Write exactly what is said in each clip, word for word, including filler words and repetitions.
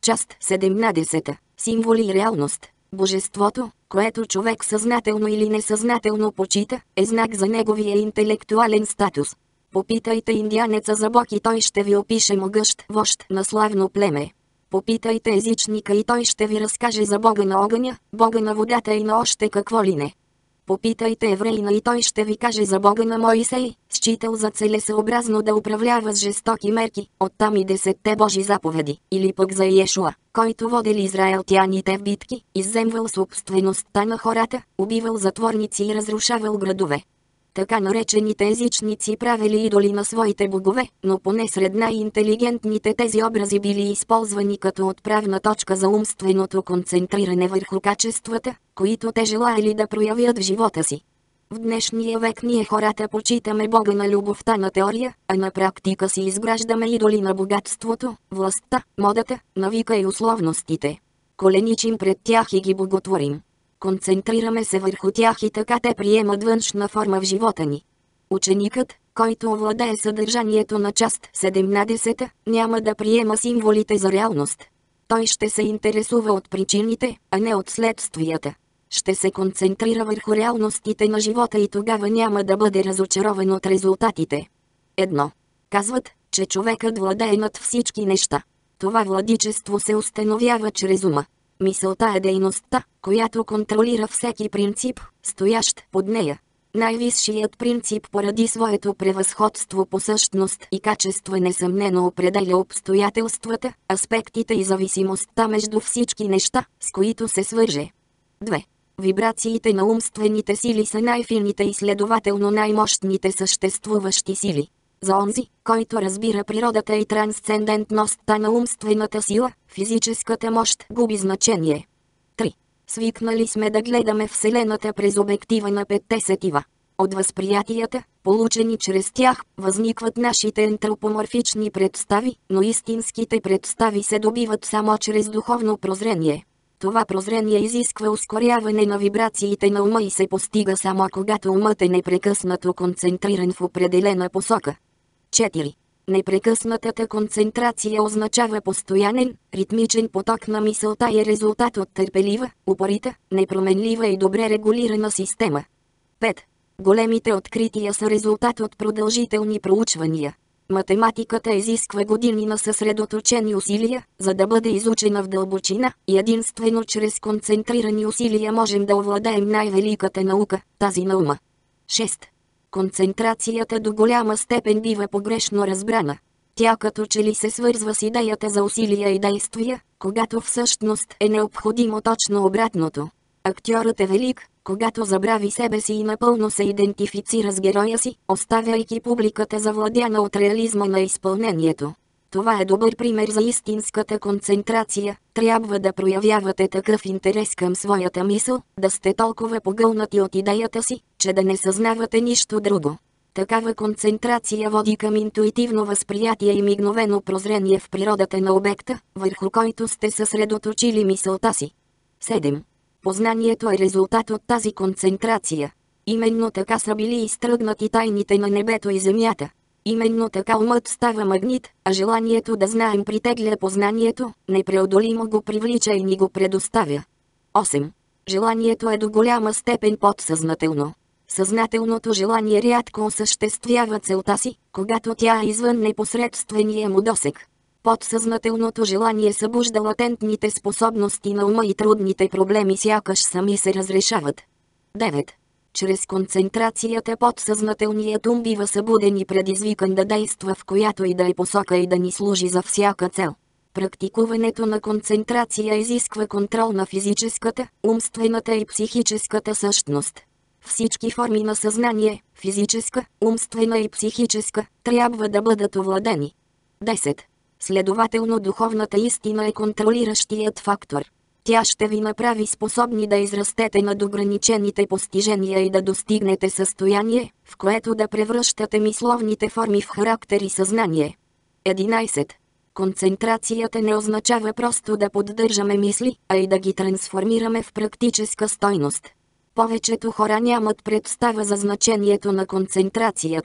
Част седемнадесета. Символи и реалност. Божеството, което човек съзнателно или несъзнателно почита, е знак за неговия интелектуален статус. Попитайте индианеца за Бог и той ще ви опише могъщ вожд на славно племе. Попитайте езичника и той ще ви разкаже за Бога на огъня, Бога на водата и на още какво ли не. Попитайте евреина и той ще ви каже за Бога на Моисей, считал за целесъобразно да управлява с жестоки мерки, оттам и десетте Божи заповеди, или пък за Иешуа, който водел израелтяните в битки, изземвал собствеността на хората, убивал затворници и разрушавал градове. Така наречените езичници правили идоли на своите богове, но поне сред най-интелигентните тези образи били използвани като отправна точка за умственото концентриране върху качествата, които те желаели да проявят в живота си. В днешния век ние хората почитаме Бога на любовта на теория, а на практика си изграждаме идоли на богатството, властта, модата, навика и условностите. Коленичим пред тях и ги боготворим. Концентрираме се върху тях и така те приемат външна форма в живота ни. Ученикът, който овладее съдържанието на част седемнадесета, няма да приема символите за реалност. Той ще се интересува от причините, а не от следствията. Ще се концентрира върху реалностите на живота и тогава няма да бъде разочарован от резултатите. Едно. Казват, че човекът владее над всички неща. Това владичество се установява чрез ума. Мисълта е дейността, която контролира всеки принцип, стоящ под нея. Най-висшият принцип поради своето превъзходство по същност и качество несъмнено определя обстоятелствата, аспектите и зависимостта между всички неща, с които се свърже. две. Вибрациите на умствените сили са най-фините и следователно най-мощните съществуващи сили. За онзи, който разбира природата и трансцендентността на умствената сила, физическата мощ губи значение. три. Свикнали сме да гледаме Вселената през обектива на петте сетива. От възприятията, получени чрез тях, възникват нашите антропоморфични представи, но истинските представи се добиват само чрез духовно прозрение. Това прозрение изисква ускоряване на вибрациите на ума и се постига само когато умът е непрекъснато концентриран в определена посока. четири. Непрекъснатата концентрация означава постоянен, ритмичен поток на мисълта и е резултат от търпелива, упорита, непроменлива и добре регулирана система. пет. Големите открития са резултат от продължителни проучвания. Математиката изисква години на съсредоточени усилия, за да бъде изучена в дълбочина, и единствено чрез концентрирани усилия можем да овладеем най-великата наука, тази на ума. шест. Концентрацията до голяма степен бива погрешно разбрана. Тя като че ли се свързва с идеята за усилия и действия, когато всъщност е необходимо точно обратното. Актьорът е велик, когато забрави себе си и напълно се идентифицира с героя си, оставяйки публиката завладяна от реализма на изпълнението. Това е добър пример за истинската концентрация. Трябва да проявявате такъв интерес към своята мисъл, да сте толкова погълнати от идеята си, че да не съзнавате нищо друго. Такава концентрация води към интуитивно възприятие и мигновено прозрение в природата на обекта, върху който сте съсредоточили мисълта си. седем. Познанието е резултат от тази концентрация. Именно така са били изтръгнати тайните на небето и земята. Именно така умът става магнит, а желанието да знаем притегля познанието, непреодолимо го привлича и ни го предоставя. осем. Желанието е до голяма степен подсъзнателно. Съзнателното желание рядко осъществява целта си, когато тя е извън непосредствения му досег. Подсъзнателното желание събужда латентните способности на ума и трудните проблеми сякаш сами се разрешават. девет. Чрез концентрацията подсъзнателният ум бива събуден и предизвикан да действа в която и да е посока и да ни служи за всяка цел. Практикуването на концентрация изисква контрол на физическата, умствената и психическата същност. Всички форми на съзнание, физическа, умствена и психическа, трябва да бъдат овладени. десет. Следователно духовната истина е контролиращият фактор. Тя ще ви направи способни да израстете над ограничените постижения и да достигнете състояние, в което да превръщате мисловните форми в характер и съзнание. единайсет. Концентрацията не означава просто да поддържаме мисли, а и да ги трансформираме в практическа стойност. Повечето хора нямат представа за значението на концентрацията.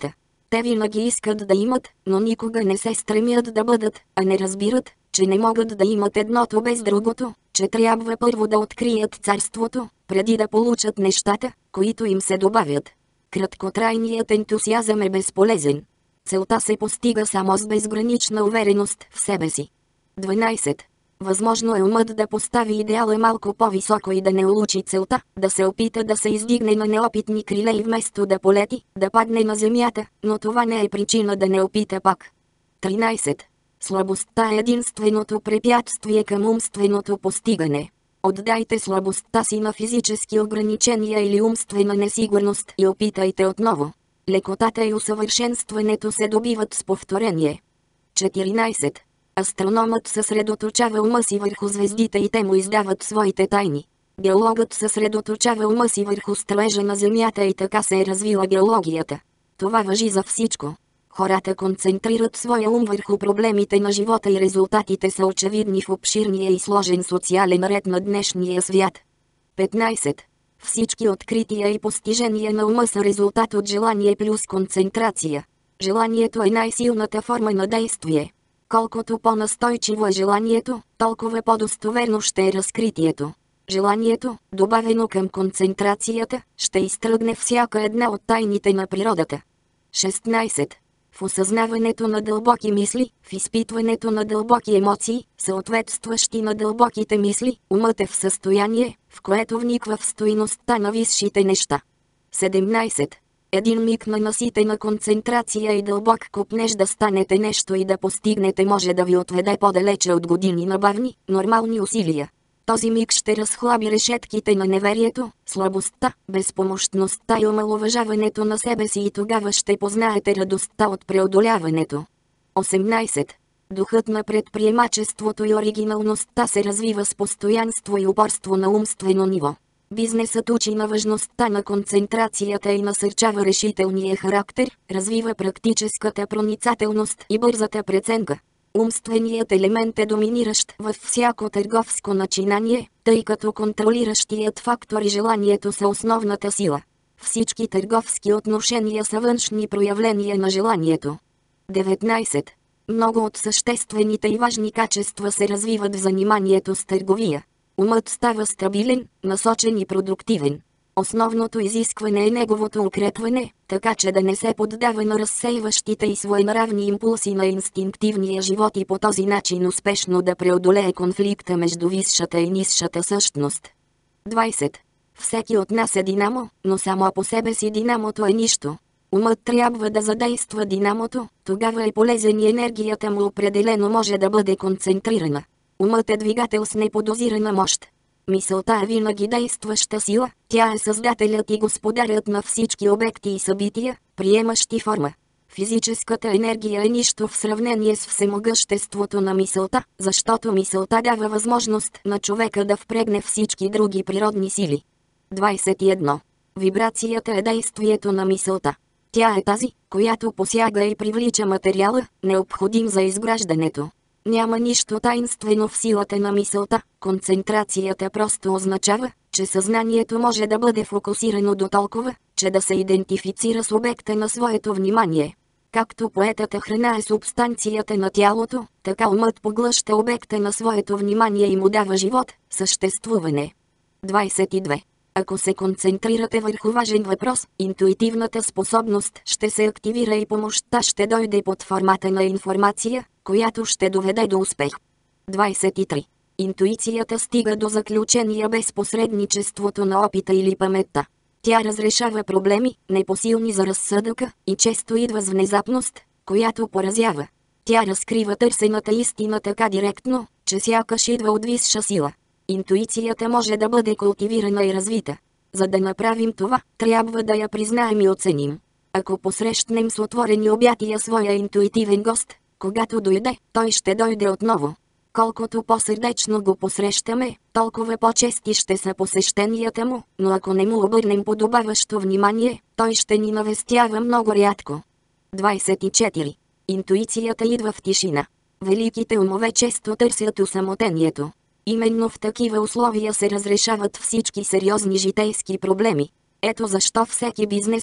Те винаги искат да имат, но никога не се стремят да бъдат, а не разбират, че не могат да имат едното без другото, че трябва първо да открият царството, преди да получат нещата, които им се добавят. Краткотрайният ентусиазъм е безполезен. Целта се постига само с безгранична увереност в себе си. дванайсет. Възможно е умът да постави идеала малко по-високо и да не улучи целта, да се опита да се издигне на неопитни криле и вместо да полети, да падне на земята, но това не е причина да не опита пак. тринайсет. Слабостта е единственото препятствие към умственото постигане. Отдайте слабостта си на физически ограничения или умствена несигурност и опитайте отново. Лекотата и усъвършенстването се добиват с повторение. четиринайсет. Астрономът съсредоточава ума си върху звездите и те му издават своите тайни. Геологът съсредоточава ума си върху строежа на Земята и така се е развила геологията. Това важи за всичко. Хората концентрират своя ум върху проблемите на живота и резултатите са очевидни в обширния и сложен социален ред на днешния свят. петнайсет. Всички открития и постижения на ума са резултат от желание плюс концентрация. Желанието е най-силната форма на действие. Колкото по-настойчиво е желанието, толкова по-достоверно ще е разкритието. Желанието, добавено към концентрацията, ще изтръгне всяка една от тайните на природата. шестнайсет. В осъзнаването на дълбоки мисли, в изпитването на дълбоки емоции, съответстващи на дълбоките мисли, умът е в състояние, в което вниква в стойността на висшите неща. седемнайсет. Един миг на наситена концентрация и дълбок копнеж да станете нещо и да постигнете може да ви отведе по-далече от години на бавни, нормални усилия. Този миг ще разхлаби решетките на неверието, слабостта, безпомощността и омаловажаването на себе си и тогава ще познаете радостта от преодоляването. осемнайсет. Духът на предприемачеството и оригиналността се развива с постоянство и упорство на умствено ниво. Бизнесът учи на важността на концентрацията и насърчава решителния характер, развива практическата проницателност и бързата преценка. Умственият елемент е доминиращ във всяко търговско начинание, тъй като контролиращият фактор и желанието са основната сила. Всички търговски отношения са външни проявления на желанието. деветнайсет. Много от съществените и важни качества се развиват в заниманието с търговия. Умът става стабилен, насочен и продуктивен. Основното изискване е неговото укрепване, така че да не се поддава на разсейващите и своенравни импулси на инстинктивния живот и по този начин успешно да преодолее конфликта между висшата и нисшата същност. двайсет. Всеки от нас е динамо, но само по себе си динамото е нищо. Умът трябва да задейства динамото, тогава е полезен и енергията му определено може да бъде концентрирана. Умът е двигател с неподозирана мощ. Мисълта е винаги действаща сила, тя е създателят и господарят на всички обекти и събития, приемащи форма. Физическата енергия е нищо в сравнение с всемогъществото на мисълта, защото мисълта дава възможност на човека да впрегне всички други природни сили. двайсет и едно. Вибрацията е действието на мисълта. Тя е тази, която посяга и привлича материала, необходим за изграждането. Няма нищо таинствено в силата на мисълта, концентрацията просто означава, че съзнанието може да бъде фокусирано до толкова, че да се идентифицира с обекта на своето внимание. Както поетата храна е субстанцията на тялото, така умът поглъща обекта на своето внимание и му дава живот, съществуване. двайсет и две. Ако се концентрирате върху важен въпрос, интуитивната способност ще се активира и помощта ще дойде под формата на информация, която ще доведе до успех. двайсет и три. Интуицията стига до заключения без посредничеството на опита или паметта. Тя разрешава проблеми, непосилни за разсъдъка, и често идва с внезапност, която поразява. Тя разкрива търсената истина така директно, че сякаш идва от висша сила. Интуицията може да бъде култивирана и развита. За да направим това, трябва да я признаем и оценим. Ако посрещнем с отворени обятия своя интуитивен гост, когато дойде, той ще дойде отново. Колкото по-сърдечно го посрещаме, толкова по-чести ще са посещенията му, но ако не му обърнем подобаващо внимание, той ще ни навестява много рядко. двайсет и четири. Интуицията идва в тишина. Великите умове често търсят усамотението. Именно в такива условия се разрешават всички сериозни житейски проблеми. Ето защо всеки бизнесмен,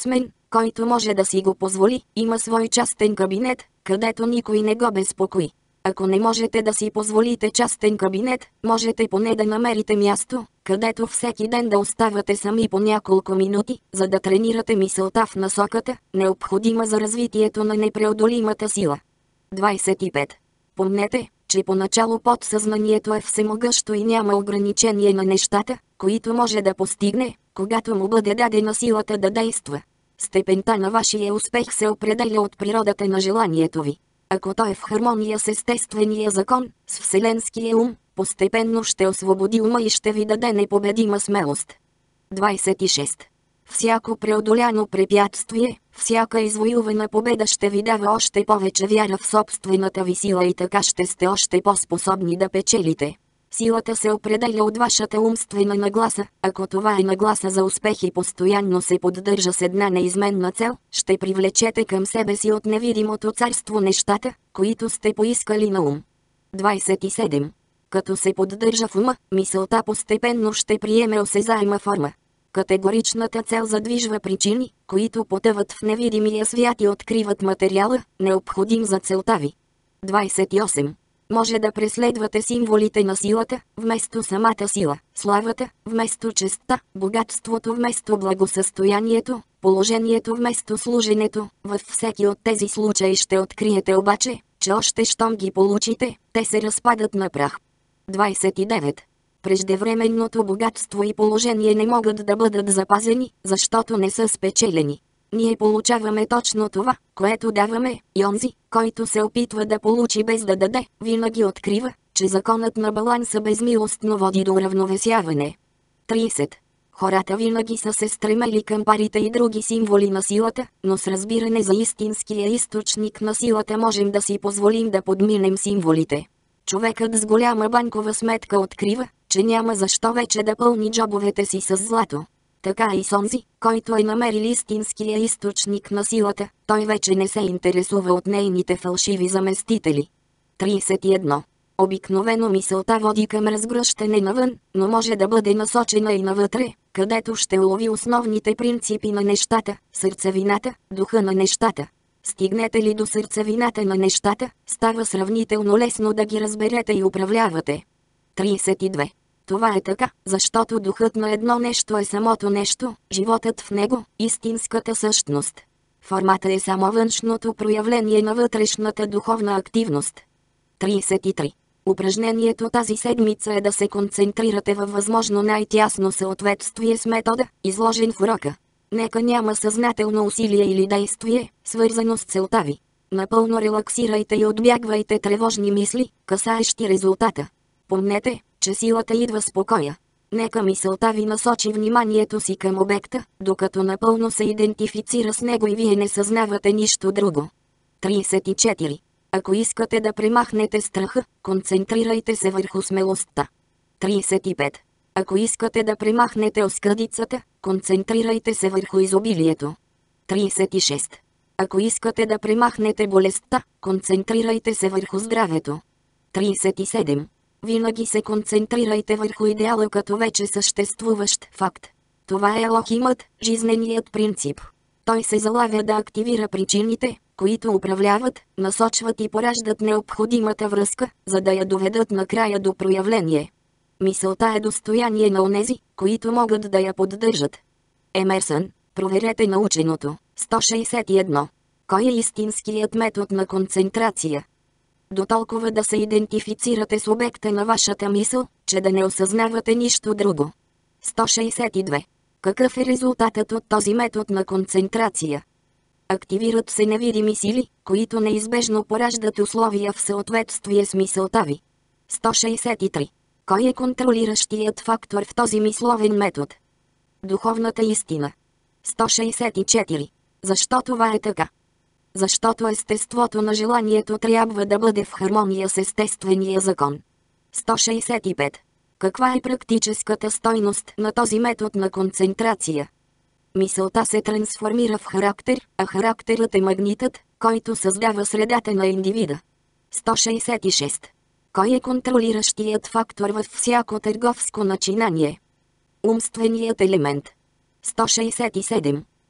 който може да си го позволи, има свой частен кабинет, където никой не го безпокои. Ако не можете да си позволите частен кабинет, можете поне да намерите място, където всеки ден да оставате сами по няколко минути, за да тренирате мисълта в насоката, необходима за развитието на непреодолимата сила. двайсет и пет. Помнете, че поначало подсъзнанието е всемогъщо и няма ограничение на нещата, които може да постигне, когато му бъде дадена силата да действа. Степента на вашия успех се определя от природата на желанието ви. Ако той е в хармония с естествения закон, с вселенския ум, постепенно ще освободи ума и ще ви даде непобедима смелост. двайсет и шест. Всяко преодоляно препятствие, всяка извоювана победа ще ви дава още повече вяра в собствената ви сила и така ще сте още по-способни да печелите. Силата се определя от вашата умствена нагласа. Ако това е нагласа за успех и постоянно се поддържа с една неизменна цел, ще привлечете към себе си от невидимото царство нещата, които сте поискали на ум. двайсет и седем. Като се поддържа в ума, мисълта постепенно ще приеме осезаема форма. Категоричната цел задвижва причини, които потъват в невидимия свят и откриват материала, необходим за целта ви. двайсет и осем. Може да преследвате символите на силата, вместо самата сила, славата, вместо честта, богатството вместо благосъстоянието, положението вместо служенето. Във всеки от тези случаи ще откриете обаче, че още щом ги получите, те се разпадат на прах. двайсет и девет. Преждевременното богатство и положение не могат да бъдат запазени, защото не са спечелени. Ние получаваме точно това, което даваме, и онзи, който се опитва да получи без да даде, винаги открива, че законът на баланса безмилостно води до равновесяване. трийсет. Хората винаги са се стремели към парите и други символи на силата, но с разбиране за истинския източник на силата можем да си позволим да подминем символите. Човекът с голяма банкова сметка открива, че няма защо вече да пълни джобовете си с злато. Така и с онзи, който е намерил истинския източник на силата, той вече не се интересува от нейните фалшиви заместители. трийсет и едно. Обикновено мисълта води към разгръщане навън, но може да бъде насочена и навътре, където ще улови основните принципи на нещата, сърцевината, духа на нещата. Стигнете ли до сърцевината на нещата, става сравнително лесно да ги разберете и управлявате. трийсет и две. Това е така, защото духът на едно нещо е самото нещо, животът в него, истинската същност. Формата е само външното проявление на вътрешната духовна активност. трийсет и три. Упражнението тази седмица е да се концентрирате във възможно най-тясно съответствие с метода, изложен в урока. Нека няма съзнателно усилие или действие, свързано с целта ви. Напълно релаксирайте и отбягвайте тревожни мисли, касаещи резултата. Помнете, че силата идва с покоя. Нека мисълта ви насочи вниманието си към обекта, докато напълно се идентифицира с него и вие не съзнавате нищо друго. трийсет и четири. Ако искате да премахнете страха, концентрирайте се върху смелостта. трийсет и пет. Ако искате да премахнете оскъдицата, концентрирайте се върху изобилието. трийсет и шест. Ако искате да премахнете болестта, концентрирайте се върху здравето. трийсет и седем. Винаги се концентрирайте върху идеала като вече съществуващ факт. Това е елохимът, жизненият принцип. Той се залавя да активира причините, които управляват, насочват и пораждат необходимата връзка, за да я доведат накрая до проявление. Мисълта е достояние на онези, които могат да я поддържат. Емерсън, проверете наученото. сто шейсет и едно. Кой е истинският метод на концентрация? Дотолкова да се идентифицирате с обекта на вашата мисъл, че да не осъзнавате нищо друго. сто шейсет и две. Какъв е резултатът от този метод на концентрация? Активират се невидими сили, които неизбежно пораждат условия в съответствие с мисълта ви. сто шейсет и три. Кой е контролиращият фактор в този мисловен метод? Духовната истина. сто шейсет и четири. Защо това е така? Защото естеството на желанието трябва да бъде в хармония с естествения закон. сто шейсет и пет. Каква е практическата стойност на този метод на концентрация? Мисълта се трансформира в характер, а характерът е магнитът, който създава средата на индивида. сто шейсет и шест. Кой е контролиращият фактор във всяко търговско начинание? Умственият елемент. сто шейсет и седем.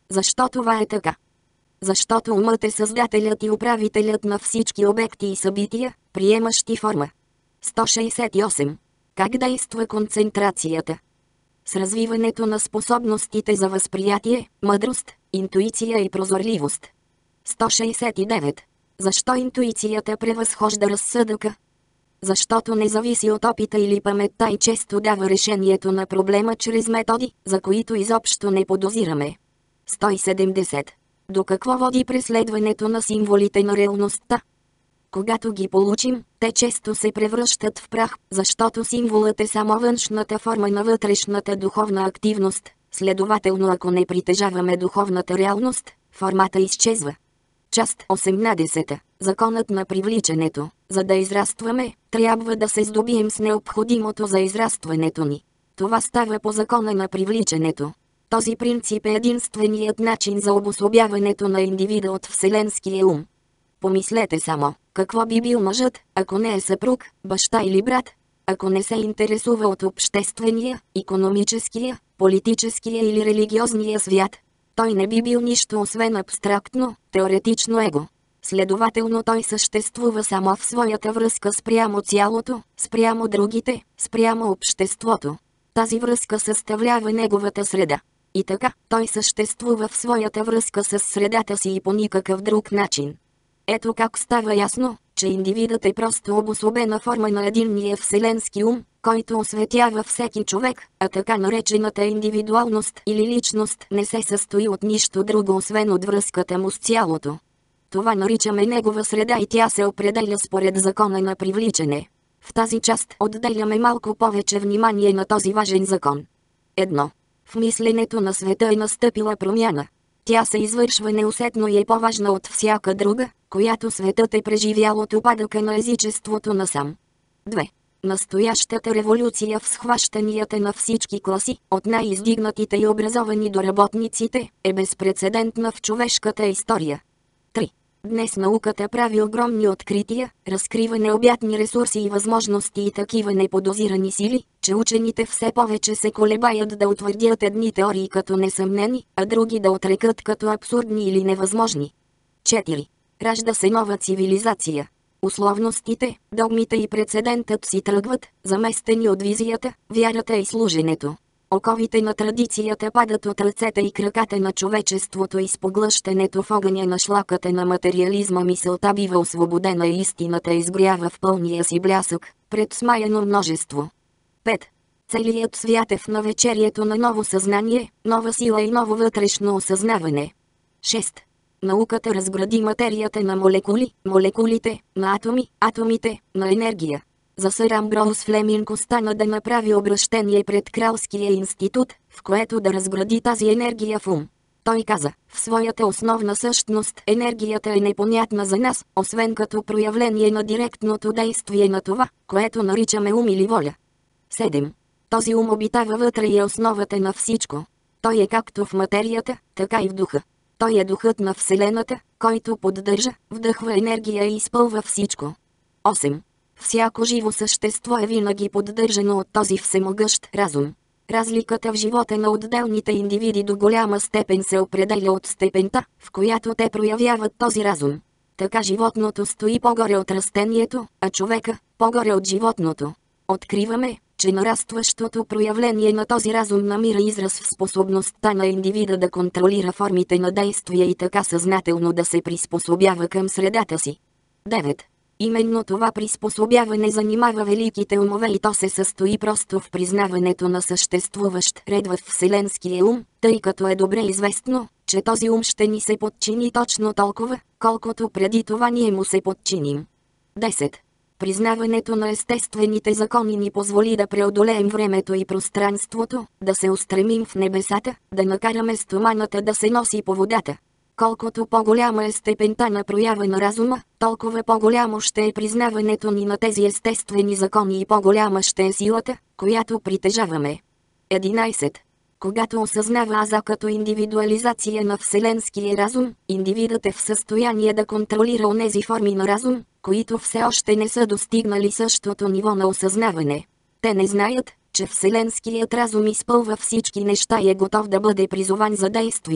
Защо това е така? Защото умът е създателят и управителят на всички обекти и събития, приемащи форма. сто шейсет и осем. Как действа концентрацията? С развиването на способностите за възприятие, мъдрост, интуиция и прозорливост. сто шейсет и девет. Защо интуицията превъзхожда разсъдъка? Защото не зависи от опита или паметта и често дава решението на проблема чрез методи, за които изобщо не подозираме. сто и седемдесет. До какво води преследването на символите на реалността? Когато ги получим, те често се превръщат в прах, защото символът е само външната форма на вътрешната духовна активност. Следователно, ако не притежаваме духовната реалност, формата изчезва. Част осемнадесета. Законът на привличането. За да израстваме, трябва да се здобием с необходимото за израстването ни. Това става по закона на привличането. Този принцип е единственият начин за обособяването на индивида от вселенския ум. Помислете само, какво би бил мъжът, ако не е съпруг, баща или брат, ако не се интересува от обществения, икономическия, политическия или религиозния свят. Той не би бил нищо освен абстрактно, теоретично его. Следователно той съществува само в своята връзка спрямо цялото, спрямо другите, спрямо обществото. Тази връзка съставлява неговата среда. И така, той съществува в своята връзка с средата си и по никакъв друг начин. Ето как става ясно, че индивидът е просто обособена форма на единния вселенски ум, който осветява всеки човек, а така наречената индивидуалност или личност не се състои от нищо друго освен от връзката му с цялото. Това наричаме негова среда и тя се определя според закона на привличане. В тази част отделяме малко повече внимание на този важен закон. Едно. В мисленето на света е настъпила промяна. Тя се извършва неусетно и е по-важна от всяка друга, която светът е преживял от упадъка на езичеството насам. две. Настоящата революция в схващанията на всички класи, от най-издигнатите и образовани до работниците, е безпрецедентна в човешката история. три. Днес науката прави огромни открития, разкрива необятни ресурси и възможности и такива неподозирани сили, че учените все повече се колебаят да утвърдят едни теории като несъмнени, а други да отрекат като абсурдни или невъзможни. четири. Ражда се нова цивилизация. Условностите, догмите и прецедентът си тръгват, заместени от визията, вярата и служенето. Оковите на традицията падат от ръцете и краката на човечеството и с поглъщането в огъня на шлаката на материализма мисълта бива освободена и истината изгрява в пълния си блясък, пред смаяно множество. пет. Целият свят е в навечерието на ново съзнание, нова сила и ново вътрешно осъзнаване. шест. Науката разгради материята на молекули, молекулите, на атоми, атомите, на енергия. За сър Амброуз Флеминг остана да направи обращение пред Кралския институт, в което да разгради тази енергия в ум. Той каза, в своята основна същност енергията е непонятна за нас, освен като проявление на директното действие на това, което наричаме ум или воля. седем. Този ум обитава вътре и е основата на всичко. Той е както в материята, така и в духа. Той е духът на Вселената, който поддържа, вдъхва енергия и изпълва всичко. осем. Всяко живо същество е винаги поддържано от този всемогъщ разум. Разликата в живота на отделните индивиди до голяма степен се определя от степента, в която те проявяват този разум. Така животното стои по-горе от растението, а човека – по-горе от животното. Откриваме, че нарастващото проявление на този разум намира израз в способността на индивида да контролира формите на действие и така съзнателно да се приспособява към средата си. девет. Именно това приспособяване занимава великите умове и то се състои просто в признаването на съществуващ ред в вселенския ум, тъй като е добре известно, че този ум ще ни се подчини точно толкова, колкото преди това ние му се подчиним. десет. Признаването на естествените закони ни позволи да преодолеем времето и пространството, да се устремим в небесата, да накараме стоманата да се носи по водата. Колкото по-голяма е степента на проява на разума, толкова по-голямо ще е признаването ни на тези естествени закони и по-голяма ще е силата, която притежаваме. единайсет. Когато осъзнава аза като индивидуализация на вселенския разум, индивидът е в състояние да контролира онези форми на разум, които все още не са достигнали същото ниво на осъзнаване. Те не знаят, че вселенският разум изпълва всички неща и е готов да бъде призован за действие.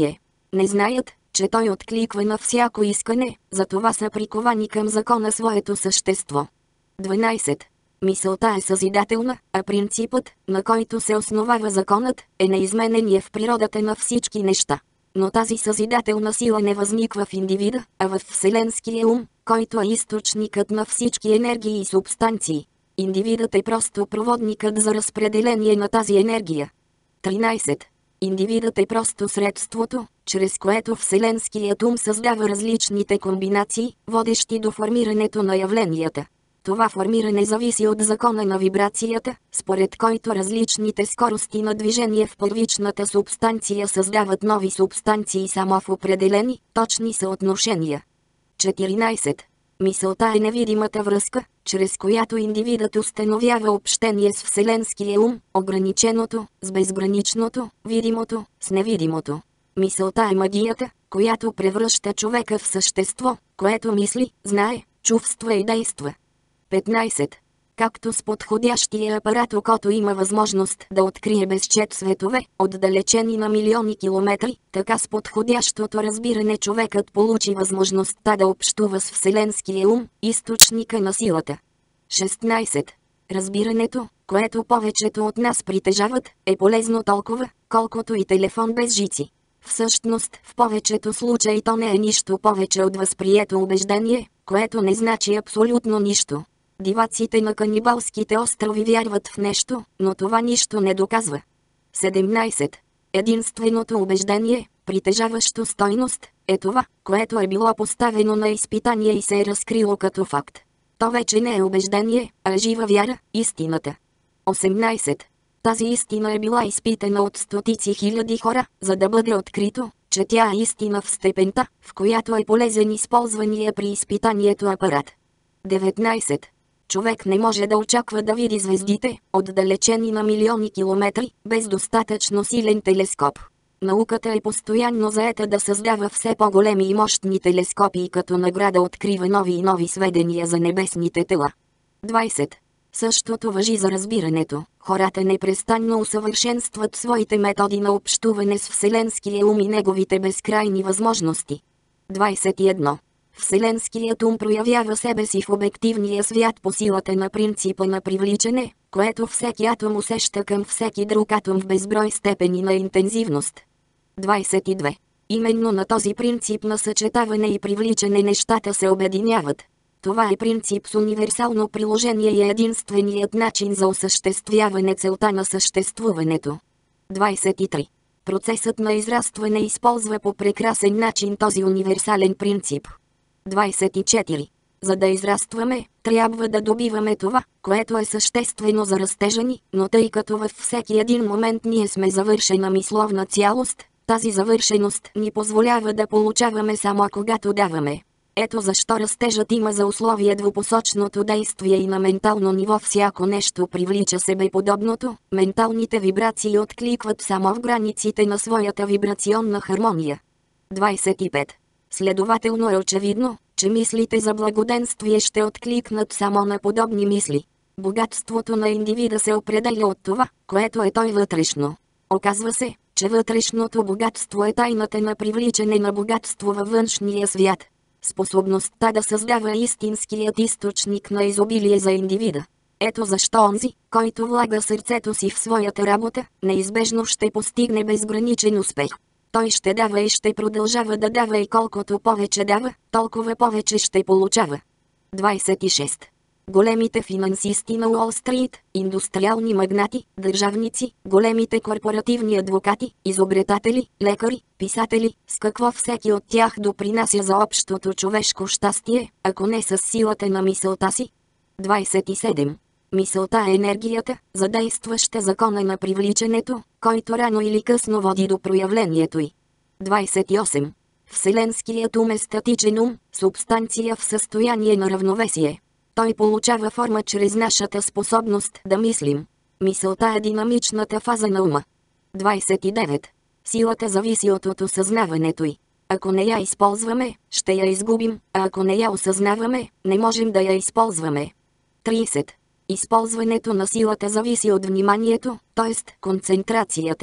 Не знаят, че той откликва на всяко искане, затова са приковани към закона своето същество. дванайсет. Мисълта е съзидателна, а принципът, на който се основава законът, е неизменен и е в природата на всички неща. Но тази съзидателна сила не възниква в индивида, а в вселенския ум, който е източникът на всички енергии и субстанции. Индивидът е просто проводникът за разпределение на тази енергия. тринайсет. Индивидът е просто средството, чрез което вселенският ум създава различните комбинации, водещи до формирането на явленията. Това формиране зависи от закона на вибрацията, според който различните скорости на движение в първичната субстанция създават нови субстанции само в определени, точни съотношения. четиринайсет. Мисълта е невидимата връзка, чрез която индивидът установява общение с вселенския ум, ограниченото, с безграничното, видимото, с невидимото. Мисълта е магията, която превръща човека в същество, което мисли, знае, чувства и действа. петнайсет. Както с подходящия апарат окото има възможност да открие безчет светове, отдалечени на милиони километри, така с подходящото разбиране човекът получи възможността да общува с вселенския ум, източника на силата. шестнайсет. Разбирането, което повечето от нас притежават, е полезно толкова, колкото и телефон без жици. Всъщност, в повечето случаи то не е нищо повече от възприето убеждение, което не значи абсолютно нищо. Диваците на канибалските острови вярват в нещо, но това нищо не доказва. седемнайсет. Единственото убеждение, притежаващо стойност, е това, което е било поставено на изпитание и се е разкрило като факт. То вече не е убеждение, а жива вяра, истината. осемнайсет. Тази истина е била изпитана от стотици хиляди хора, за да бъде открито, че тя е истина в степента, в която е полезен използвания при изпитанието апарат. деветнайсет. Човек не може да очаква да види звездите, отдалечени на милиони километри, без достатъчно силен телескоп. Науката е постоянно заета да създава все по-големи и мощни телескопи и като награда открива нови и нови сведения за небесните тела. двайсет. Същото важи за разбирането. Хората непрестанно усъвършенстват своите методи на общуване с вселенския ум и неговите безкрайни възможности. двайсет и едно. Вселенският ум проявява себе си в обективния свят по силата на принципа на привличане, което всеки атом усеща към всеки друг атом в безброй степени на интензивност. двайсет и две. Именно на този принцип на съчетаване и привличане нещата се обединяват. Това е принцип с универсално приложение и единственият начин за осъществяване целта на съществуването. двайсет и три. Процесът на израстване използва по прекрасен начин този универсален принцип. двайсет и четири. За да израстваме, трябва да добиваме това, което е съществено за растежа ни, но тъй като във всеки един момент ние сме завършена мисловна цялост, тази завършеност ни позволява да получаваме само когато даваме. Ето защо растежът има за условие двупосочното действие и на ментално ниво всяко нещо привлича себе подобното, менталните вибрации откликват само в границите на своята вибрационна хармония. двайсет и пет. Следователно е очевидно, че мислите за благоденствие ще откликнат само на подобни мисли. Богатството на индивида се определя от това, което е той вътрешно. Оказва се, че вътрешното богатство е тайната на привличане на богатство във външния свят. Способността да създава истинският източник на изобилие за индивида. Ето защо онзи, който влага сърцето си в своята работа, неизбежно ще постигне безграничен успех. Той ще дава и ще продължава да дава и колкото повече дава, толкова повече ще получава. двайсет и шест. Големите финансисти на Уол Стрит, индустриални магнати, държавници, големите корпоративни адвокати, изобретатели, лекари, писатели, с какво всеки от тях допринася за общото човешко щастие, ако не с силата на мисълта си? двайсет и седем. Мисълта е енергията, задействаща закона на привличането, който рано или късно води до проявлението й. двайсет и осем. Вселенският ум е статичен ум, субстанция в състояние на равновесие. Той получава форма чрез нашата способност да мислим. Мисълта е динамичната фаза на ума. двайсет и девет. Силата зависи от осъзнаването й. Ако не я използваме, ще я изгубим, а ако не я осъзнаваме, не можем да я използваме. трийсет. Използването на силата зависи от вниманието, т.е. концентрацията.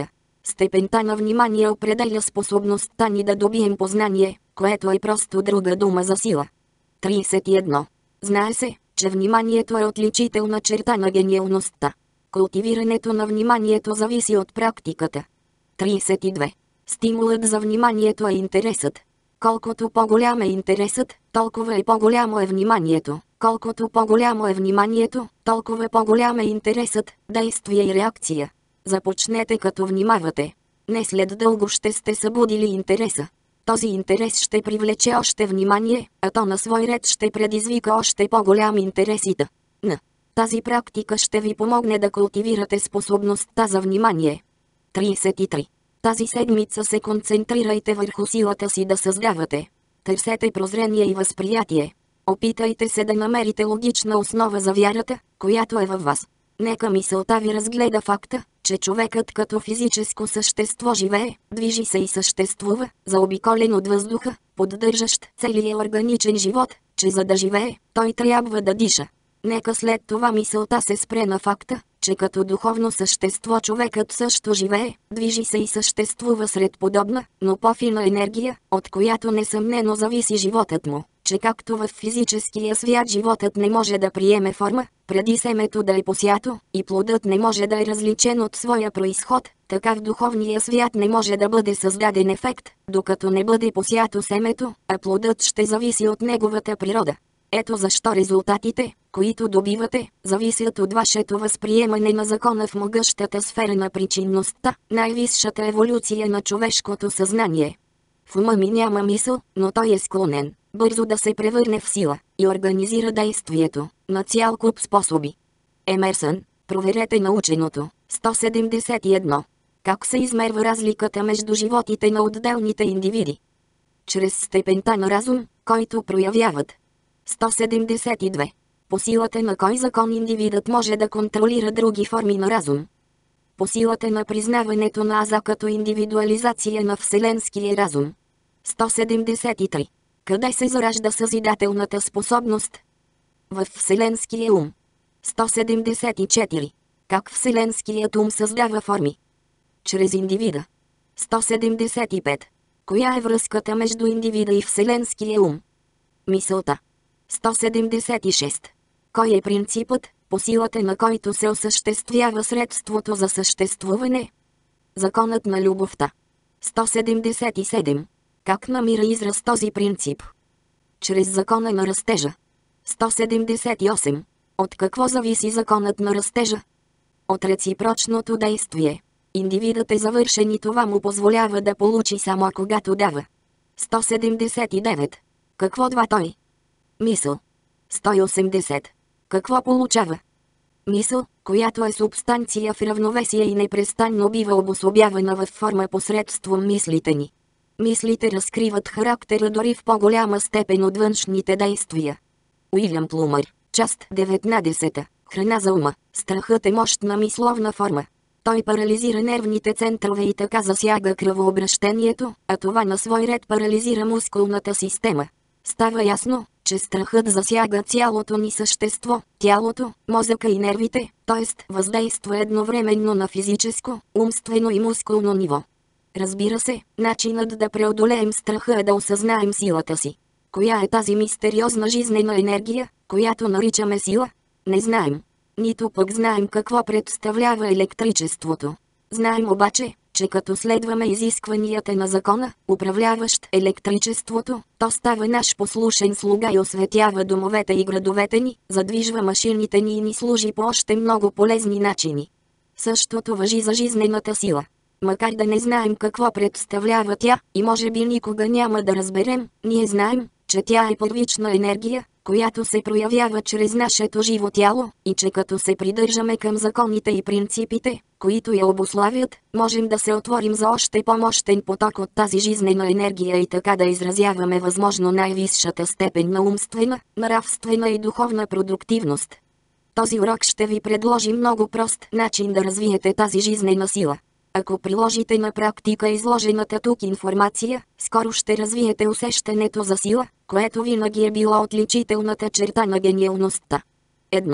Степента на внимание определя способността ни да добием познание, което е просто друга дума за сила. тридесет и едно. Знае се, че вниманието е отличителна черта на гениалността. Култивирането на вниманието зависи от практиката. тридесет и две. Стимулът за вниманието е интересът. Колкото по-голям е интересът, толкова и по-голямо е вниманието. Колкото по-голямо е вниманието, толкова по-голям е интересът, действие и реакция. Започнете като внимавате. Не след дълго ще сте събудили интереса. Този интерес ще привлече още внимание, а то на свой ред ще предизвика още по-голям интересите. На тази практика ще ви помогне да култивирате способността за внимание. тридесет и три. Тази седмица се концентрирайте върху силата си да създавате. Търсете прозрение и възприятие. Опитайте се да намерите логична основа за вярата, която е във вас. Нека мисълта ви разгледа факта, че човекът като физическо същество живее, движи се и съществува, заобиколен от въздуха, поддържащ целия органичен живот, че за да живее, той трябва да диша. Нека след това мисълта се спре на факта, че като духовно същество човекът също живее, движи се и съществува сред подобна, но по-фина енергия, от която несъмнено зависи животът му, че както в физическия свят животът не може да приеме форма, преди семето да е посято, и плодът не може да е различен от своя произход, така в духовния свят не може да бъде създаден ефект, докато не бъде посято семето, а плодът ще зависи от неговата природа. Ето защо резултатите, които добивате, зависят от вашето възприемане на закона в могъщата сфера на причинността, най-висшата еволюция на човешкото съзнание. В ума ми няма мисъл, но той е склонен бързо да се превърне в сила и организира действието на цял куп способи. Емерсън, проверете наученото. сто седемдесет и едно. Как се измерва разликата между животите на отделните индивиди? Чрез степента на разум, който проявяват. сто седемдесет и две. По силата на кой закон индивидът може да контролира други форми на разум? По силата на признаването на аза като индивидуализация на вселенския разум. сто седемдесет и три. Къде се заражда съзидателната способност? В вселенския ум. сто седемдесет и четири. Как вселенският ум създава форми? Чрез индивида. сто седемдесет и пет. Коя е връзката между индивида и вселенския ум? Мисълта. сто седемдесет и шест. Кой е принципът, по силата на който се осъществява средството за съществуване? Законът на любовта. сто седемдесет и седем. Как намира израз този принцип? Чрез закона на растежа. сто седемдесет и осем. От какво зависи законът на растежа? От реципрочното действие. Индивидът е завършен и това му позволява да получи само когато дава. сто седемдесет и девет. Какво дава той? Мисъл. сто и осемдесет. Какво получава? Мисъл, която е субстанция в равновесие и непрестанно бива обособявана във форма посредством мислите ни. Мислите разкриват характера дори в по-голяма степен от външните действия. Уилям Плумър, част деветнадесета. Храна за ума. Страхът е мощна мисловна форма. Той парализира нервните центрове и така засяга кръвообращението, а това на свой ред парализира мускулната система. Става ясно, че страхът засяга цялото ни същество, тялото, мозъка и нервите, т.е. въздейства едновременно на физическо, умствено и мускулно ниво. Разбира се, начинът да преодолеем страха е да осъзнаем силата си. Коя е тази мистериозна жизнена енергия, която наричаме сила? Не знаем. Нито пък знаем какво представлява електричеството. Знаем обаче, че като следваме изискванията на закона, управляващ електричеството, то става наш послушен слуга и осветява домовете и градовете ни, задвижва машините ни и ни служи по още много полезни начини. Същото важи за жизнената сила. Макар да не знаем какво представлява тя, и може би никога няма да разберем, ние знаем, че тя е първична енергия, която се проявява чрез нашето живо тяло, и че като се придържаме към законите и принципите, които я обуславят, можем да се отворим за още по-мощен поток от тази жизнена енергия и така да изразяваме възможно най-висшата степен на умствена, нравствена и духовна продуктивност. Този урок ще ви предложи много прост начин да развиете тази жизнена сила. Ако приложите на практика изложената тук информация, скоро ще развиете усещането за сила, което винаги е било отличителната черта на гениалността. едно.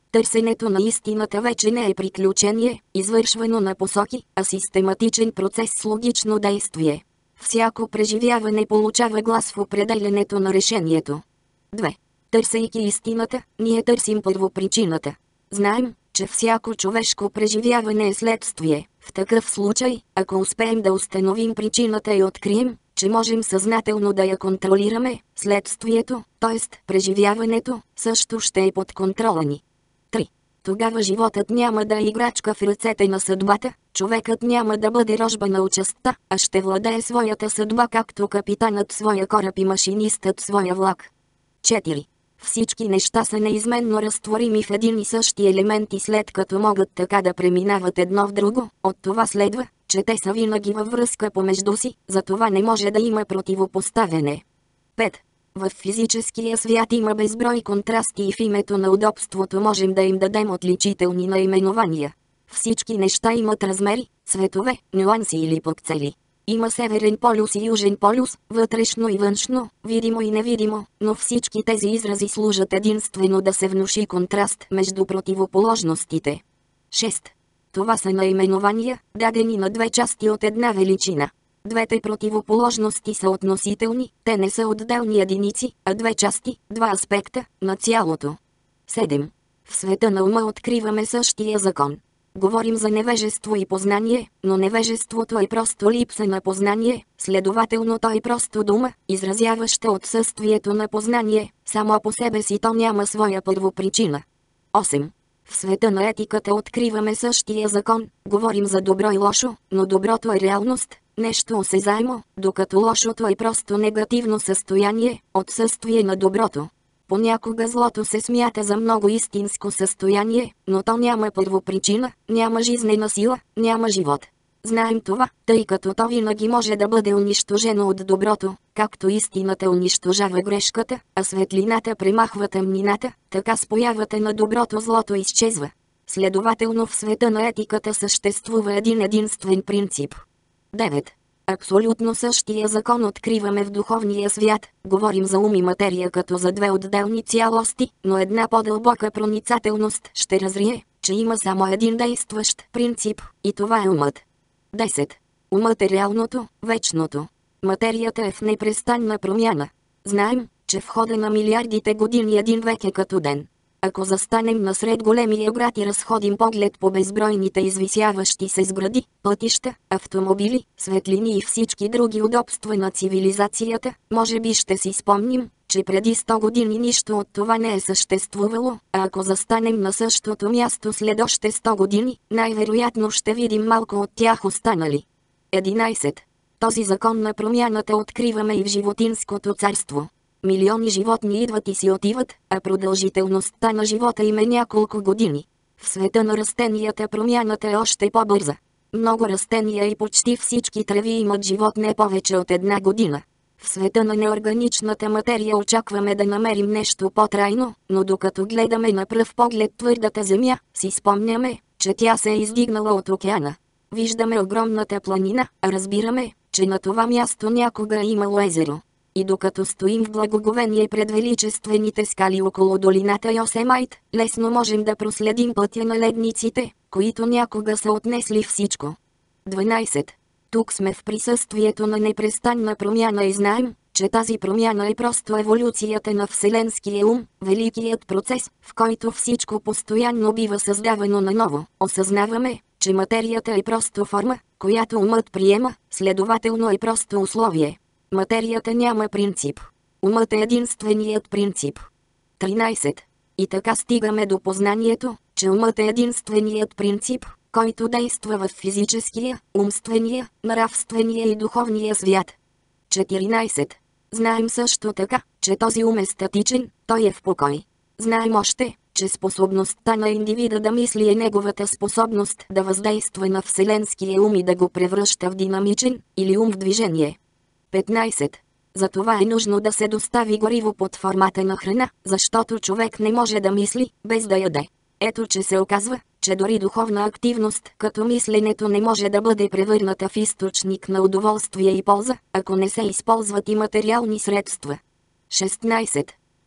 Търсенето на истината вече не е приключение, извършвано на посоки, а систематичен процес с логично действие. Всяко преживяване получава глас в определенето на решението. две. Търсейки истината, ние търсим първопричината. Знаем, че всяко човешко преживяване е следствие. В такъв случай, ако успеем да установим причината и открием, че можем съзнателно да я контролираме, следствието, т.е. преживяването, също ще е под контрола ни. три. Тогава животът няма да е играчка в ръцете на съдбата, човекът няма да бъде рожба на участта, а ще владее своята съдба както капитанът своя кораб и машинистът своя влак. четири. Всички неща са неизменно разтворими в един и същи елемент и след като могат така да преминават едно в друго, от това следва, че те са винаги във връзка помежду си, затова не може да има противопоставяне. пет. В физическия свят има безброй контрасти и в името на удобството можем да им дадем отличителни наименования. Всички неща имат размери, цветове, нюанси или подцели. Има северен полюс и южен полюс, вътрешно и външно, видимо и невидимо, но всички тези изрази служат единствено да се внуши контраст между противоположностите. шест. Това са наименования, дадени на две части от една величина. Двете противоположности са относителни, те не са отделни единици, а две части, два аспекта, на цялото. седем. В света на ума откриваме същия закон. Говорим за невежество и познание, но невежеството е просто липса на познание, следователно то е просто дума, изразяваща отсъствието на познание, само по себе си то няма своя първопричина. осем. В света на етиката откриваме същия закон, говорим за добро и лошо, но доброто е реалност, нещо осезаемо, докато лошото е просто негативно състояние, отсъствие на доброто. Понякога злото се смята за много истинско състояние, но то няма първопричина, няма жизнена сила, няма живот. Знаем това, тъй като то винаги може да бъде унищожено от доброто, както истината унищожава грешката, а светлината премахва тъмнината, така с появата на доброто злото изчезва. Следователно в света на етиката съществува един единствен принцип. девет. Абсолютно същия закон откриваме в духовния свят, говорим за ум и материя като за две отделни цялости, но една по-дълбока проницателност ще разрие, че има само един действащ принцип, и това е умът. десет. Умът е реалното, вечното. Материята е в непрестанна промяна. Знаем, че в хода на милиардите години един век е като ден. Ако застанем насред големия град и разходим поглед по безбройните извисяващи се сгради, пътища, автомобили, светлини и всички други удобства на цивилизацията, може би ще си спомним, че преди сто години нищо от това не е съществувало, а ако застанем на същото място след още сто години, най-вероятно ще видим малко от тях останали. единайсет. Този закон на промяната откриваме и в животинското царство. Милиони животни идват и си отиват, а продължителността на живота им е няколко години. В света на растенията промяната е още по-бърза. Много растения и почти всички треви имат живот не повече от една година. В света на неорганичната материя очакваме да намерим нещо по-трайно, но докато гледаме на пръв поглед твърдата земя, си спомняме, че тя се е издигнала от океана. Виждаме огромната планина, а разбираме, че на това място някога е имало езеро. И докато стоим в благоговение пред величествените скали около долината Йосемайт, лесно можем да проследим пътя на ледниците, които някога са отнесли всичко. дванайсет. Тук сме в присъствието на непрестанна промяна и знаем, че тази промяна е просто еволюцията на Вселенския ум, великият процес, в който всичко постоянно бива създавано наново. Осъзнаваме, че материята е просто форма, която умът приема, следователно е просто условие. Материята няма принцип. Умът е единственият принцип. тринайсет. И така стигаме до познанието, че умът е единственият принцип, който действа в физическия, умствения, нравствения и духовния свят. четиринайсет. Знаем също така, че този ум е статичен, той е в покой. Знаем още, че способността на индивида да мисли е неговата способност да въздейства на вселенския ум и да го превръща в динамичен, или ум в движение. петнайсет. Затова е нужно да се достави гориво под формата на храна, защото човек не може да мисли, без да яде. Ето че се оказва, че дори духовна активност, като мисленето не може да бъде превърната в източник на удоволствие и полза, ако не се използват и материални средства. шестнайсет.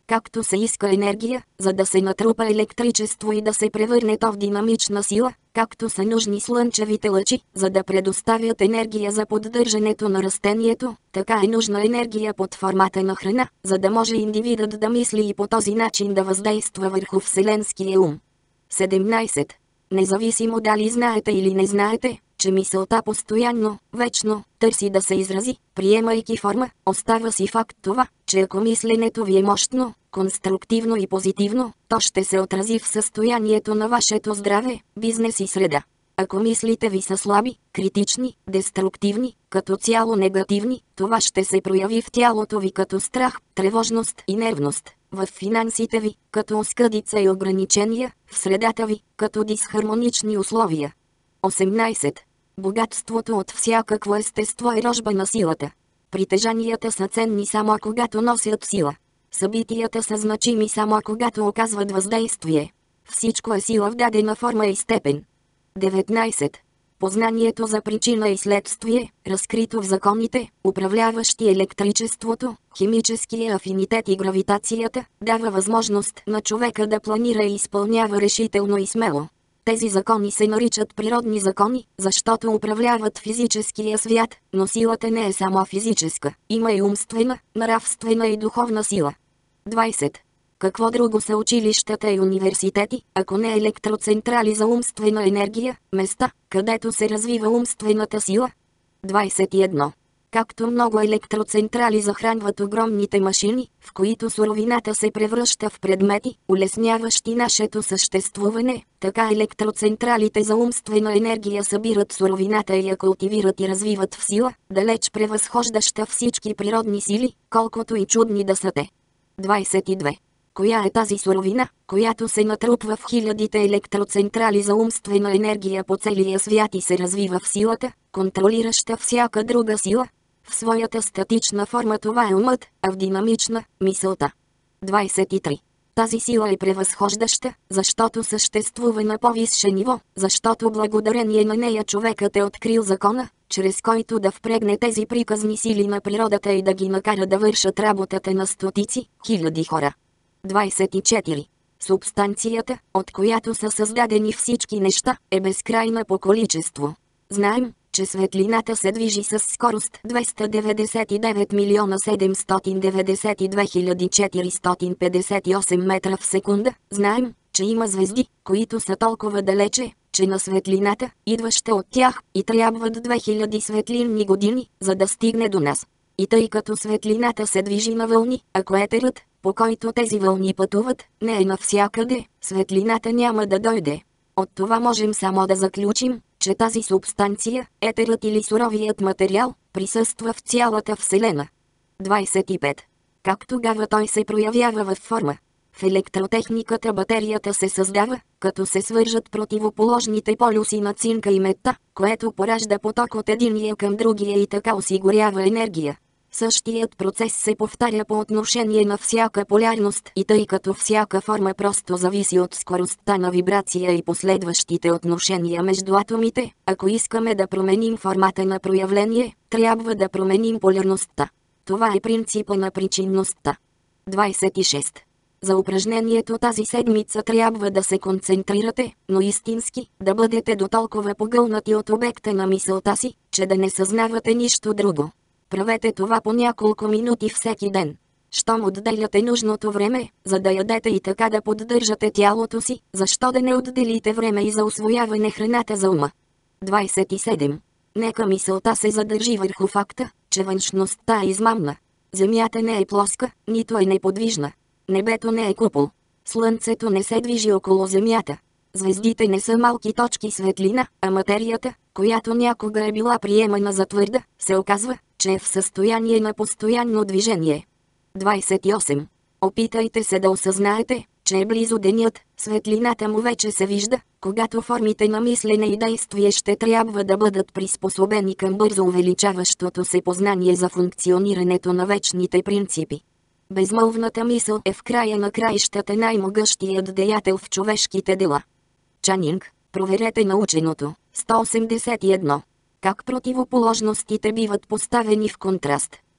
Както се иска енергия, за да се натрупа електричество и да се превърне то в динамична сила, както са нужни слънчевите лъчи, за да предоставят енергия за поддържането на растението, така е нужна енергия под формата на храна, за да може индивидът да мисли и по този начин да въздейства върху вселенския ум. седемнайсет. Независимо дали знаете или не знаете, че мисълта постоянно, вечно, търси да се изрази, приемайки форма, остава си факт това, че ако мисленето ви е мощно, конструктивно и позитивно, то ще се отрази в състоянието на вашето здраве, бизнес и среда. Ако мислите ви са слаби, критични, деструктивни, като цяло негативни, това ще се прояви в тялото ви като страх, тревожност и нервност, в финансите ви, като оскъдица и ограничения, в средата ви, като дисхармонични условия. осемнайсет. Богатството от всякакво естество е рожба на силата. Притежанията са ценни само когато носят сила. Събитията са значими само когато оказват въздействие. Всичко е сила в дадена форма и степен. деветнайсет. Познанието за причина и следствие, разкрито в законите, управляващи електричеството, химическия афинитет и гравитацията, дава възможност на човека да планира и изпълнява решително и смело. Тези закони се наричат природни закони, защото управляват физическия свят, но силата не е само физическа, има и умствена, нравствена и духовна сила. двайсет. Какво друго са училищата и университети, ако не електроцентрали за умствена енергия, места, където се развива умствената сила? двайсет и едно. Както много електроцентрали захранват огромните машини, в които суровината се превръща в предмети, улесняващи нашето съществуване, така електроцентралите за умствена енергия събират суровината и я култивират и развиват в сила, далеч превъзхождаща всички природни сили, колкото и чудни да са те. двайсет и две. Коя е тази суровина, която се натрупва в хилядите електроцентрали за умствена енергия по целия свят и се развива в силата, контролираща всяка друга сила? В своята статична форма това е умът, а в динамична – мисълта. двайсет и три. Тази сила е превъзхождаща, защото съществува на по-висше ниво, защото благодарение на нея човекът е открил закона, чрез който да впрегне тези приказни сили на природата и да ги накара да вършат работата на стотици, хиляди хора. двайсет и четири. Субстанцията, от която са създадени всички неща, е безкрайна по количество. Знаем, че светлината се движи с скорост двеста деветдесет и девет милиона седемстотин деветдесет и две хиляди четиристотин петдесет и осем метра в секунда. Знаем, че има звезди, които са толкова далече, че на светлината, идваща от тях, и трябват две хиляди светлинни години, за да стигне до нас. И тъй като светлината се движи на вълни, ако етерът, по който тези вълни пътуват, не е навсякъде, светлината няма да дойде. От това можем само да заключим, че тази субстанция, етерът или суровият материал, присъства в цялата Вселена. двайсет и пет. Как тогава той се проявява във форма? В електротехниката батерията се създава, като се свържат противоположните полюси на цинка и медта, което поражда поток от единия към другия и така осигурява енергия. Същият процес се повтаря по отношение на всяка полярност и тъй като всяка форма просто зависи от скоростта на вибрация и последващите отношения между атомите, ако искаме да променим формата на проявление, трябва да променим полярността. Това е принципа на причинността. двайсет и шест. За упражнението тази седмица трябва да се концентрирате, но истински, да бъдете дотолкова погълнати от обекта на мисълта си, че да не съзнавате нищо друго. Правете това по няколко минути всеки ден. Щом отделяте нужното време, за да ядете и така да поддържате тялото си, защо да не отделите време и за усвояване храната за ума? двайсет и седем. Нека мисълта се задържи върху факта, че външността е измамна. Земята не е плоска, нито е неподвижна. Небето не е купол. Слънцето не се движи около Земята. Звездите не са малки точки светлина, а материята, която някога е била приемана за твърда, се оказва, че е в състояние на постоянно движение. двайсет и осем. Опитайте се да осъзнаете, че е близо денят, светлината му вече се вижда, когато формите на мислене и действие ще трябва да бъдат приспособени към бързо увеличаващото се познание за функционирането на вечните принципи. Безмълвната мисъл е в края на краищата най-могъщият деятел в човешките дела. Чанинг, проверете наученото. сто осемдесет и едно. Как противоположностите биват поставени в контраст.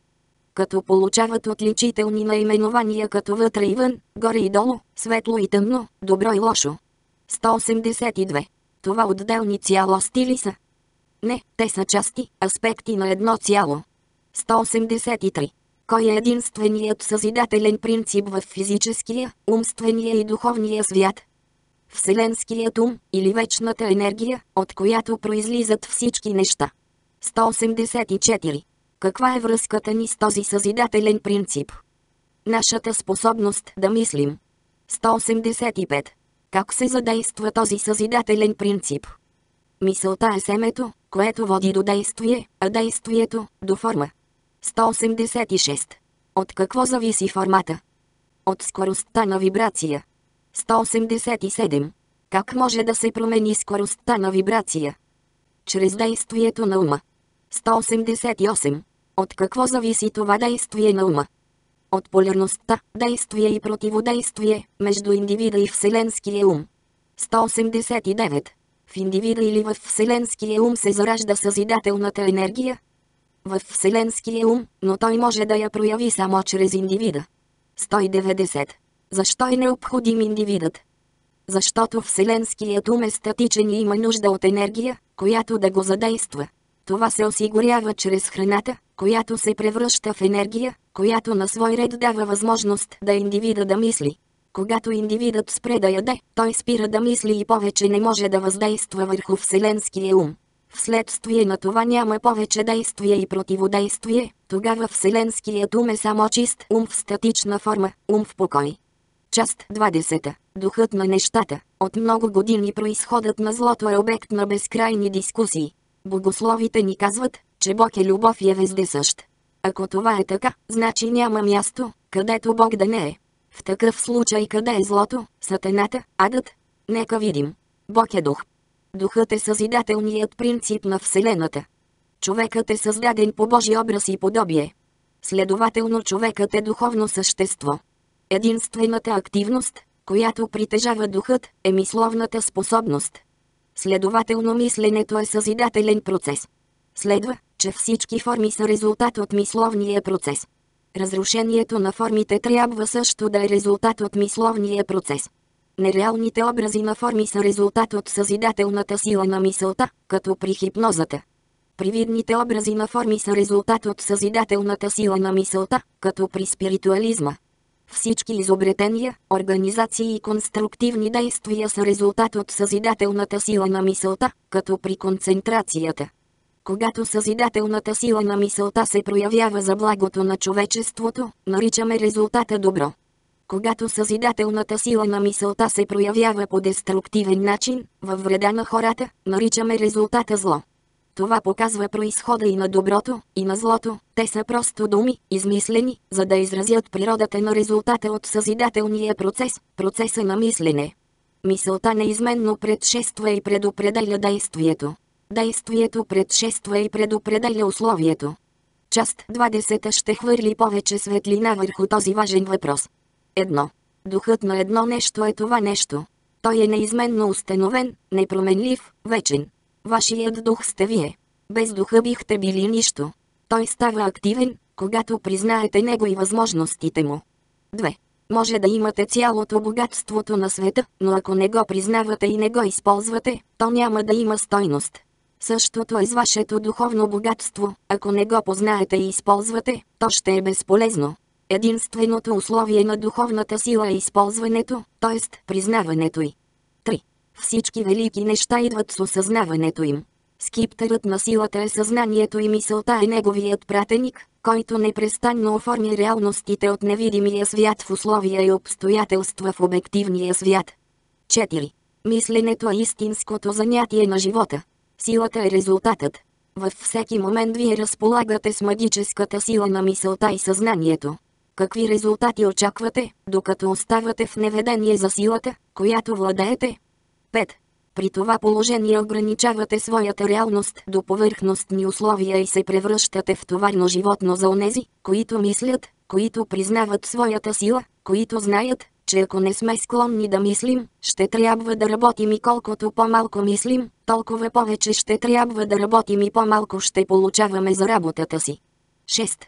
като получават отличителни наименования като вътре и вън, горе и долу, светло и тъмно, добро и лошо. сто осемдесет и две. Това отделни цялости ли са? Не, те са части, аспекти на едно цяло. сто осемдесет и три. Кой е единственият съзидателен принцип в физическия, умствения и духовния свят? Вселенският ум, или вечната енергия, от която произлизат всички неща. сто осемдесет и четири. Каква е връзката ни с този съзидателен принцип? Нашата способност да мислим. сто осемдесет и пет. Как се задейства този съзидателен принцип? Мисълта е семето, което води до действие, а действието – до форма. сто осемдесет и шест. От какво зависи формата? От скоростта на вибрация. сто осемдесет и седем. Как може да се промени скоростта на вибрация? Чрез действието на ума. сто осемдесет и осем. От какво зависи това действие на ума? От полярността, действие и противодействие, между индивида и вселенския ум. сто осемдесет и девет. В индивида или в вселенския ум се заражда съзидателната енергия? В вселенския ум, но той може да я прояви само чрез индивида. сто и деветдесет. Защо е необходим индивидът? Защото вселенският ум е статичен и има нужда от енергия, която да го задейства. Това се осигурява чрез храната, която се превръща в енергия, която на свой ред дава възможност да индивида да мисли. Когато индивидът спре да яде, той спира да мисли и повече не може да въздейства върху вселенския ум. Вследствие на това няма повече действие и противодействие, тогава вселенският ум е само чист ум в статична форма, ум в покой. Част двадесета. Духът на нещата. От много години произходът на злото е обект на безкрайни дискусии. Богословите ни казват, че Бог е любов и е вездесъщ. Ако това е така, значи няма място, където Бог да не е. В такъв случай къде е злото, сатаната, адът? Нека видим. Бог е дух. Духът е съзидателният принцип на Вселената. Човекът е създаден по Божи образ и подобие. Следователно човекът е духовно същество. Единствената активност, която притежава духът, е мисловната способност. Следователно мисленето е съзидателен процес. Следва, че всички форми са резултат от мисловния процес. Разрушението на формите трябва също да е резултат от мисловния процес. Нереалните образи на форми са резултат от съзидателната сила на мисълта, като при хипнозата. Привидните образи на форми са резултат от съзидателната сила на мисълта, като при спиритуализма. Всички изобретения, организации и конструктивни действия са резултат от съзидателната сила на мисълта, като при концентрацията. Когато съзидателната сила на мисълта се проявява за благото на човечеството, наричаме резултата добро. Когато съзидателната сила на мисълта се проявява по деструктивен начин, във вреда на хората, наричаме резултата зло. Това показва произхода и на доброто, и на злото. Те са просто думи, измислени, за да изразят природата на резултата от съзидателния процес, процеса на мислене. Мисълта неизменно предшества и предопределя действието. Действието предшества и предопределя условието. Част двадесета ще хвърли повече светлина върху този важен въпрос. Едно. Духът на едно нещо е това нещо. Той е неизменно установен, непроменлив, вечен. Вашият дух сте вие. Без духа бихте били нищо. Той става активен, когато признаете него и възможностите му. Две. Може да имате цялото богатството на света, но ако не го признавате и не го използвате, то няма да има стойност. Същото е с вашето духовно богатство, ако не го познаете и използвате, то ще е безполезно. Единственото условие на духовната сила е използването, т.е. признаването й. Три. Всички велики неща идват с осъзнаването им. Скиптерът на силата е съзнанието и мисълта е неговият пратеник, който непрестанно оформя реалностите от невидимия свят в условия и обстоятелства в обективния свят. четири. Мисленето е истинското занятие на живота. Силата е резултатът. Във всеки момент вие разполагате с магическата сила на мисълта и съзнанието. Какви резултати очаквате, докато оставате в неведение за силата, която владеете? пет. При това положение ограничавате своята реалност до повърхностни условия и се превръщате в товарно животно за онези, които мислят, които признават своята сила, които знаят, че ако не сме склонни да мислим, ще трябва да работим и колкото по-малко мислим, толкова повече ще трябва да работим и по-малко ще получаваме за работата си. шест.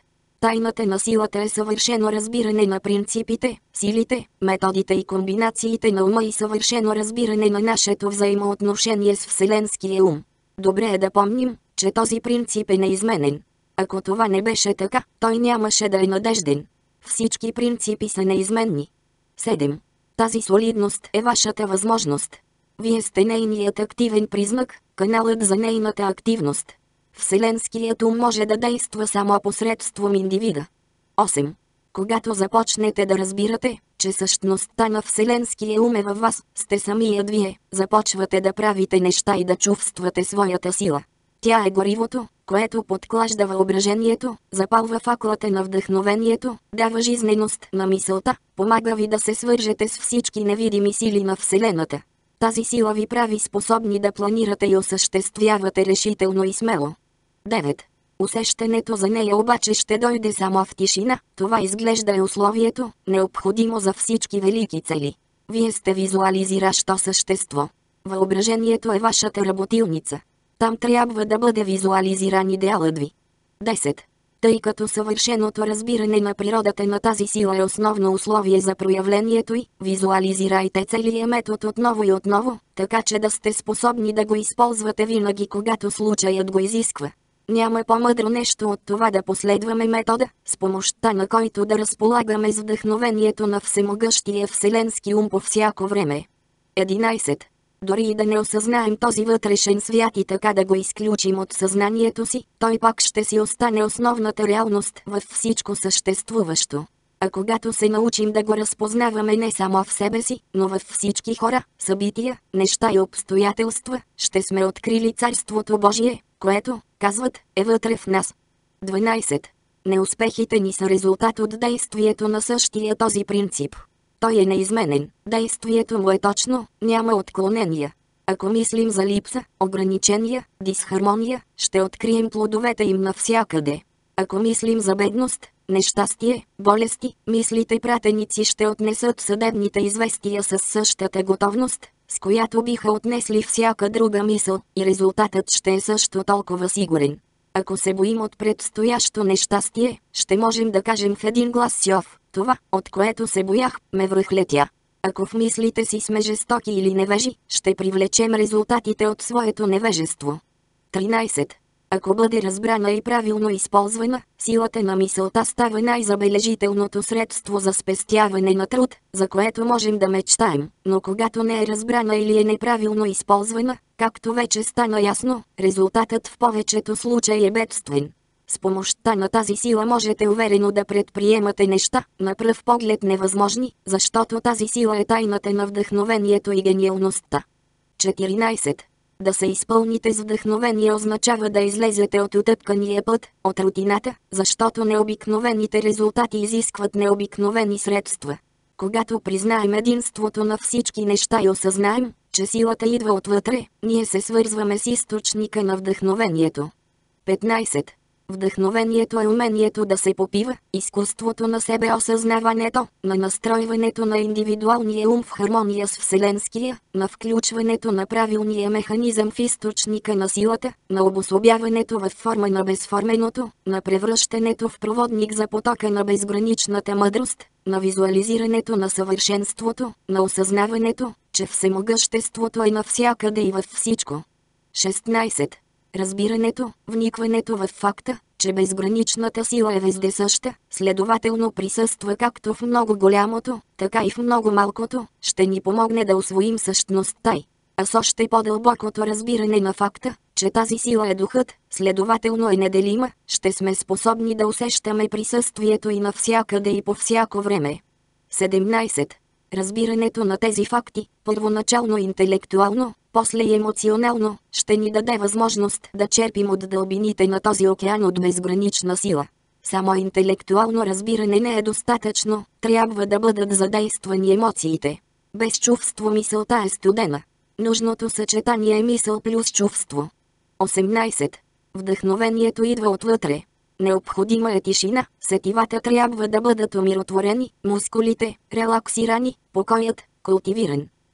Тайната на силата е съвършено разбиране на принципите, силите, методите и комбинациите на ума и съвършено разбиране на нашето взаимоотношение с Вселенския ум. Добре е да помним, че този принцип е неизменен. Ако това не беше така, той нямаше да е надежден. Всички принципи са неизменни. седем. Тази солидност е вашата възможност. Вие сте нейният активен признак, каналът за нейната активност. Вселенският ум може да действа само посредством индивида. осем. Когато започнете да разбирате, че същността на Вселенския ум е във вас, сте самият вие, започвате да правите неща и да чувствате своята сила. Тя е горивото, което подклажда въображението, запалва факлата на вдъхновението, дава жизненост на мисълта, помага ви да се свържете с всички невидими сили на Вселената. Тази сила ви прави способни да планирате и осъществявате решително и смело. девет. Усещането за нея обаче ще дойде само в тишина, това изглежда е условието, необходимо за всички велики цели. Вие сте визуализиращо същество. Въображението е вашата работилница. Там трябва да бъде визуализиран идеалът ви. десет. Тъй като съвършеното разбиране на природата на тази сила е основно условие за проявлението й, визуализирайте целия метод отново и отново, така че да сте способни да го използвате винаги, когато случаят го изисква. Няма по-мъдро нещо от това да последваме метода, с помощта на който да разполагаме с вдъхновението на всемогъщия вселенски ум по всяко време. единайсет. Дори и да не осъзнаем този вътрешен свят и така да го изключим от съзнанието си, той пак ще си остане основната реалност във всичко съществуващо. А когато се научим да го разпознаваме не само в себе си, но във всички хора, събития, неща и обстоятелства, ще сме открили Царството Божие, което, казват, е вътре в нас. дванайсет. Неуспехите ни са резултат от действието на същия този принцип. Той е неизменен, действието му е точно, няма отклонения. Ако мислим за липса, ограничения, дисхармония, ще открием плодовете им навсякъде. Ако мислим за бедност, нещастие, болести, мислите пратеници ще отнесат съдебните известия със същата готовност, с която биха отнесли всяка друга мисъл, и резултатът ще е също толкова сигурен. Ако се боим от предстоящо нещастие, ще можем да кажем в един глас Сьов, това, от което се боях, ме връхлетя. Ако в мислите си сме жестоки или невежи, ще привлечем резултатите от своето невежество. тринайсет. Ако бъде разбрана и правилно използвана, силата на мисълта става най-забележителното средство за спестяване на труд, за което можем да мечтаем, но когато не е разбрана или е неправилно използвана, както вече стана ясно, резултатът в повечето случаи е бедствен. С помощта на тази сила можете уверено да предприемате неща, на пръв поглед невъзможни, защото тази сила е тайната на вдъхновението и гениалността. четиринайсет. Да се изпълните с вдъхновение означава да излезете от утъпкания път, от рутината, защото необикновените резултати изискват необикновени средства. Когато признаем единството на всички неща и осъзнаем, че силата идва отвътре, ние се свързваме с източника на вдъхновението. петнайсет. Вдъхновението е умението да се попива, изкуството на себе осъзнаването, на настройването на индивидуалния ум в хармония с Вселенския, на включването на правилния механизъм в източника на силата, на обособяването във форма на безформеното, на превръщането в проводник за потока на безграничната мъдрост, на визуализирането на съвършенството, на осъзнаването, че всемогъществото е навсякъде и във всичко. шестнайсет. Разбирането, вникването в факта, че безграничната сила е вездесъща, следователно присъства както в много голямото, така и в много малкото, ще ни помогне да усвоим същността й. А с още по-дълбокото разбиране на факта, че тази сила е духът, следователно е неделима, ще сме способни да усещаме присъствието и навсякъде и по всяко време. седемнайсет. Разбирането на тези факти, първоначално интелектуално, после и емоционално, ще ни даде възможност да черпим от дълбините на този океан от безгранична сила. Само интелектуално разбиране не е достатъчно, трябва да бъдат задействани емоциите. Без чувство мисълта е студена. Нужното съчетание е мисъл плюс чувство. осемнайсет. Вдъхновението идва отвътре. Необходима е тишина, сетивата трябва да бъдат умиротворени, мускулите, релаксирани, покоят, култивиран.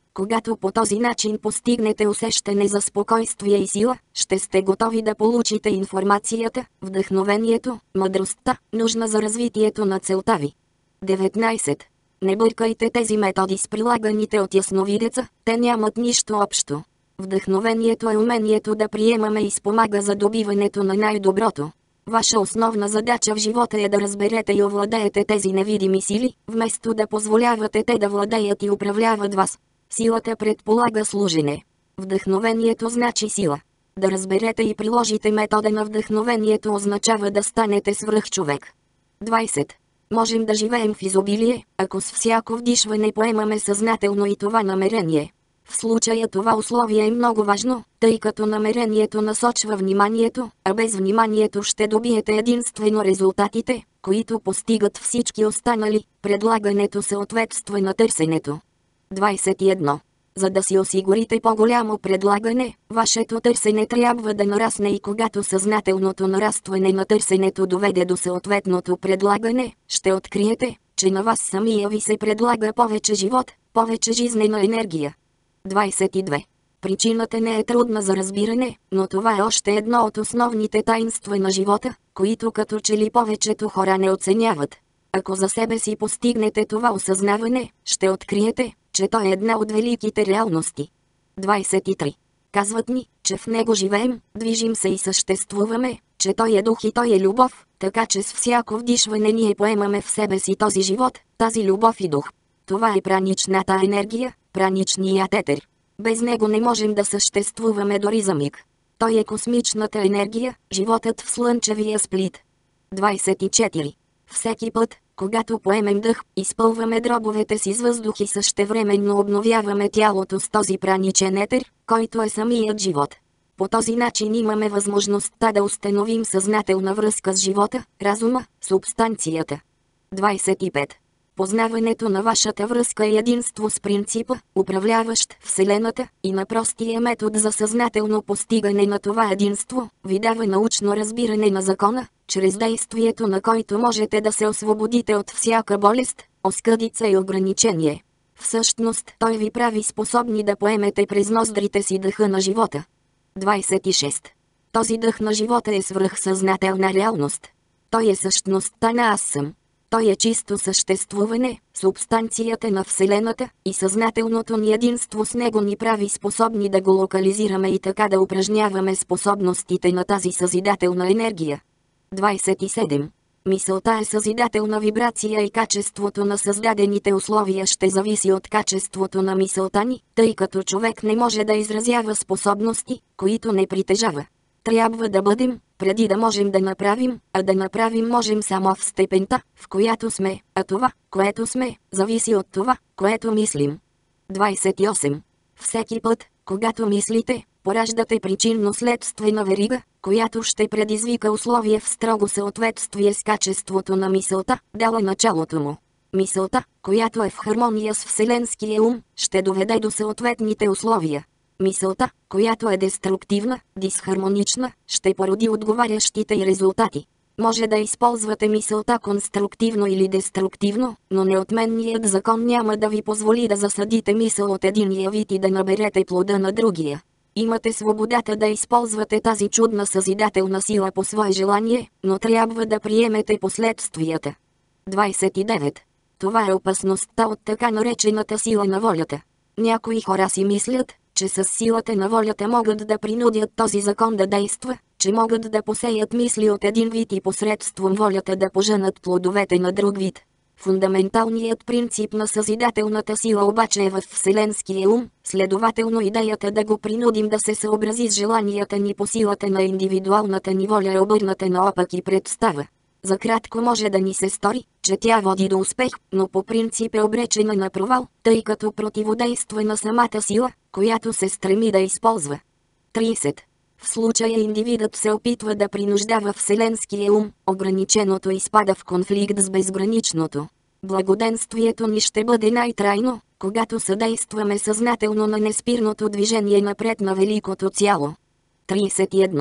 Когато по този начин постигнете усещане за спокойствие и сила, ще сте готови да получите информацията, вдъхновението, мъдростта, нужна за развитието на целта ви. деветнайсет. Не бъркайте тези методи с прилаганите от ясновидеца, те нямат нищо общо. Вдъхновението е умението да приемаме и спомага за добиването на най-доброто. Ваша основна задача в живота е да разберете и овладеете тези невидими сили, вместо да позволявате те да владеят и управляват вас. Силата предполага служене. Вдъхновението значи сила. Да разберете и приложите метода на вдъхновението означава да станете свръхчовек. двайсет. Можем да живеем в изобилие, ако с всяко вдишване поемаме съзнателно и това намерение. В случая това условие е много важно, тъй като намерението насочва вниманието, а без вниманието ще добиете единствено резултатите, които постигат всички останали. Предлагането съответства на търсенето. двайсет и едно. За да си осигурите по-голямо предлагане, вашето търсене трябва да нарасне и когато съзнателното нарастване на търсенето доведе до съответното предлагане, ще откриете, че на вас самия ви се предлага повече живот, повече жизнена енергия. двайсет и две. Причината не е трудна за разбиране, но това е още едно от основните таинства на живота, които като че ли повечето хора не оценяват. Ако за себе си постигнете това осъзнаване, ще откриете, че то е една от великите реалности. двайсет и три. Казват ни, че в него живеем, движим се и съществуваме, че той е дух и той е любов, така че с всяко вдишване ние поемаме в себе си този живот, тази любов и дух. Това е праничната енергия, праничният етер. Без него не можем да съществуваме дори за миг. Той е космичната енергия, животът в слънчевия сплит. двайсет и четири. Всеки път, когато поемем дъх, изпълваме дробовете си с въздух и същевременно обновяваме тялото с този праничен етер, който е самият живот. По този начин имаме възможността да установим съзнателна връзка с живота, разума, субстанцията. двайсет и пет. Познаването на вашата връзка е единство с принципа, управляващ Вселената, и на простия метод за съзнателно постигане на това единство, ви дава научно разбиране на закона, чрез действието на който можете да се освободите от всяка болест, оскъдица и ограничение. Всъщност той ви прави способни да поемете през ноздрите си дъха на живота. двайсет и шест. Този дъх на живота е свръхсъзнателна реалност. Той е същността на аз съм. Той е чисто съществуване, субстанцията на Вселената, и съзнателното ни единство с него ни прави способни да го локализираме и така да упражняваме способностите на тази съзидателна енергия. двайсет и седем. Мисълта е съзидателна вибрация и качеството на създадените условия ще зависи от качеството на мисълта ни, тъй като човек не може да изразява способности, които не притежава. Трябва да бъдем, преди да можем да направим, а да направим можем само в степента, в която сме, а това, което сме, зависи от това, което мислим. двайсет и осем. Всеки път, когато мислите, пораждате причинно-следствена верига, която ще предизвика условия в строго съответствие с качеството на мисълта, дала началото му. Мисълта, която е в хармония с вселенския ум, ще доведе до съответните условия. Мисълта, която е деструктивна, дисхармонична, ще породи отговарящите й резултати. Може да използвате мисълта конструктивно или деструктивно, но неотменният закон няма да ви позволи да засадите мисъл от единия вид и да наберете плода на другия. Имате свободата да използвате тази чудна съзидателна сила по свое желание, но трябва да приемете последствията. двайсет и девет. Това е опасността от така наречената сила на волята. Някои хора си мислят, че с силата на волята могат да принудят този закон да действа, че могат да посеят мисли от един вид и посредством волята да поженат плодовете на друг вид. Фундаменталният принцип на съзидателната сила обаче е в вселенския ум, следователно идеята да го принудим да се съобрази с желанията ни по силата на индивидуалната ни воля е обърната наопаки представа. За кратко може да ни се стори, че тя води до успех, но по принцип е обречена на провал, тъй като противодейства на самата сила, която се стреми да използва. трийсет. В случая индивидът се опитва да принуждава вселенския ум, ограниченото изпада в конфликт с безграничното. Благоденствието ни ще бъде най-трайно, когато съдействаме съзнателно на неспирното движение напред на великото цяло. трийсет и едно.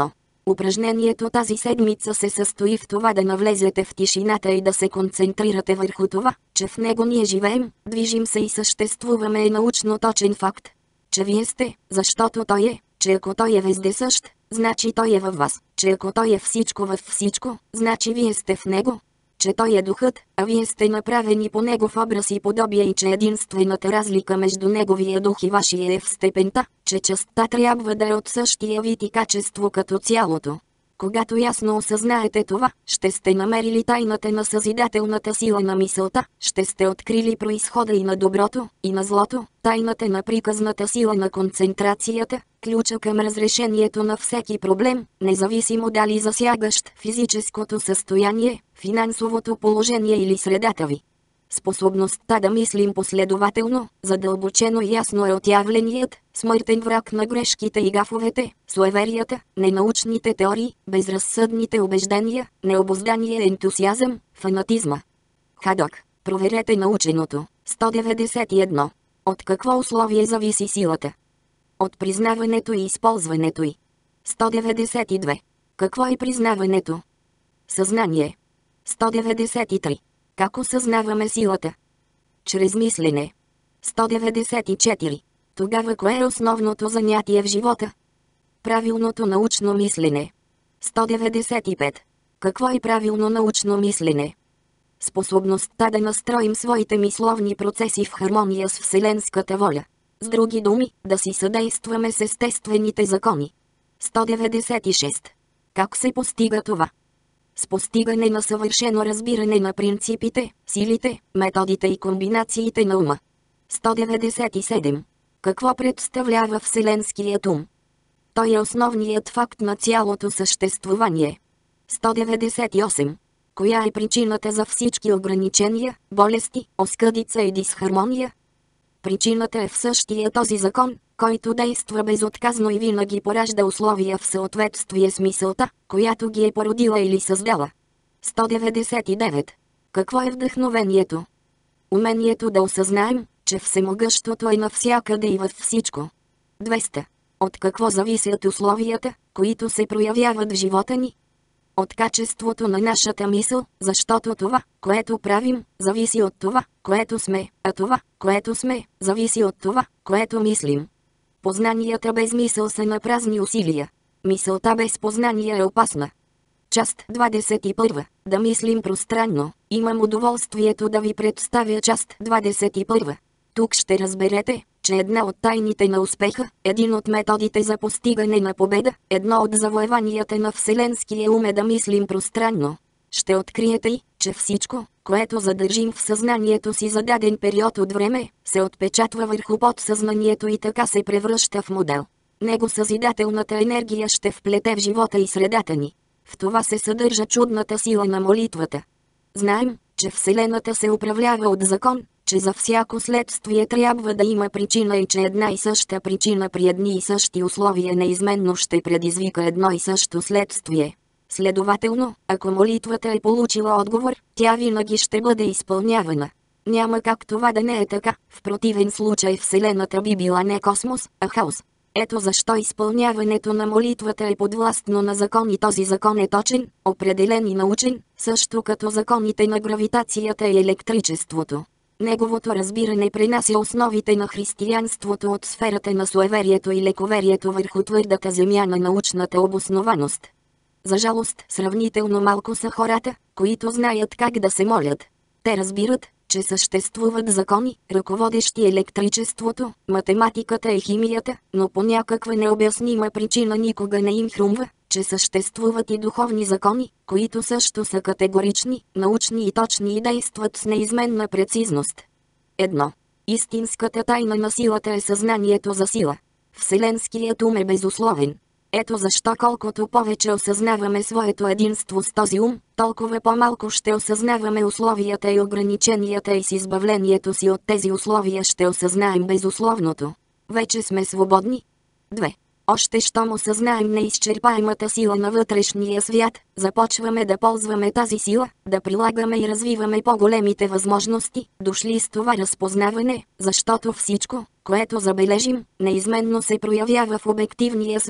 Упражнението тази седмица се състои в това да навлезете в тишината и да се концентрирате върху това, че в него ние живеем, движим се и съществуваме е научно точен факт. Че вие сте, защото той е, че ако той е вездесъщ, значи той е във вас, че ако той е всичко във всичко, значи вие сте в него. Че той е духът, а вие сте направени по негов образ и подобие и че единствената разлика между неговия дух и вашия е в степента, че частта трябва да е от същия вид и качество като цялото. Когато ясно осъзнаете това, ще сте намерили тайната на съзидателната сила на мисълта, ще сте открили произхода и на доброто, и на злото, тайната на приказната сила на концентрацията, ключа към разрешението на всеки проблем, независимо дали засягащ физическото състояние, финансовото положение или средата ви. Способността да мислим последователно, задълбочено и ясно е отявленият, смъртен враг на грешките и гафовете, суеверията, ненаучните теории, безразсъдните убеждения, необуздания ентусиазъм, фанатизма. Хадок, проверете наученото. сто деветдесет и едно. От какво условие зависи силата? От признаването и използването й. сто деветдесет и две. Какво е признаването? Съзнание. сто деветдесет и три. Как осъзнаваме силата? Чрез мислене. сто деветдесет и четири. Тогава кое е основното занятие в живота? Правилното научно мислене. сто деветдесет и пет. Какво е правилно научно мислене? Способността да настроим своите мисловни процеси в хармония с вселенската воля. С други думи, да си съдействаме с естествените закони. сто деветдесет и шест. Как се постига това? С постигане на съвършено разбиране на принципите, силите, методите и комбинациите на ума. сто деветдесет и седем. Какво представлява вселенският ум? Той е основният факт на цялото съществувание. сто деветдесет и осем. Коя е причината за всички ограничения, болести, оскъдица и дисхармония? Причината е в същия този закон, който действа безотказно и винаги поражда условия в съответствие с мисълта, която ги е породила или създала. сто деветдесет и девет. Какво е вдъхновението? Умението да осъзнаем, че всемогъщото е навсякъде и във всичко. двеста. От какво зависят условията, които се проявяват в живота ни? От качеството на нашата мисъл, защото това, което правим, зависи от това, което сме, а това, което сме, зависи от това, което мислим. Познанията без мисъл са напразни усилия. Мисълта без познание е опасна. Част двадесет и първа. Да мислим пространно. Имам удоволствието да ви представя част двадесет и първа. Тук ще разберете, че една от тайните на успеха, един от методите за постигане на победа, едно от завоеванията на вселенския ум е да мислим пространно. Ще откриете и, че всичко, което задържим в съзнанието си за даден период от време, се отпечатва върху подсъзнанието и така се превръща в модел. Него съзидателната енергия ще вплете в живота и средата ни. В това се съдържа чудната сила на молитвата. Знаем, че Вселената се управлява от закон, че за всяко следствие трябва да има причина и че една и съща причина при едни и същи условия неизменно ще предизвика едно и също следствие. Следователно, ако молитвата е получила отговор, тя винаги ще бъде изпълнявана. Няма как това да не е така, в противен случай Вселената би била не космос, а хаос. Ето защо изпълняването на молитвата е подвластно на закон и този закон е точен, определен и научен, също като законите на гравитацията и електричеството. Неговото разбиране пренася основите на християнството от сферата на суеверието и лековерието върху твърдата земя на научната обоснованост. За жалост, сравнително малко са хората, които знаят как да се молят. Те разбират, че съществуват закони, ръководещи електричеството, математиката и химията, но по някаква необяснима причина никога не им хрумва, че съществуват и духовни закони, които също са категорични, научни и точни и действат с неизменна прецизност. Едно. Истинската тайна на силата е съзнанието за сила. Вселенският ум е безусловен. Ето защо колкото повече осъзнаваме своето единство с този ум, толкова по-малко ще осъзнаваме условията и ограниченията и с избавлението си от тези условия ще осъзнаем безусловното. Вече сме свободни. две. Още щом осъзнаем неизчерпаемата сила на вътрешния свят, започваме да ползваме тази сила, да прилагаме и развиваме по-големите възможности, дошли с това разпознаване, защото всичко, което забележим, неизменно се проявява в обективния свят,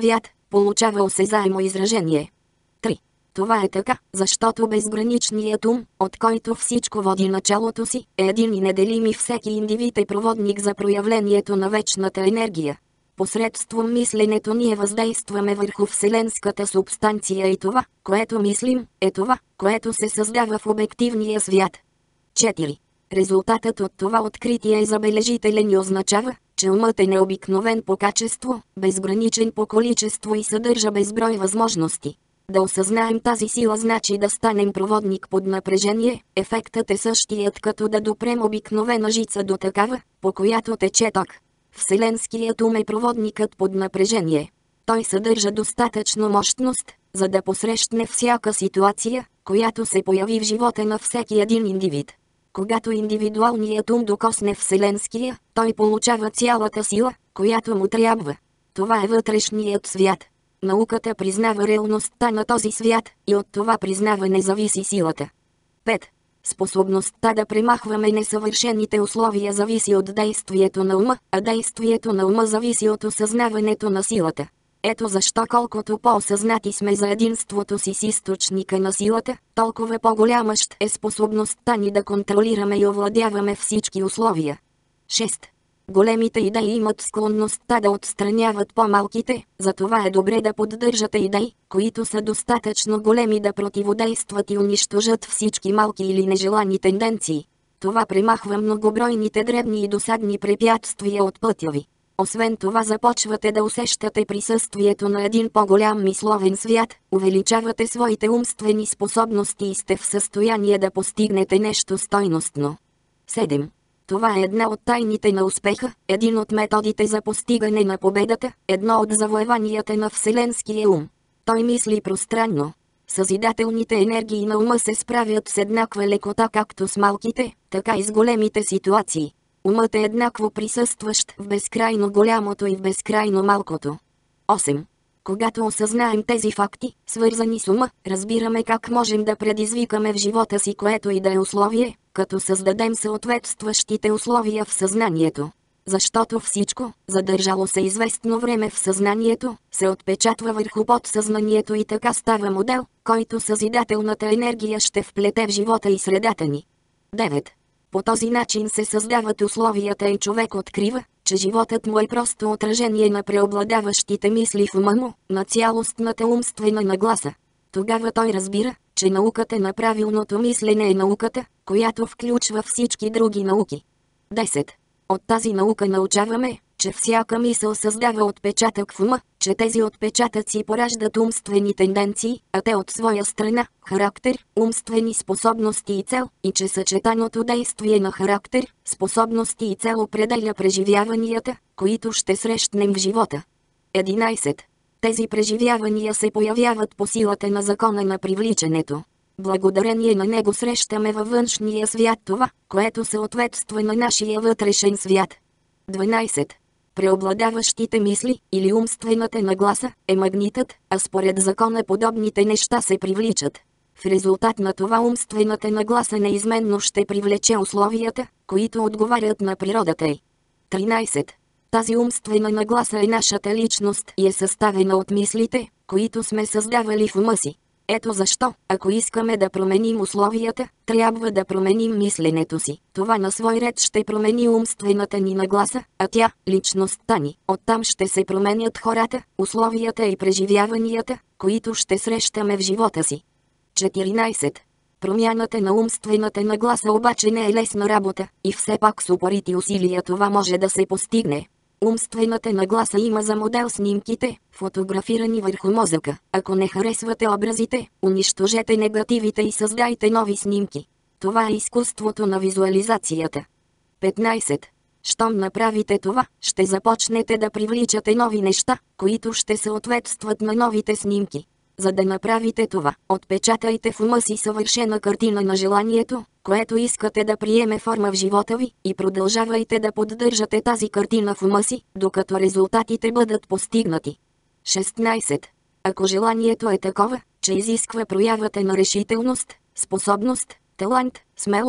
получава осезаемо изражение. три. Това е така, защото безграничният ум, от който всичко води началото си, е един и неделим и всеки индивид е проводник за проявлението на вечната енергия. Посредством мисленето ние въздействаме върху вселенската субстанция и това, което мислим, е това, което се създава в обективния свят. четири. Резултатът от това откритие е забележителен и означава, че умът е необикновен по качество, безграничен по количество и съдържа безброй възможности. Да осъзнаем тази сила значи да станем проводник под напрежение, ефектът е същият като да допрем обикновена жица до такава, по която тече ток. Вселенският ум е проводникът под напрежение. Той съдържа достатъчно мощност, за да посрещне всяка ситуация, която се появи в живота на всеки един индивид. Когато индивидуалният ум докосне вселенския, той получава цялата сила, която му трябва. Това е вътрешният свят. Науката признава реалността на този свят и от това признаване зависи силата. пет. Способността да премахваме несъвършените условия зависи от действието на ума, а действието на ума зависи от осъзнаването на силата. Ето защо колкото по-осъзнати сме за единството си с източника на силата, толкова по-голяма ще е способността ни да контролираме и овладяваме всички условия. шест. Големите идеи имат склонността да отстраняват по-малките, затова е добре да поддържате идеи, които са достатъчно големи да противодействат и унищожат всички малки или нежелани тенденции. Това премахва многобройните дребни и досадни препятствия от пътя ви. Освен това започвате да усещате присъствието на един по-голям мисловен свят, увеличавате своите умствени способности и сте в състояние да постигнете нещо стойностно. седем. Това е една от тайните на успеха, един от методите за постигане на победата, едно от завоеванията на вселенския ум. Той мисли пространно. Съзидателните енергии на ума се справят с еднаква лекота както с малките, така и с големите ситуации. Умът е еднакво присъстващ в безкрайно голямото и в безкрайно малкото. осем. Когато осъзнаем тези факти, свързани с ума, разбираме как можем да предизвикаме в живота си което и да е условие, като създадем съответстващите условия в съзнанието. Защото всичко, задържало се известно време в съзнанието, се отпечатва върху подсъзнанието и така става модел, който съзидателната енергия ще вплете в живота и средата ни. девет. По този начин се създават условията и човек открива, че животът му е просто отражение на преобладаващите мисли в ума му, на цялостната умствена нагласа. Тогава той разбира, че науката на правилното мислене е науката, която включва всички други науки. десет. От тази наука научаваме, че всяка мисъл създава отпечатък в ума, че тези отпечатъци пораждат умствени тенденции, а те от своя страна – характер, умствени способности и цел, и че съчетаното действие на характер, способности и цел определя преживяванията, които ще срещнем в живота. единайсет. Тези преживявания се появяват по силата на закона на привличането. Благодарение на него срещаме във външния свят това, което съответства на нашия вътрешен свят. дванайсет. Преобладаващите мисли, или умствената нагласа, е магнитът, а според закона подобните неща се привличат. В резултат на това умствената нагласа неизменно ще привлече условията, които отговарят на природата й. тринайсет. Тази умствена нагласа е нашата личност и е съставена от мислите, които сме създавали в ума си. Ето защо, ако искаме да променим условията, трябва да променим мисленето си. Това на свой ред ще промени умствената ни нагласа, а тя – личността ни. Оттам ще се променят хората, условията и преживяванията, които ще срещаме в живота си. четиринайсет. Промяната на умствената нагласа обаче не е лесна работа, и все пак с упорити усилия това може да се постигне. Умствената нагласа има за модел снимките, фотографирани върху мозъка. Ако не харесвате образите, унищожете негативите и създайте нови снимки. Това е изкуството на визуализацията. петнайсет. Щом направите това, ще започнете да привличате нови неща, които ще съответстват на новите снимки. За да направите това, отпечатайте в ума си съвършена картина на желанието, което искате да приеме форма в живота ви, и продължавайте да поддържате тази картина в ума си, докато резултатите бъдат постигнати. шестнайсет. Ако желанието е такова, че изисква проявата на решителност, способност, талант, смелост,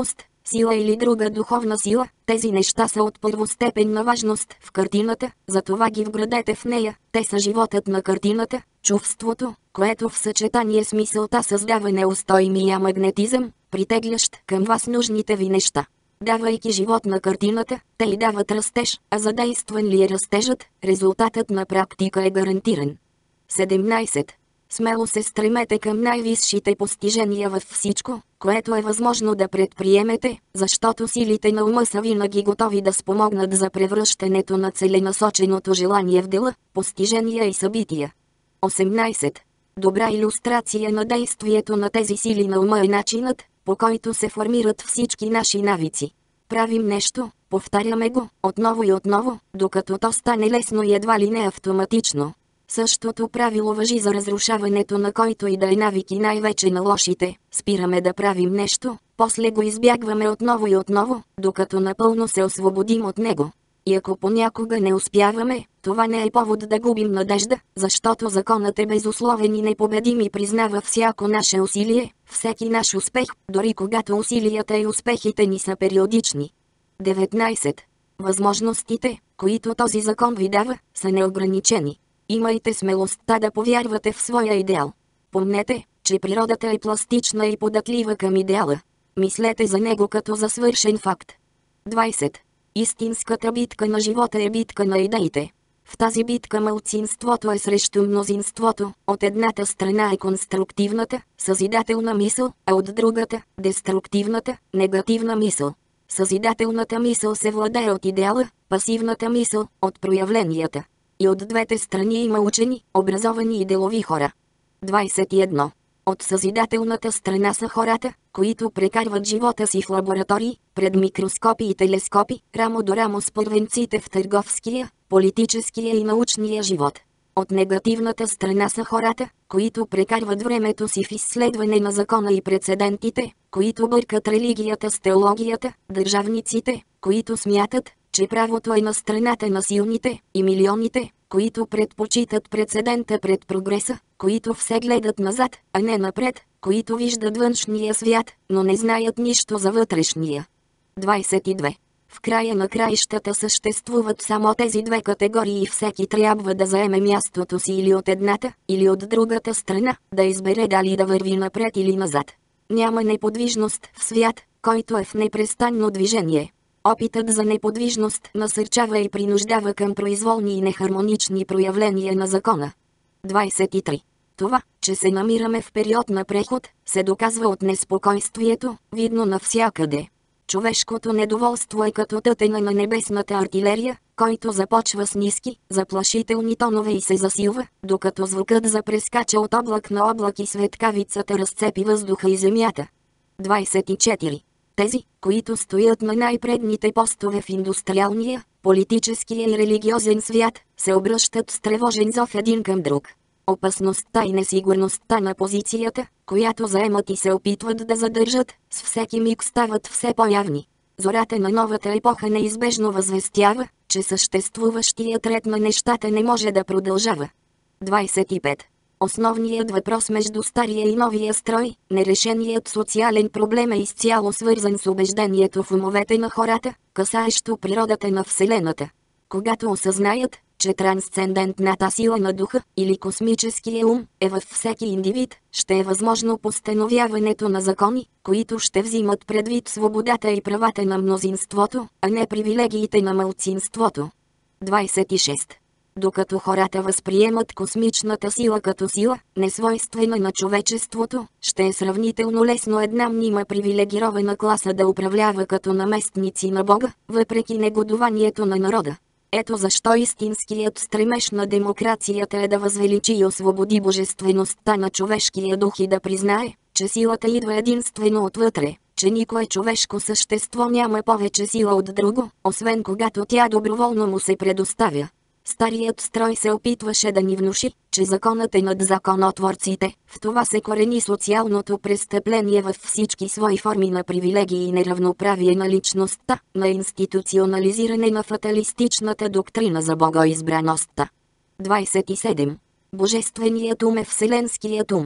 сила или друга духовна сила, тези неща са от първостепенна важност в картината, затова ги вградете в нея. Те са животът на картината, чувството, което в съчетание с мисълта създава неустоймия магнетизъм, притеглящ към вас нужните ви неща. Давайки живот на картината, те й дават растеж, а задействан ли е растежът, резултатът на практика е гарантиран. седемнайсет. Смело се стремете към най-висшите постижения във всичко, което е възможно да предприемете, защото силите на ума са винаги готови да спомогнат за превръщането на целенасоченото желание в дела, постижения и събития. осемнайсет. Добра илюстрация на действието на тези сили на ума е начинът, по който се формират всички наши навици. Правим нещо, повтаряме го, отново и отново, докато то стане лесно и едва ли не автоматично. Същото правило важи за разрушаването на който и да е навик и най-вече на лошите. Спираме да правим нещо, после го избягваме отново и отново, докато напълно се освободим от него. И ако понякога не успяваме, това не е повод да губим надежда, защото законът е безусловен и непобедим и признава всяко наше усилие, всеки наш успех, дори когато усилията и успехите ни са периодични. деветнайсет. Възможностите, които този закон ви дава, са неограничени. Имайте смелостта да повярвате в своя идеал. Помнете, че природата е пластична и податлива към идеала. Мислете за него като за свършен факт. двайсет. Истинската битка на живота е битка на идеите. В тази битка малцинството е срещу мнозинството, от едната страна е конструктивната, съзидателна мисъл, а от другата – деструктивната, негативна мисъл. Съзидателната мисъл се владее от идеала, пасивната мисъл – от проявленията. И от двете страни има учени, образовани и делови хора. двайсет и едно. От съзидателната страна са хората, които прекарват живота си в лаборатории, пред микроскопи и телескопи, рамо до рамо с първенците в търговския, политическия и научния живот. От негативната страна са хората, които прекарват времето си в изследване на закона и прецедентите, които бъркат религията с теологията, държавниците, които смятат, че правото е на страната на силните, и милионите, които предпочитат прецедента пред прогреса, които все гледат назад, а не напред, които виждат външния свят, но не знаят нищо за вътрешния. двайсет и две. В края на краищата съществуват само тези две категории и всеки трябва да заеме мястото си или от едната, или от другата страна, да избере дали да върви напред или назад. Няма неподвижност в свят, който е в непрестанно движение. Опитът за неподвижност насърчава и принуждава към произволни и нехармонични проявления на закона. двайсет и три. Това, че се намираме в период на преход, се доказва от неспокойствието, видно навсякъде. Човешкото недоволство е като тътена на небесната артилерия, който започва с ниски, заплашителни тонове и се засилва, докато звукът запрескача от облак на облак и светкавицата разцепи въздуха и земята. двайсет и четири. Тези, които стоят на най-предните постове в индустриалния, политическия и религиозен свят, се обръщат с тревожен зов един към друг. Опасността и несигурността на позицията, която заемат и се опитват да задържат, с всеки миг стават все по-явни. Зората на новата епоха неизбежно възвестява, че съществуващият ред на нещата не може да продължава. двайсет и пет. Основният въпрос между стария и новия строй, нерешеният социален проблем е изцяло свързан с убеждението в умовете на хората, касаещо природата на Вселената. Когато осъзнаят, че трансцендентната сила на духа, или космическия ум, е във всеки индивид, ще е възможно постановяването на закони, които ще взимат предвид свободата и правата на мнозинството, а не привилегиите на малцинството. двайсет и шест. Докато хората възприемат космичната сила като сила, несвойствена на човечеството, ще е сравнително лесно една мнима привилегирована класа да управлява като наместници на Бога, въпреки негодуванието на народа. Ето защо истинският стремеж на демокрацията е да възвеличи и освободи божествеността на човешкия дух и да признае, че силата идва единствено отвътре, че никое човешко същество няма повече сила от друго, освен когато тя доброволно му се предоставя. Старият строй се опитваше да ни внуши, че законът е над законотворците. В това се корени социалното престъпление във всички свои форми на привилегии и неравноправие на личността, на институционализиране на фаталистичната доктрина за богоизбраността. двайсет и седем. Божественият ум е вселенският ум.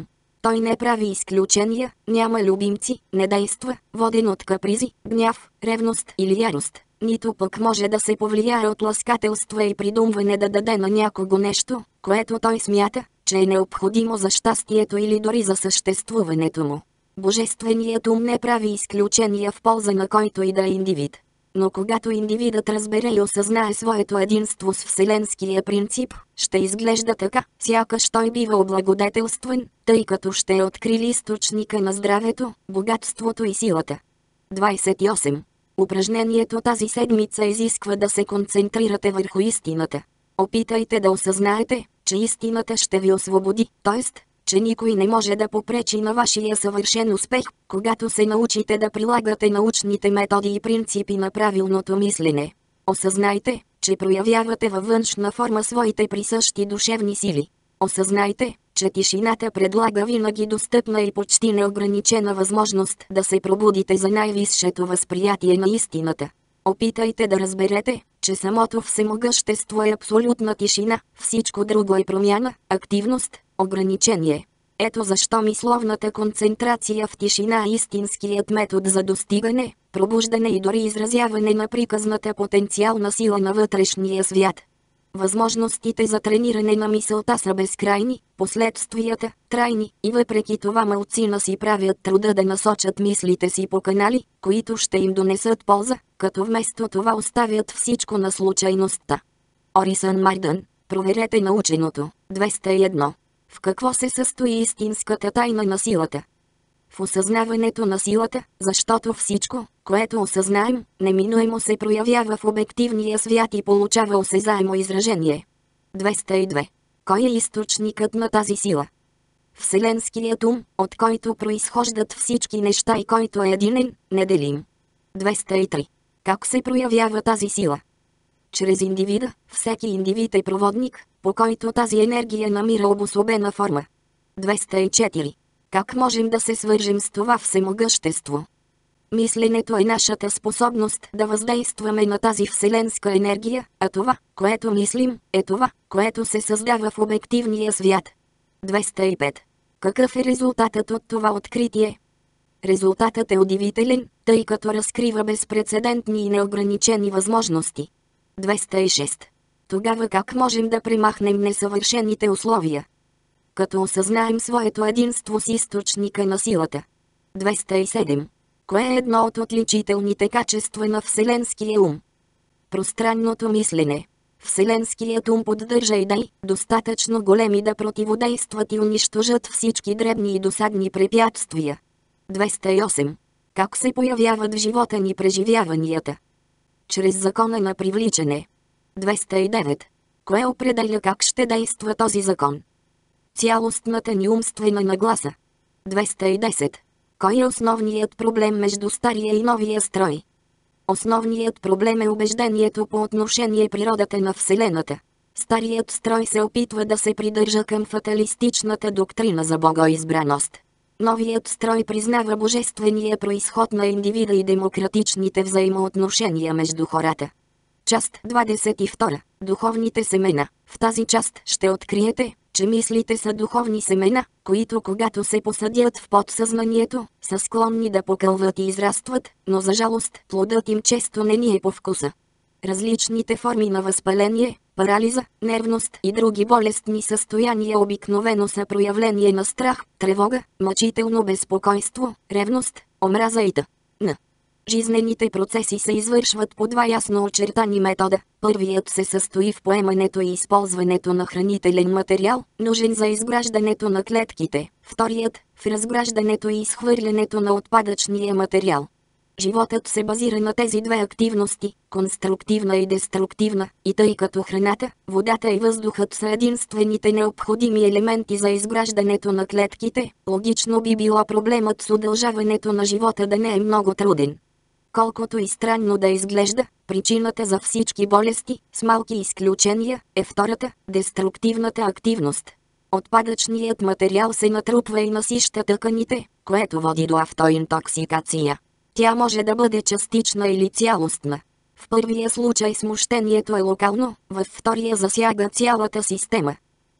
Той не прави изключения, няма любимци, не действа, воден от капризи, гняв, ревност или ярост, нито пък може да се повлияе от ласкателства и придумване да даде на някого нещо, което той смята, че е необходимо за щастието или дори за съществуването му. Божественият ум не прави изключения в полза на който и да е индивид. Но когато индивидът разбере и осъзнае своето единство с вселенския принцип, ще изглежда така, сякаш той бива облагодетелстван, тъй като ще е открил източника на здравето, богатството и силата. двадесет и осем. Упражнението тази седмица изисква да се концентрирате върху истината. Опитайте да осъзнаете, че истината ще ви освободи, т.е. че никой не може да попречи на вашия съвършен успех, когато се научите да прилагате научните методи и принципи на правилното мислене. Осъзнайте, че проявявате във външна форма своите присъщи душевни сили. Осъзнайте, че тишината предлага винаги достъпна и почти неограничена възможност да се пробудите за най-висшето възприятие на истината. Опитайте да разберете, че самото всемогъщество е абсолютна тишина, всичко друго е промяна, активност, ограничение. Ето защо мисловната концентрация в тишина е истинският метод за достигане, пробуждане и дори изразяване на приказната потенциална сила на вътрешния свят. Възможностите за трениране на мисълта са безкрайни, последствията – трайни, и въпреки това малцина си правят труда да насочат мислите си по канали, които ще им донесат полза, като вместо това оставят всичко на случайността. Орисън Мардън, проверете наученото. двеста и едно. В какво се състои истинската тайна на силата? В осъзнаването на силата, защото всичко, което осъзнаем, неминуемо се проявява в обективния свят и получава осезаемо изражение. двеста и две. Кой е източникът на тази сила? Вселенският ум, от който произхождат всички неща и който е единен, неделим. двеста и три. Как се проявява тази сила? Чрез индивида, всеки индивид е проводник, по който тази енергия намира обособена форма. двеста и четири. Как можем да се свържем с това всемогъщество? Мисленето е нашата способност да въздействаме на тази вселенска енергия, а това, което мислим, е това, което се създава в обективния свят. двеста и пет. Какъв е резултатът от това откритие? Резултатът е удивителен, тъй като разкрива безпрецедентни и неограничени възможности. двеста и шест. Тогава как можем да премахнем несъвършените условия? Като осъзнаем своето единство с източника на силата. двеста и седем. Кое е едно от отличителните качества на вселенския ум? Пространното мислене. Вселенският ум поддържа идеи, достатъчно големи да противодействат и унищожат всички дребни и досадни препятствия. двеста и осем. Как се появяват в живота ни преживяванията? Чрез закона на привличане. двеста и девет. Кое определя как ще действа този закон? Цялостната ни умствена нагласа. двеста и десет. Кой е основният проблем между стария и новия строй? Основният проблем е убеждението по отношение природата на Вселената. Старият строй се опитва да се придържа към фаталистичната доктрина за богоизбраност. Новият строй признава божествения произход на индивида и демократичните взаимоотношения между хората. Част двадесет и втора. Духовните семена. В тази част ще откриете, че мислите са духовни семена, които когато се посадят в подсъзнанието, са склонни да покълват и израстват, но за жалост плодът им често не ни е по вкуса. Различните форми на възпаление, парализа, нервност и други болестни състояния обикновено са проявление на страх, тревога, мъчително безпокойство, ревност, омраза и т.н. Жизнените процеси се извършват по два ясно очертани метода. Първият се състои в поемането и използването на хранителен материал, нужен за изграждането на клетките. Вторият – в разграждането и изхвърлянето на отпадъчния материал. Животът се базира на тези две активности – конструктивна и деструктивна, и тъй като храната, водата и въздухът са единствените необходими елементи за изграждането на клетките, логично би било проблемът с удължаването на живота да не е много труден. Колкото и странно да изглежда, причината за всички болести, с малки изключения, е втората – деструктивната активност. Отпадъчният материал се натрупва и насища тъканите, което води до автоинтоксикация. Тя може да бъде частична или цялостна. В първия случай смущението е локално, във втория засяга цялата система.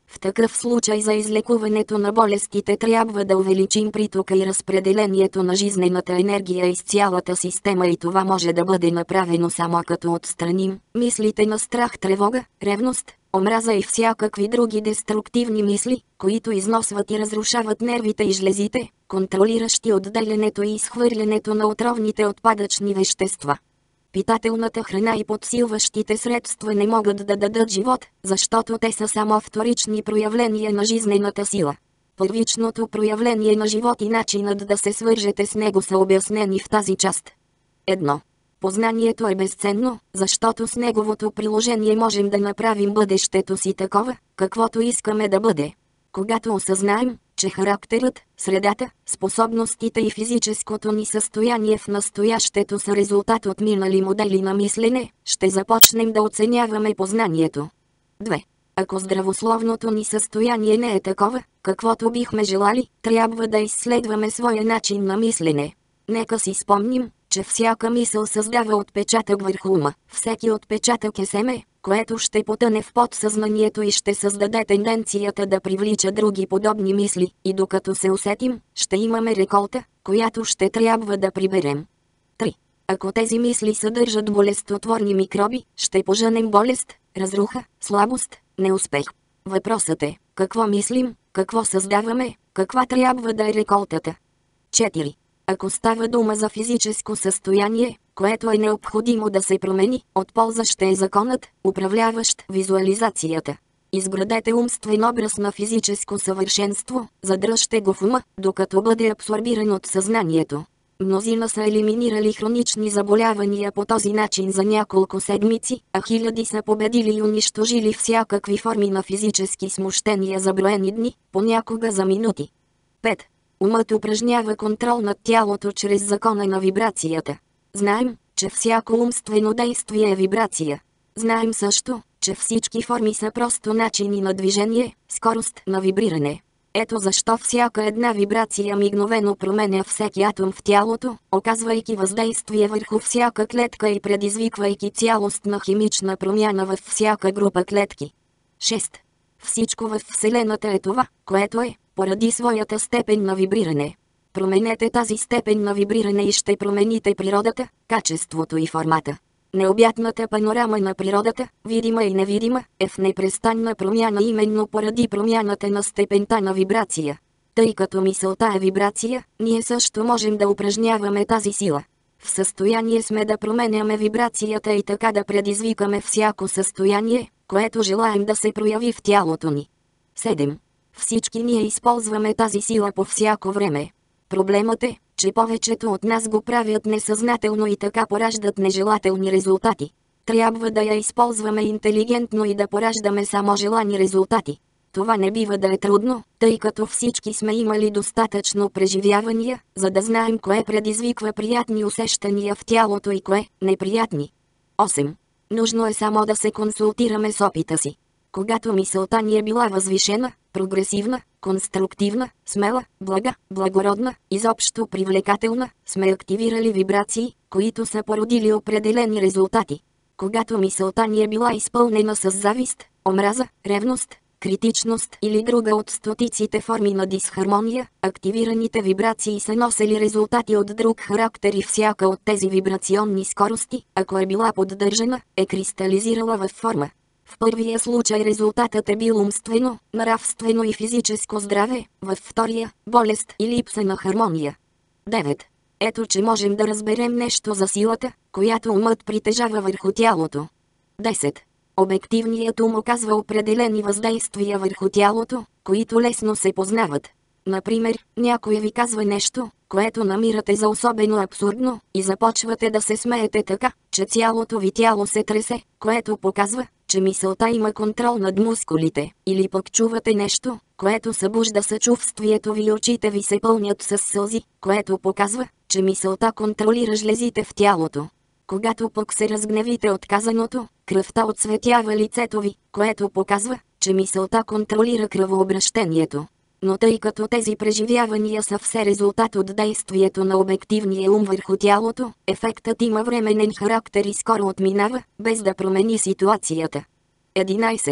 В такъв случай за излекуването на болестите трябва да увеличим притока и разпределението на жизнената енергия из цялата система и това може да бъде направено само като отстраним мислите на страх, тревога, ревност, омраза и всякакви други деструктивни мисли, които износват и разрушават нервите и жлезите, контролиращи отделянето и изхвърлянето на отровните отпадъчни вещества. Питателната храна и подсилващите средства не могат да дадат живот, защото те са само вторични проявления на жизнената сила. Първичното проявление на живот и начинът да се свържете с него са обяснени в тази част. едно. Познанието е безценно, защото с неговото приложение можем да направим бъдещето си такова, каквото искаме да бъде. Когато осъзнаем, че характерът, средата, способностите и физическото ни състояние в настоящето са резултат от минали модели на мислене, ще започнем да оценяваме познанието. две. Ако здравословното ни състояние не е такова, каквото бихме желали, трябва да изследваме своя начин на мислене. Нека си спомним, че всяка мисъл създава отпечатък върху ума. Всеки отпечатък е семе, което ще потъне в подсъзнанието и ще създаде тенденцията да привлича други подобни мисли, и докато се усетим, ще имаме реколта, която ще трябва да приберем. три. Ако тези мисли съдържат болестотворни микроби, ще поженем болест, разруха, слабост, неуспех. Въпросът е, какво мислим, какво създаваме, каква трябва да е реколтата. четири. Ако става дума за физическо състояние, което е необходимо да се промени, от полза ще е законът, управляващ визуализацията. Изградете умствен образ на физическо съвършенство, задръжте го в ума, докато бъде абсорбиран от съзнанието. Мнозина са елиминирали хронични заболявания по този начин за няколко седмици, а хиляди са победили и унищожили всякакви форми на физически смущения за броени дни, понякога за минути. пет. Умът упражнява контрол над тялото чрез закона на вибрацията. Знаем, че всяко умствено действие е вибрация. Знаем също, че всички форми са просто начини на движение, скорост на вибриране. Ето защо всяка една вибрация мигновено променя всеки атом в тялото, оказвайки въздействие върху всяка клетка и предизвиквайки цялостна химична промяна във всяка група клетки. шест. Всичко във Вселената е това, което е, поради своята степен на вибриране. Променете тази степен на вибриране и ще промените природата, качеството и формата. Необятната панорама на природата, видима и невидима, е в непрестанна промяна именно поради промяната на степента на вибрация. Тъй като мисълта е вибрация, ние също можем да упражняваме тази сила. В състояние сме да променяме вибрацията и така да предизвикаме всяко състояние, което желаем да се прояви в тялото ни. седем. Всички ние използваме тази сила по всяко време. Проблемът е, че повечето от нас го правят несъзнателно и така пораждат нежелателни резултати. Трябва да я използваме интелигентно и да пораждаме само желани резултати. Това не бива да е трудно, тъй като всички сме имали достатъчно преживявания, за да знаем кое предизвиква приятни усещания в тялото и кое – неприятни. осем. Нужно е само да се консултираме с опита си. Когато мисълта ни е била възвишена, прогресивна, конструктивна, смела, блага, благородна, изобщо привлекателна, сме активирали вибрации, които са породили определени резултати. Когато мисълта ни е била изпълнена с завист, омраза, ревност, критичност или друга от стотиците форми на дисхармония, активираните вибрации са носели резултати от друг характер и всяка от тези вибрационни скорости, ако е била поддържана, е кристализирала във форма. В първия случай резултатът е бил умствено, нравствено и физическо здраве, във втория – болест и липса на хармония. девет. Ето че можем да разберем нещо за силата, която умът притежава върху тялото. десет. Обективният ум оказва определени въздействия върху тялото, които лесно се познават. Например, някой ви казва нещо, което намирате за особено абсурдно, и започвате да се смеете така, че цялото ви тяло се тресе, което показва, че мисълта има контрол над мускулите, или пък чувате нещо, което събужда съчувствието ви и очите ви се пълнят с сълзи, което показва, че мисълта контролира жлезите в тялото. Когато пък се разгневите от казаното, кръвта отсветява лицето ви, което показва, че мисълта контролира кръвообращението. Но тъй като тези преживявания са все резултат от действието на обективния ум върху тялото, ефектът има временен характер и скоро отминава, без да промени ситуацията. единайсет.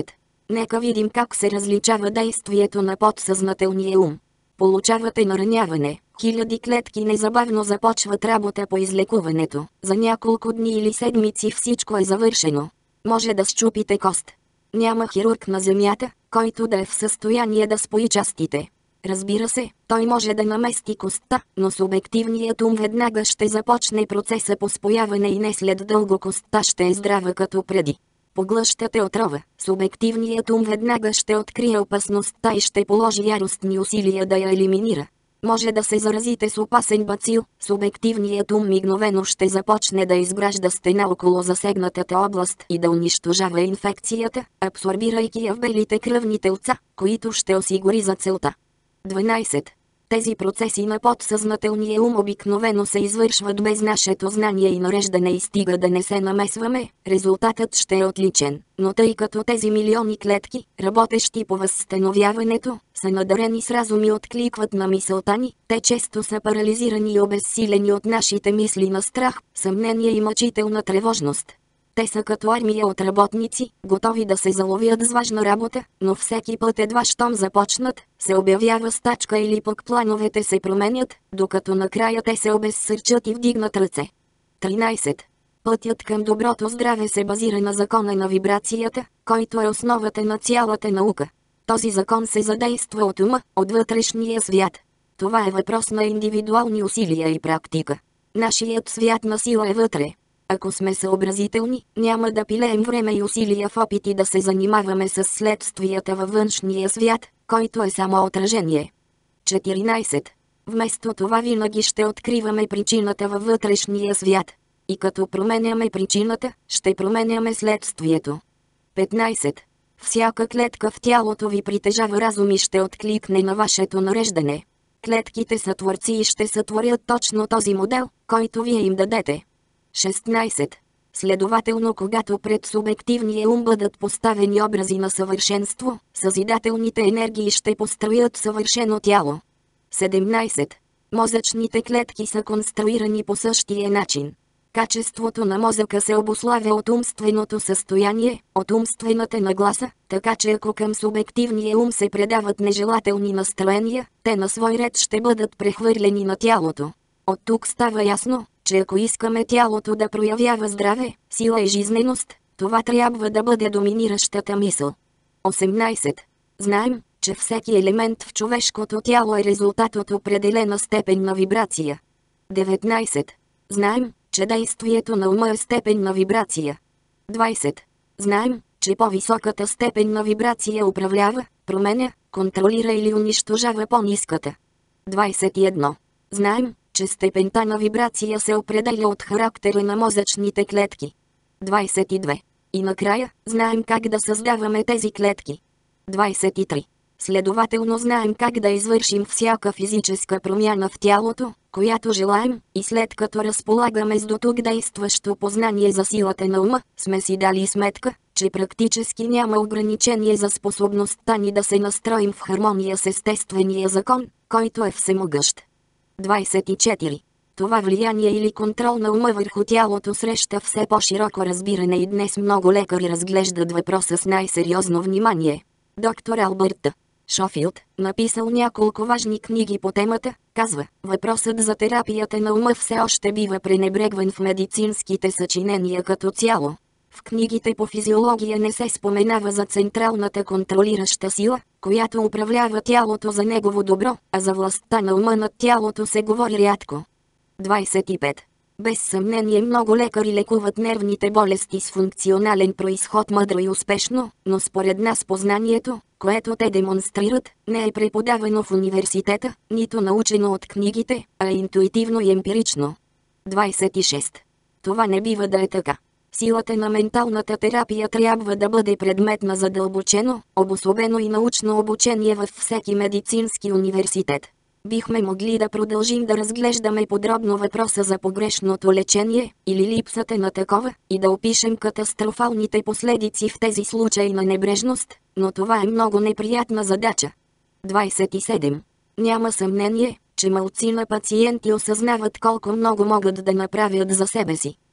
Нека видим как се различава действието на подсъзнателния ум. Получавате нараняване. Хиляди клетки незабавно започват работа по излекуването. За няколко дни или седмици всичко е завършено. Може да счупите кост. Няма хирург на земята, който да е в състояние да спои частите. Разбира се, той може да намести костта, но субективният ум веднага ще започне процеса по спояване и не след дълго костта ще е здрава като преди. Поглъщате отрова, субективният ум веднага ще открие опасността и ще положи яростни усилия да я елиминира. Може да се заразите с опасен бацил, субективният ум мигновено ще започне да изгражда стена около засегнатата област и да унищожава инфекцията, абсорбирайки я в белите кръвни телца, които ще осигури за целта. дванайсет. Тези процеси на подсъзнателния ум обикновено се извършват без нашето знание и нареждане и стига да не се намесваме, резултатът ще е отличен. Но тъй като тези милиони клетки, работещи по възстановяването, са надарени с разум и откликват на мисълта ни, те често са парализирани и обезсилени от нашите мисли на страх, съмнение и мъчителна тревожност. Те са като армия от работници, готови да се заловят с важна работа, но всеки път едва щом започнат, се обявява стачка или пък плановете се променят, докато накрая те се обезсърчат и вдигнат ръце. тринайсет. Пътят към доброто здраве се базира на закона на вибрацията, който е основата на цялата наука. Този закон се задейства от ума, от вътрешния свят. Това е въпрос на индивидуални усилия и практика. Нашият свят на сила е вътре. Ако сме съобразителни, няма да пилеем време и усилия в опити да се занимаваме с следствията във външния свят, който е само отражение. четиринайсет. Вместо това винаги ще откриваме причината във вътрешния свят. И като променяме причината, ще променяме следствието. петнайсет. Всяка клетка в тялото ви притежава разум и ще откликне на вашето нареждане. Клетките са творци и ще сътворят точно този модел, който вие им дадете. шестнайсет. Следователно, когато пред субективния ум бъдат поставени образи на съвършенство, съзидателните енергии ще построят съвършено тяло. седемнайсет. Мозъчните клетки са конструирани по същия начин. Качеството на мозъка се обуславя от умственото състояние, от умствената нагласа, така че ако към субективния ум се предават нежелателни настроения, те на свой ред ще бъдат прехвърлени на тялото. От тук става ясно, че ако искаме тялото да проявява здраве, сила и жизненост, това трябва да бъде доминиращата мисъл. осемнайсет. Знаем, че всеки елемент в човешкото тяло е резултат от определена степен на вибрация. деветнайсет. Знаем, че действието на ума е степен на вибрация. двайсет. Знаем, че по-високата степен на вибрация управлява, променя, контролира или унищожава по-ниската. двайсет и едно. Знаем, че степента на вибрация се определя от характера на мозъчните клетки. двайсет и две. И накрая, знаем как да създаваме тези клетки. двайсет и три. Следователно знаем как да извършим всяка физическа промяна в тялото, която желаем, и след като разполагаме с дотук действащо познание за силата на ума, сме си дали сметка, че практически няма ограничение за способността ни да се настроим в хармония с естествения закон, който е всемогъщ. двайсет и четири. Това влияние или контрол на ума върху тялото среща все по-широко разбиране и днес много лекари разглеждат въпроса с най-сериозно внимание. Доктор Албърт Шофилд, написал няколко важни книги по темата, казва: въпросът за терапията на ума все още бива пренебрегван в медицинските съчинения като цяло. В книгите по физиология не се споменава за централната контролираща сила, която управлява тялото за негово добро, а за властта на ума над тялото се говори рядко. двайсет и пет. Без съмнение много лекари лекуват нервните болести с функционален произход мъдро и успешно, но според нас познанието, което те демонстрират, не е преподавано в университета, нито научено от книгите, а интуитивно и емпирично. двайсет и шест. Това не бива да е така. Силата на менталната терапия трябва да бъде предмет на задълбочено, обособено и научно обучение във всеки медицински университет. Бихме могли да продължим да разглеждаме подробно въпроса за погрешното лечение, или липсата на такова, и да опишем катастрофалните последици в тези случаи на небрежност, но това е много неприятна задача. двайсет и седем. Няма съмнение, че малцина пациенти осъзнават колко много могат да направят за себе си.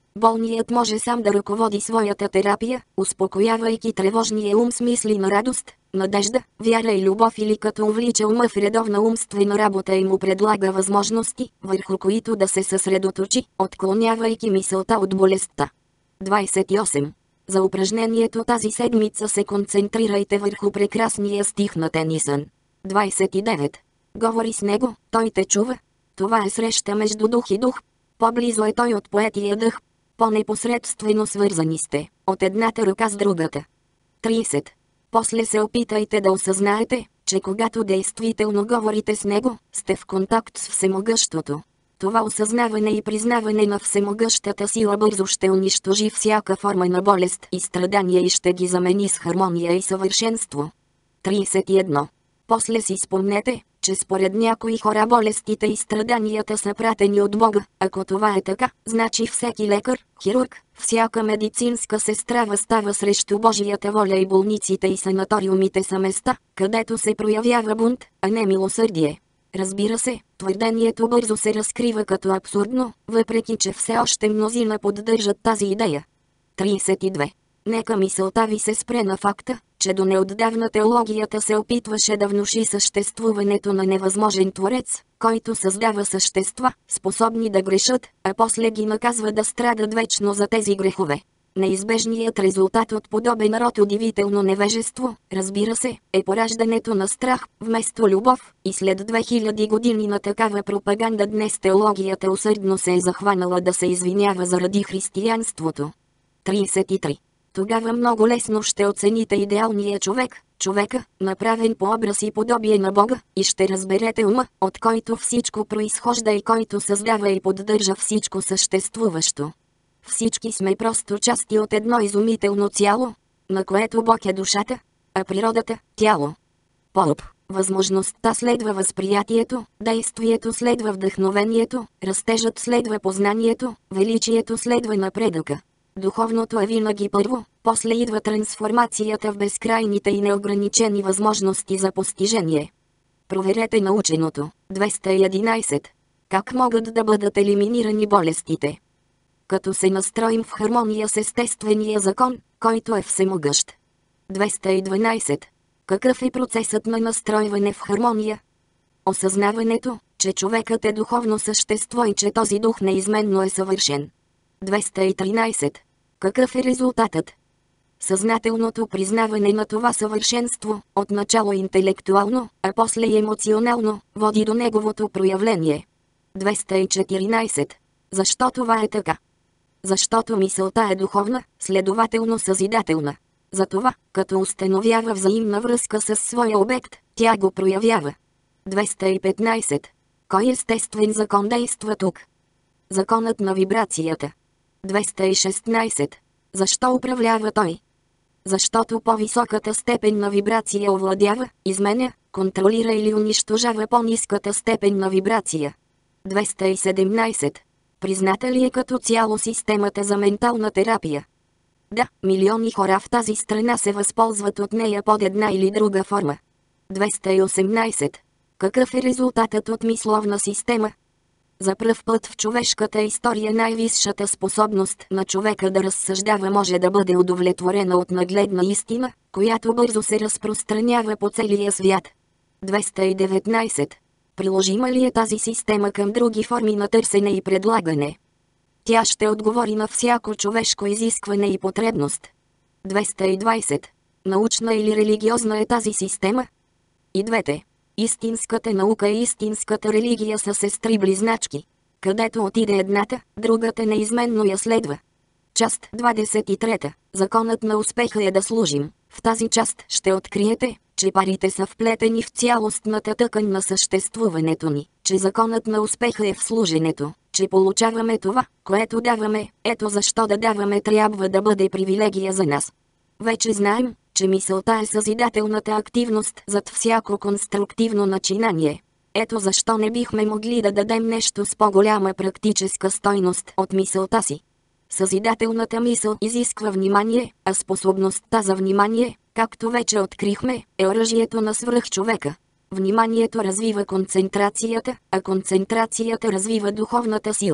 Болният може сам да ръководи своята терапия, успокоявайки тревожния ум с мисли на радост, надежда, вяра и любов, или като увлича ума в редовна умствена работа и му предлага възможности, върху които да се съсредоточи, отклонявайки мисълта от болестта. двадесет и осем. За упражнението тази седмица се концентрирайте върху прекрасния стих на Тенисън. двадесет и девет. Говори с него, той те чува. Това е среща между дух и дух. По-близо е той от поетия дъх. По-непосредствено свързани сте, от едната ръка с другата. тридесет. После се опитайте да осъзнаете, че когато действително говорите с него, сте в контакт с Всемогъщото. Това осъзнаване и признаване на всемогъщата сила бързо ще унищожи всяка форма на болест и страдание и ще ги замени с хармония и съвършенство. тридесет и едно. После си спомнете, че според някои хора болестите и страданията са пратени от Бога. Ако това е така, значи всеки лекар, хирург, всяка медицинска сестра възстава срещу Божията воля и болниците и санаториумите са места, където се проявява бунт, а не милосърдие. Разбира се, твърдението бързо се разкрива като абсурдно, въпреки че все още мнозина поддържат тази идея. тридесет и две. Нека мисълта ви се спре на факта, че до неотдавна теологията се опитваше да внуши съществуването на невъзможен Творец, който създава същества, способни да грешат, а после ги наказва да страдат вечно за тези грехове. Неизбежният резултат от подобен род удивително невежество, разбира се, е пораждането на страх, вместо любов, и след две хиляди години на такава пропаганда днес теологията усърдно се е захванала да се извинява заради християнството. тридесет и три. Тогава много лесно ще оцените идеалния човек, човека, направен по образ и подобие на Бога, и ще разберете ума, от който всичко произхожда и който създава и поддържа всичко съществуващо. Всички сме просто части от едно изумително цяло, на което Бог е душата, а природата – тяло. Полп. Възможността следва възприятието, действието следва вдъхновението, растежът следва познанието, величието следва напредъка. Духовното е винаги първо, после идва трансформацията в безкрайните и неограничени възможности за постижение. Проверете наученото. двеста и единадесет. Как могат да бъдат елиминирани болестите? Като се настроим в хармония с естествения закон, който е всемогъщ. двеста и дванадесет. Какъв е процесът на настройване в хармония? Осъзнаването, че човекът е духовно същество и че този дух неизменно е съвършен. двеста и тринадесет. Какъв е резултатът? Съзнателното признаване на това съвършенство, отначало интелектуално, а после и емоционално, води до неговото проявление. двеста и четиринадесет. Защо това е така? Защото мисълта е духовна, следователно съзидателна. Затова, като установява взаимна връзка с своя обект, тя го проявява. двеста и петнадесет. Кой естествен закон действа тук? Законът на вибрацията. двеста и шестнадесет. Защо управлява той? Защото по-високата степен на вибрация овладява, изменя, контролира или унищожава по-ниската степен на вибрация. двеста и седемнадесет. Призната ли е като цяло системата за ментална терапия? Да, милиони хора в тази страна се възползват от нея под една или друга форма. двеста и осемнадесет. Какъв е резултатът от мисловна система? За пръв път в човешката история най-висшата способност на човека да разсъждава може да бъде удовлетворена от нагледна истина, която бързо се разпространява по целия свят. двеста и деветнадесет. Приложима ли е тази система към други форми на търсене и предлагане? Тя ще отговори на всяко човешко изискване и потребност. двеста и двадесет. Научна или религиозна е тази система? И двете. Истинската наука и истинската религия са сестри-близначки. Където отиде едната, другата неизменно я следва. Част двадесет и трета. Законът на успеха е да служим. В тази част ще откриете, че парите са вплетени в цялостната тъкан на съществуването ни, че законът на успеха е в служенето, че получаваме това, което даваме, ето защо да даваме трябва да бъде привилегия за нас. Вече знаем, че мисълта е съзидателната активност зад всяко конструктивно начинание. Ето защо не бихме могли да дадем нещо с по-голяма практическа стойност от мисълта си. Съзидателната мисъл изисква внимание, а способността за внимание, както вече открихме, е оръжието на свръхчовека. Вниманието развива концентрацията, а концентрацията развива духовната сила.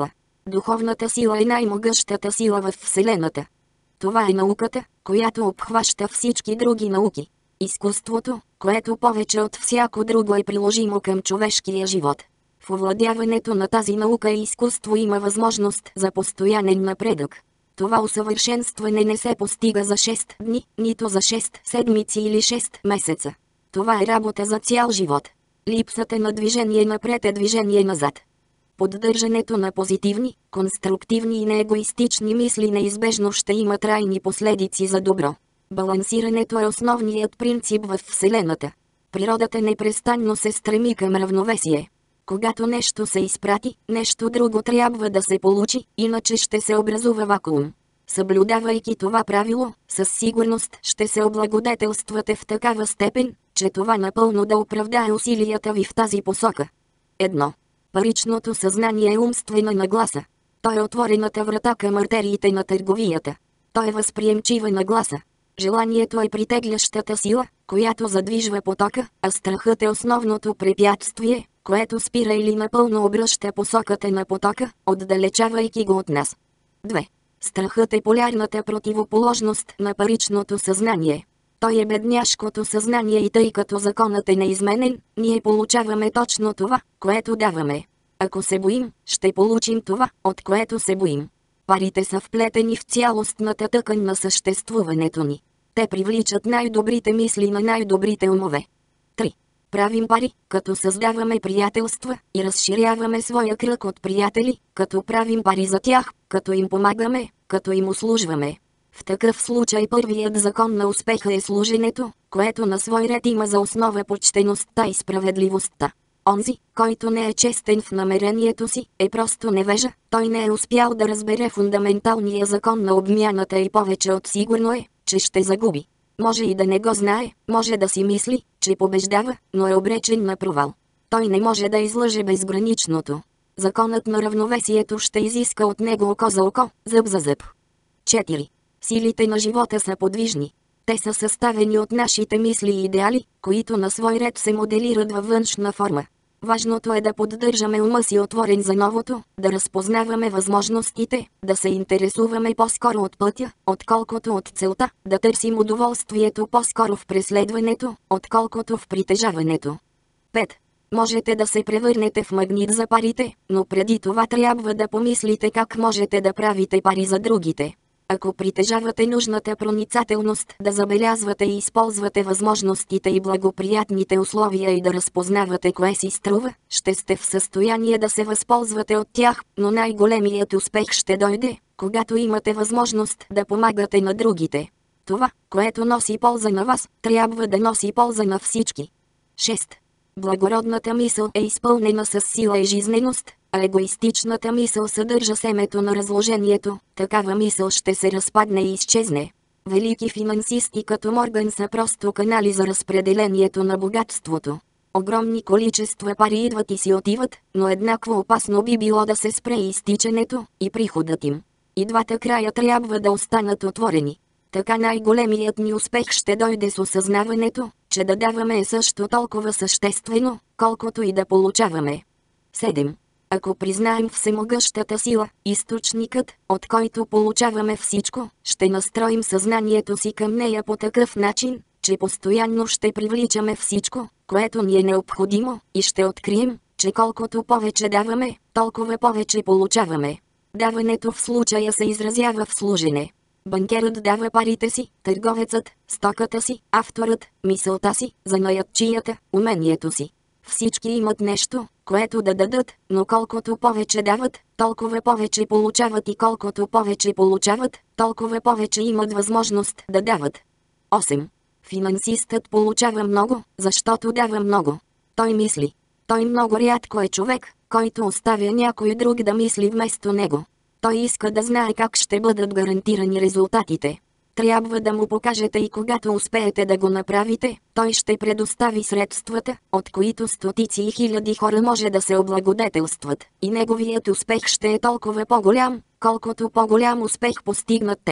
Духовната сила е най-могъщата сила в Вселената. Това е науката, която обхваща всички други науки. Изкуството, което повече от всяко друго е приложимо към човешкия живот. В овладяването на тази наука и изкуство има възможност за постоянен напредък. Това усъвършенстване не се постига за шест дни, нито за шест седмици или шест месеца. Това е работа за цял живот. Липсата на движение напред е движение назад. Поддържането на позитивни, конструктивни и неегоистични мисли неизбежно ще има трайни последици за добро. Балансирането е основният принцип в Вселената. Природата непрестанно се стреми към равновесие. Когато нещо се изпрати, нещо друго трябва да се получи, иначе ще се образува вакуум. Съблюдавайки това правило, със сигурност ще се облагодетелствате в такава степен, че това напълно да оправдае усилията ви в тази посока. Едно. Паричното съзнание е умствена нагласа. Той е отворената врата към артериите на търговията. Той е възприемчива нагласа. Желанието е притеглящата сила, която задвижва потока, а страхът е основното препятствие, което спира или напълно обръща посоката на потока, отдалечавайки го от нас. две. Страхът е полярната противоположност на паричното съзнание. Той е бедняшкото съзнание и тъй като законът е неизменен, ние получаваме точно това, което даваме. Ако се боим, ще получим това, от което се боим. Парите са вплетени в цялостната тъкан на съществуването ни. Те привличат най-добрите мисли на най-добрите умове. три. Правим пари, като създаваме приятелства и разширяваме своя кръг от приятели, като правим пари за тях, като им помагаме, като им услужваме. В такъв случай първият закон на успеха е служенето, което на свой ред има за основа почтеността и справедливостта. Онзи, който не е честен в намерението си, е просто невежа, той не е успял да разбере фундаменталния закон на обмяната и повече от сигурно е, че ще загуби. Може и да не го знае, може да си мисли, че побеждава, но е обречен на провал. Той не може да излъже безграничното. Законът на равновесието ще изиска от него око за око, зъб за зъб. четири. Силите на живота са подвижни. Те са съставени от нашите мисли и идеали, които на свой ред се моделират във външна форма. Важното е да поддържаме ума си отворен за новото, да разпознаваме възможностите, да се интересуваме по-скоро от пътя, отколкото от целта, да търсим удоволствието по-скоро в преследването, отколкото в притежаването. пет. Можете да се превърнете в магнит за парите, но преди това трябва да помислите как можете да правите пари за другите. Ако притежавате нужната проницателност да забелязвате и използвате възможностите и благоприятните условия и да разпознавате кое си струва, ще сте в състояние да се възползвате от тях, но най-големият успех ще дойде, когато имате възможност да помагате на другите. Това, което носи полза на вас, трябва да носи полза на всички. шест. Благородната мисъл е изпълнена с сила и жизненост, а егоистичната мисъл съдържа семето на разложението, такава мисъл ще се разпадне и изчезне. Велики финансисти като Морган са просто канали за разпределението на богатството. Огромни количества пари идват и си отиват, но еднакво опасно би било да се спре изтичането и приходът им. И двата края трябва да останат отворени. Така най-големият ни успех ще дойде с осъзнаването, че да даваме е също толкова съществено, колкото и да получаваме. седем. Ако признаем всемогъщата сила, източникът, от който получаваме всичко, ще настроим съзнанието си към нея по такъв начин, че постоянно ще привличаме всичко, което ни е необходимо, и ще открием, че колкото повече даваме, толкова повече получаваме. Даването в случая се изразява в служене. Банкерът дава парите си, търговецът – стоката си, авторът – мисълта си, занаятчията – умението си. Всички имат нещо, което да дадат, но колкото повече дават, толкова повече получават и колкото повече получават, толкова повече имат възможност да дават. осем. Финансистът получава много, защото дава много. Той мисли. Той много рядко е човек, който оставя някой друг да мисли вместо него. Той иска да знае как ще бъдат гарантирани резултатите. Трябва да му покажете и когато успеете да го направите, той ще предостави средствата, от които стотици и хиляди хора може да се облагодетелстват, и неговият успех ще е толкова по-голям, колкото по-голям успех постигнат те.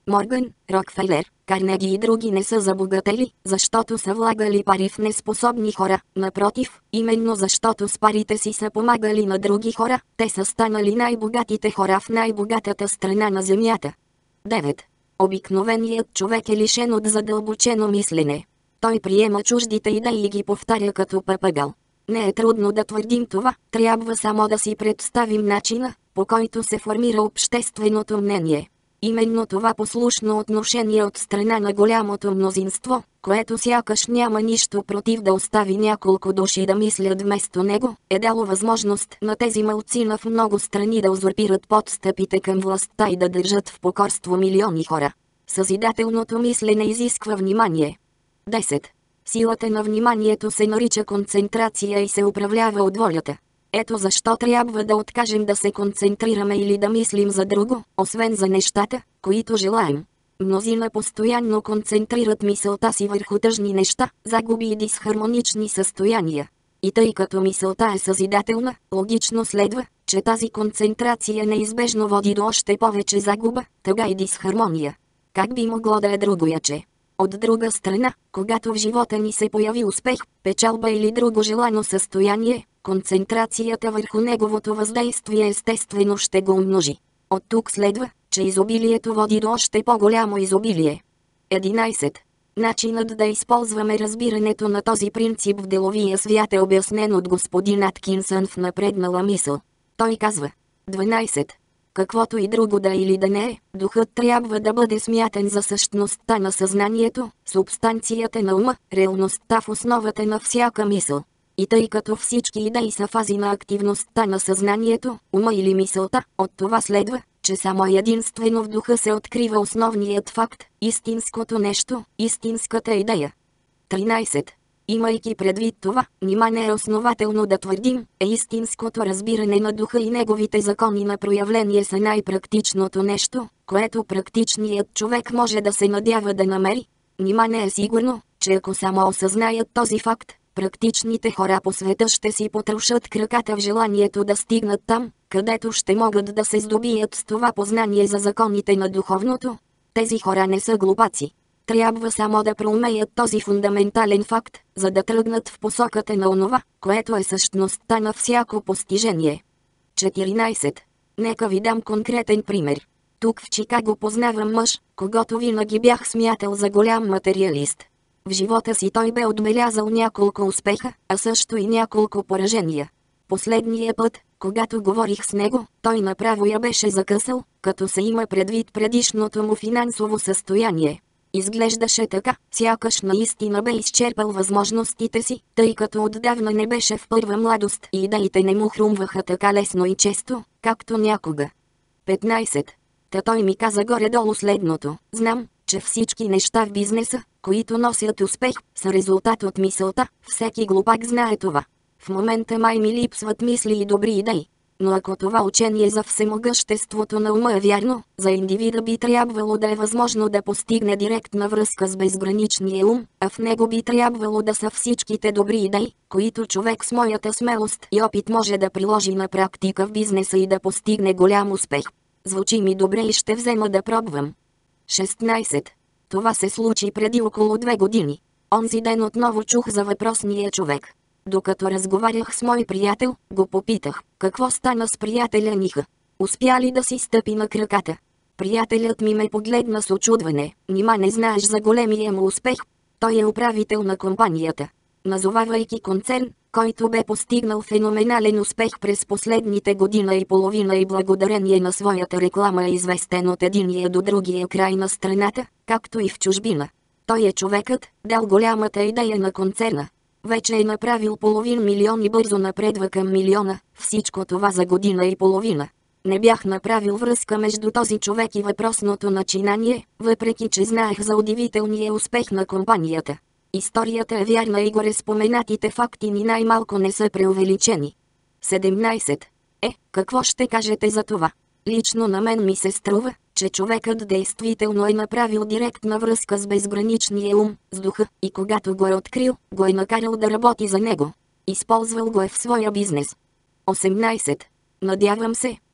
Морган, Рокфелер, Карнеги и други не са забогатели, защото са влагали пари в неспособни хора. Напротив, именно защото с парите си са помагали на други хора, те са станали най-богатите хора в най-богатата страна на земята. девет. Обикновеният човек е лишен от задълбочено мислене. Той приема чуждите идеи и ги повтаря като папагал. Не е трудно да твърдим това, трябва само да си представим начина, по който се формира общественото мнение. Именно това послушно отношение от страна на голямото мнозинство, което сякаш няма нищо против да остави няколко души да мислят вместо него, е дало възможност на тези малцина в много страни да узурпират подстъпите към властта и да държат в покорство милиони хора. Съзидателното мислене изисква внимание. десет. Силата на вниманието се нарича концентрация и се управлява от волята. Ето защо трябва да откажем да се концентрираме или да мислим за друго, освен за нещата, които желаем. Мнозина постоянно концентрират мисълта си върху тъжни неща, загуби и дисхармонични състояния. И тъй като мисълта е съзидателна, логично следва, че тази концентрация неизбежно води до още повече загуба, тъга и дисхармония. Как би могло да е другояче? От друга страна, когато в живота ни се появи успех, печалба или друго желано състояние, концентрацията върху неговото въздействие естествено ще го умножи. От тук следва, че изобилието води до още по-голямо изобилие. единайсет. Начинът да използваме разбирането на този принцип в деловия свят е обяснен от господин Аткинсън в напреднала мисъл. Той казва: дванайсет. Каквото и друго да или да не е, духът трябва да бъде смятан за същността на съзнанието, субстанцията на ума, реалността в основата на всяка мисъл. И тъй като всички идеи са фази на активността на съзнанието, ума или мисълта, от това следва, че само единствено в духа се открива основният факт, истинското нещо, истинската идея. тринайсет. Имайки предвид това, нима не е основателно да твърдим, е истинското разбиране на духа и неговите закони на проявление са най-практичното нещо, което практичният човек може да се надява да намери. Нима не е сигурно, че ако само осъзнаят този факт, практичните хора по света ще си потрошат краката в желанието да стигнат там, където ще могат да се здобият с това познание за законите на духовното. Тези хора не са глупаци. Трябва само да проумеят този фундаментален факт, за да тръгнат в посоката на онова, което е същността на всяко постижение. четиринайсет. Нека ви дам конкретен пример. Тук в Чикаго познавам мъж, когото винаги бях смятал за голям материалист. В живота си той бе отбелязал няколко успеха, а също и няколко поражения. Последния път, когато говорих с него, той направо я беше закъсал, като се има предвид предишното му финансово състояние. Изглеждаше така, сякаш наистина бе изчерпал възможностите си, тъй като отдавна не беше в първа младост и идеите не му хрумваха така лесно и често, както някога. петнайсет. Та той ми каза горе-долу следното: знам, че всички неща в бизнеса, които носят успех, са резултат от мисълта. Всеки глупак знае това. В момента май ми липсват мисли и добри идеи. Но ако това учение за всемогъществото на ума е вярно, за индивида би трябвало да е възможно да постигне директна връзка с безграничния ум, а в него би трябвало да са всичките добри идеи, които човек с моята смелост и опит може да приложи на практика в бизнеса и да постигне голям успех. Звучи ми добре и ще взема да пробвам. шестнайсет. Това се случи преди около две години. Онзи ден отново чух за въпросния човек. Докато разговарях с мой приятел, го попитах, какво стана с приятеля Ниха. Успя ли да си стъпи на краката? Приятелят ми ме погледна с очудване. Нима не знаеш за големия му успех? Той е управител на компанията. Назовавайки концерн, който бе постигнал феноменален успех през последните година и половина и благодарение на своята реклама е известен от единия до другия край на страната, както и в чужбина. Той е човекът, дал голямата идея на концерна. Вече е направил половин милион и бързо напредва към милиона, всичко това за година и половина. Не бях направил връзка между този човек и въпросното начинание, въпреки че знаех за удивителния успех на компанията. Историята е вярна и горе споменатите факти ни най-малко не са преувеличени. седемнайсет. Е, какво ще кажете за това? Лично на мен ми се струва, че човекът действително е направил директна връзка с безграничния ум, с духа, и когато го е открил, го е накарал да работи за него. Използвал го е в своя бизнес. осемнайсет. Надявам се,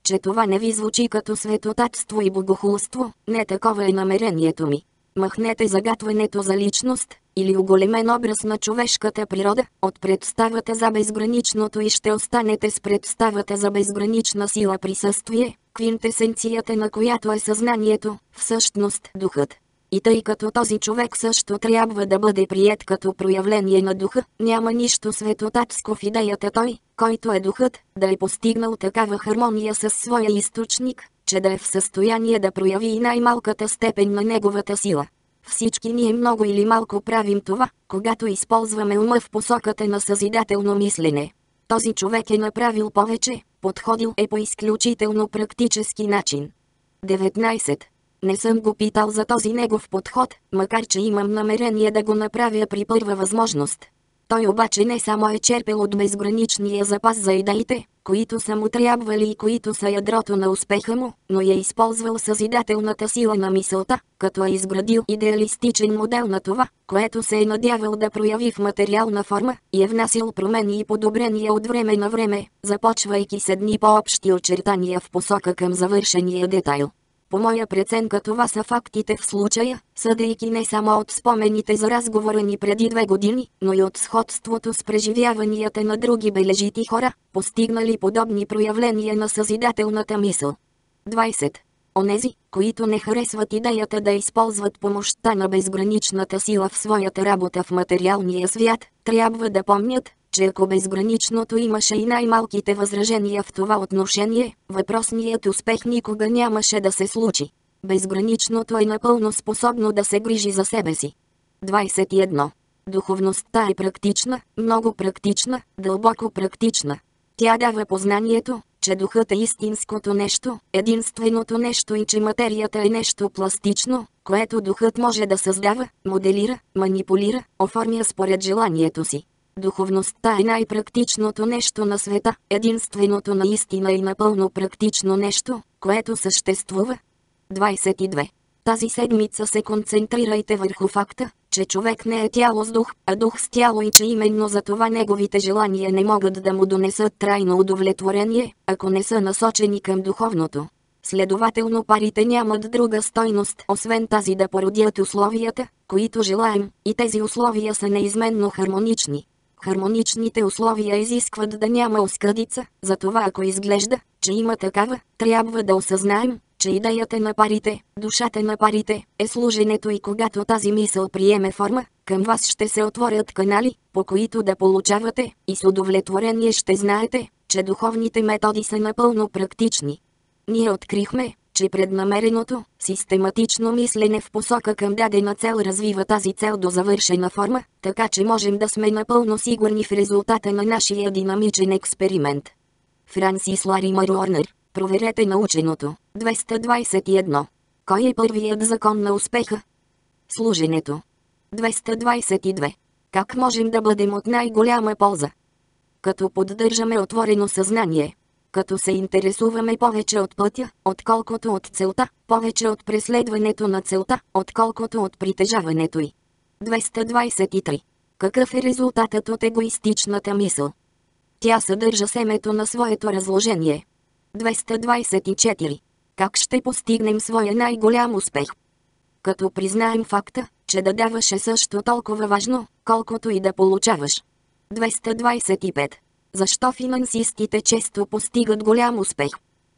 че това не ви звучи като светотатство и богохулство, не такова е намерението ми. Махнете загатването за личност, или оголемен образ на човешката природа, от представата за безграничното и ще останете с представата за безгранична сила присъствие, квинтесенцията на която е съзнанието, всъщност духът. И тъй като този човек също трябва да бъде приет като проявление на духа, няма нищо светотатско в идеята той, който е духът, да е постигнал такава хармония със своя източник, че да е в състояние да прояви и най-малката степен на неговата сила. Всички ние много или малко правим това, когато използваме ума в посоката на съзидателно мислене. Този човек е направил повече, подходил е по изключително практически начин. деветнайсет. Не съм го питал за този негов подход, макар че имам намерение да го направя при първа възможност. Той обаче не само е черпел от безграничния запас за идеите, които са му трябвали и които са ядрото на успеха му, но е използвал съзидателната сила на мисълта, като е изградил идеалистичен модел на това, което се е надявал да прояви в материална форма, и е внасил промени и подобрения от време на време, започвайки с едни по-общи очертания в посока към завършения детайл. По моя преценка това са фактите в случая, съдейки не само от спомените за разговора ни преди две години, но и от сходството с преживяванията на други бележити хора, постигнали подобни проявления на съзидателната мисъл. двайсет. Онези, които не харесват идеята да използват помощта на безграничната сила в своята работа в материалния свят, трябва да помнят, че ако безграничното имаше и най-малките възражения в това отношение, въпросният успех никога нямаше да се случи. Безграничното е напълно способно да се грижи за себе си. двайсет и едно. Духовността е практична, много практична, дълбоко практична. Тя дава познанието, че духът е истинското нещо, единственото нещо и че материята е нещо пластично, което духът може да създава, моделира, манипулира, оформя според желанието си. Духовността е най-практичното нещо на света, единственото наистина и напълно практично нещо, което съществува. двайсет и две. Тази седмица се концентрирайте върху факта, че човек не е тяло с дух, а дух с тяло и че именно за това неговите желания не могат да му донесат трайно удовлетворение, ако не са насочени към духовното. Следователно парите нямат друга стойност, освен тази да породят условията, които желаем, и тези условия са неизменно хармонични. Хармоничните условия изискват да няма оскъдица, затова ако изглежда, че има такава, трябва да осъзнаем, че идеята на парите, душата на парите, е служенето и когато тази мисъл приеме форма, към вас ще се отворят канали, по които да получавате, и с удовлетворение ще знаете, че духовните методи са напълно практични. Ние открихме, че преднамереното, систематично мислене в посока към дадена цел развива тази цел до завършена форма, така че можем да сме напълно сигурни в резултата на нашия динамичен експеримент. Франсис Ларимър Уорнер. Проверете наученото. двеста двайсет и едно. Кой е първият закон на успеха? Служенето. двеста двайсет и две. Как можем да бъдем от най-голяма полза? Като поддържаме отворено съзнание. Като се интересуваме повече от пътя, отколкото от целта, повече от преследването на целта, отколкото от притежаването й. двеста двайсет и три. Какъв е резултатът от егоистичната мисъл? Тя съдържа семето на своето разложение. двеста двайсет и четири. Как ще постигнем своя най-голям успех? Като признаем факта, че да даваш е също толкова важно, колкото и да получаваш. двеста двайсет и пет. Защо финансистите често постигат голям успех?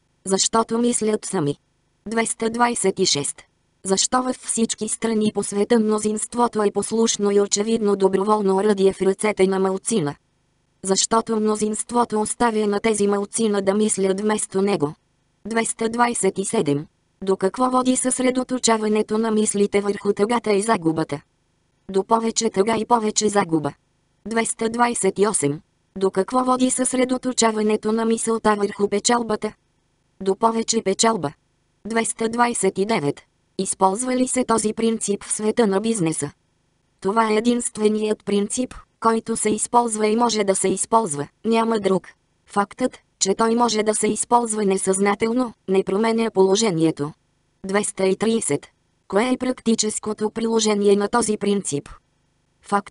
Защото мислят сами. двеста двайсет и шест. Защо във всички страни по света мнозинството е послушно и очевидно доброволно оръдие в ръцете на малцина? Защото мнозинството оставя на тези малцина да мислят вместо него. двеста двайсет и седем. До какво води съсредоточаването на мислите върху тъгата и загубата? До повече тъга и повече загуба. двеста двайсет и осем. До какво води съсредоточаването на мисълта върху печалбата? До повече печалба. двеста двайсет и девет. Използва ли се този принцип в света на бизнеса? Това е единственият принцип, който се използва и може да се използва, няма друг. Фактът, че той може да се използва несъзнателно, не променя положението. двеста и трийсет. Кое е практическото приложение на този принцип? Фактът,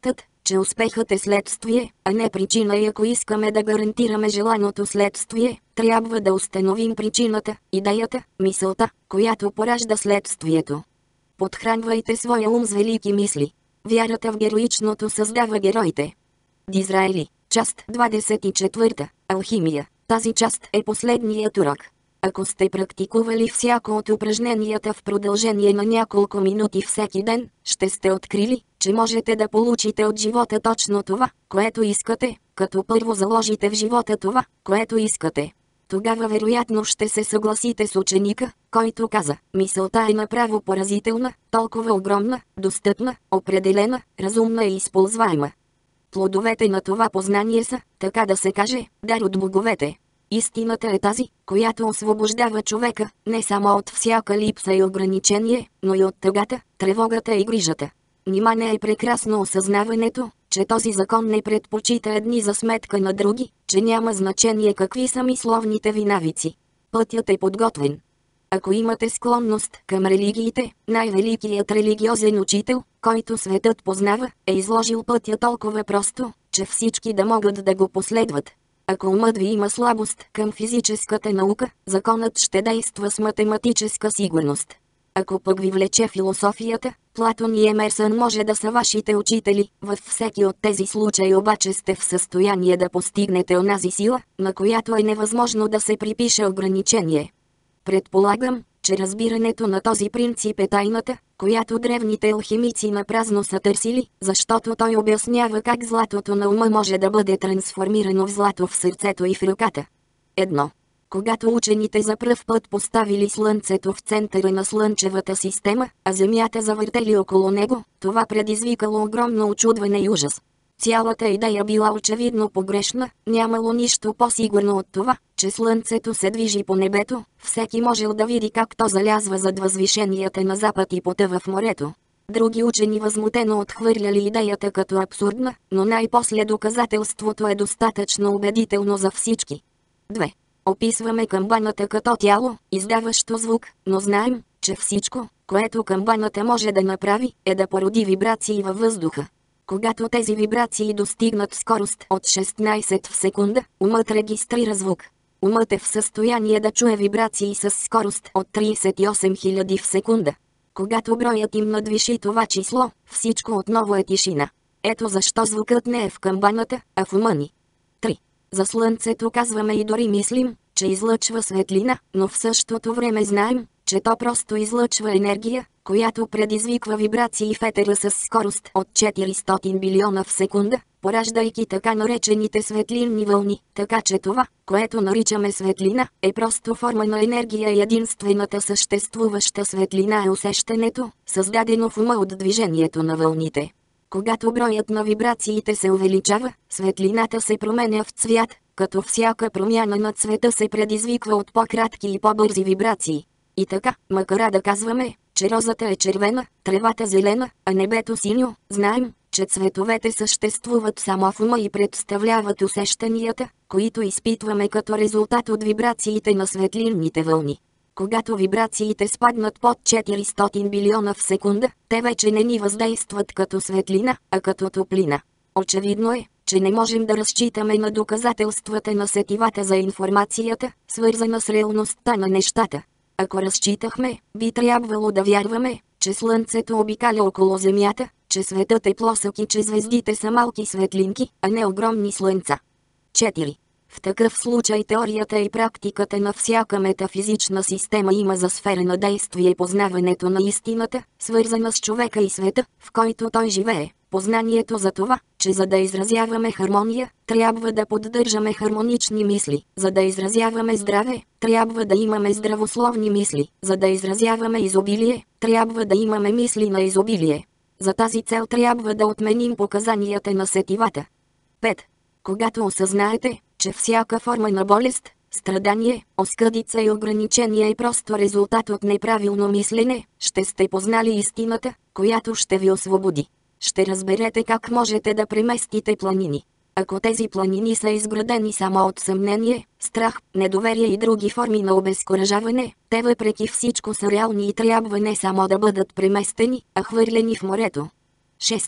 че успехът е следствие, а не причина, и ако искаме да гарантираме желаното следствие, трябва да установим причината, идеята, мисълта, която поражда следствието. Подхранвайте своя ум с велики мисли. Вярата в героичното създава героите. Дизраели, част двадесет и четвърта, алхимия. Тази част е последният урок. Ако сте практикували всяко от упражненията в продължение на няколко минути всеки ден, ще сте открили, че можете да получите от живота точно това, което искате, като първо заложите в живота това, което искате. Тогава вероятно ще се съгласите с ученика, който каза: мисълта е направо поразителна, толкова огромна, достъпна, определена, разумна и използваема. Плодовете на това познание са, така да се каже, дар от боговете. Истината е тази, която освобождава човека, не само от всяка липса и ограничение, но и от тъгата, тревогата и грижата. Нима не е прекрасно осъзнаването, че този закон не предпочита едни за сметка на други, че няма значение какви са мисловните ви навици. Пътят е подготвен. Ако имате склонност към религиите, най-великият религиозен учител, който светът познава, е изложил пътя толкова просто, че всички да могат да го последват. Ако умът ви има слабост към физическата наука, законът ще действа с математическа сигурност. Ако пък ви влече философията, Платон и Емерсън може да са вашите учители, във всеки от тези случаи обаче сте в състояние да постигнете онази сила, на която е невъзможно да се припише ограничение. Предполагам, че разбирането на този принцип е тайната, която древните алхимици напразно са търсили, защото той обяснява как златото на ума може да бъде трансформирано в злато в сърцето и в ръката. Едно. Когато учените за пръв път поставили Слънцето в центъра на Слънчевата система, а Земята завъртели около него, това предизвикало огромно очудване и ужас. Цялата идея била очевидно погрешна, нямало нищо по-сигурно от това, че Слънцето се движи по небето, всеки можел да види как то залязва зад възвишенията на запад и потъва в морето. Други учени възмутено отхвърляли идеята като абсурдна, но най-после доказателството е достатъчно убедително за всички. две. Описваме камбаната като тяло, издаващо звук, но знаем, че всичко, което камбаната може да направи, е да породи вибрации във въздуха. Когато тези вибрации достигнат скорост от шестнайсет в секунда, умът регистрира звук. Умът е в състояние да чуе вибрации с скорост от трийсет и осем хиляди в секунда. Когато броят им надвиши това число, всичко отново е тишина. Ето защо звукът не е в камбаната, а в ума ни. три. За Слънцето казваме и дори мислим, че излъчва светлина, но в същото време знаем, че то просто излъчва енергия, която предизвиква вибрации в етера с скорост от четиристотин билиона в секунда, пораждайки така наречените светлинни вълни, така че това, което наричаме светлина, е просто форма на енергия и единствената съществуваща светлина е усещането, създадено в ума от движението на вълните. Когато броят на вибрациите се увеличава, светлината се променя в цвят, като всяка промяна на цвета се предизвиква от по-кратки и по-бързи вибрации. И така, макар да казваме, че розата е червена, тревата зелена, а небето синьо, знаем, че цветовете съществуват само в ума и представляват усещанията, които изпитваме като резултат от вибрациите на светлинните вълни. Когато вибрациите спаднат под четиристотин билиона в секунда, те вече не ни въздействат като светлина, а като топлина. Очевидно е, че не можем да разчитаме на доказателствата на сетивата за информацията, свързана с реалността на нещата. Ако разчитахме, би трябвало да вярваме, че Слънцето обикаля около Земята, че светът е плосък и че звездите са малки светлинки, а не огромни слънца. четири. В такъв случай теорията и практиката на всяка метафизична система има за сфера на действие познаването на истината, свързана с човека и света, в който той живее. Познанието за това, че за да изразяваме хармония, трябва да поддържаме хармонични мисли. За да изразяваме здраве, трябва да имаме здравословни мисли. За да изразяваме изобилие, трябва да имаме мисли на изобилие. За тази цел трябва да отменим показанията на сетивата. пет. Когато осъзнаете, че всяка форма на болест, страдание, оскъдица и ограничение е просто резултат от неправилно мислене, ще сте познали истината, която ще ви освободи. Ще разберете как можете да преместите планини. Ако тези планини са изградени само от съмнение, страх, недоверие и други форми на обезкуражаване, те въпреки всичко са реални и трябва не само да бъдат преместени, а хвърлени в морето. шест.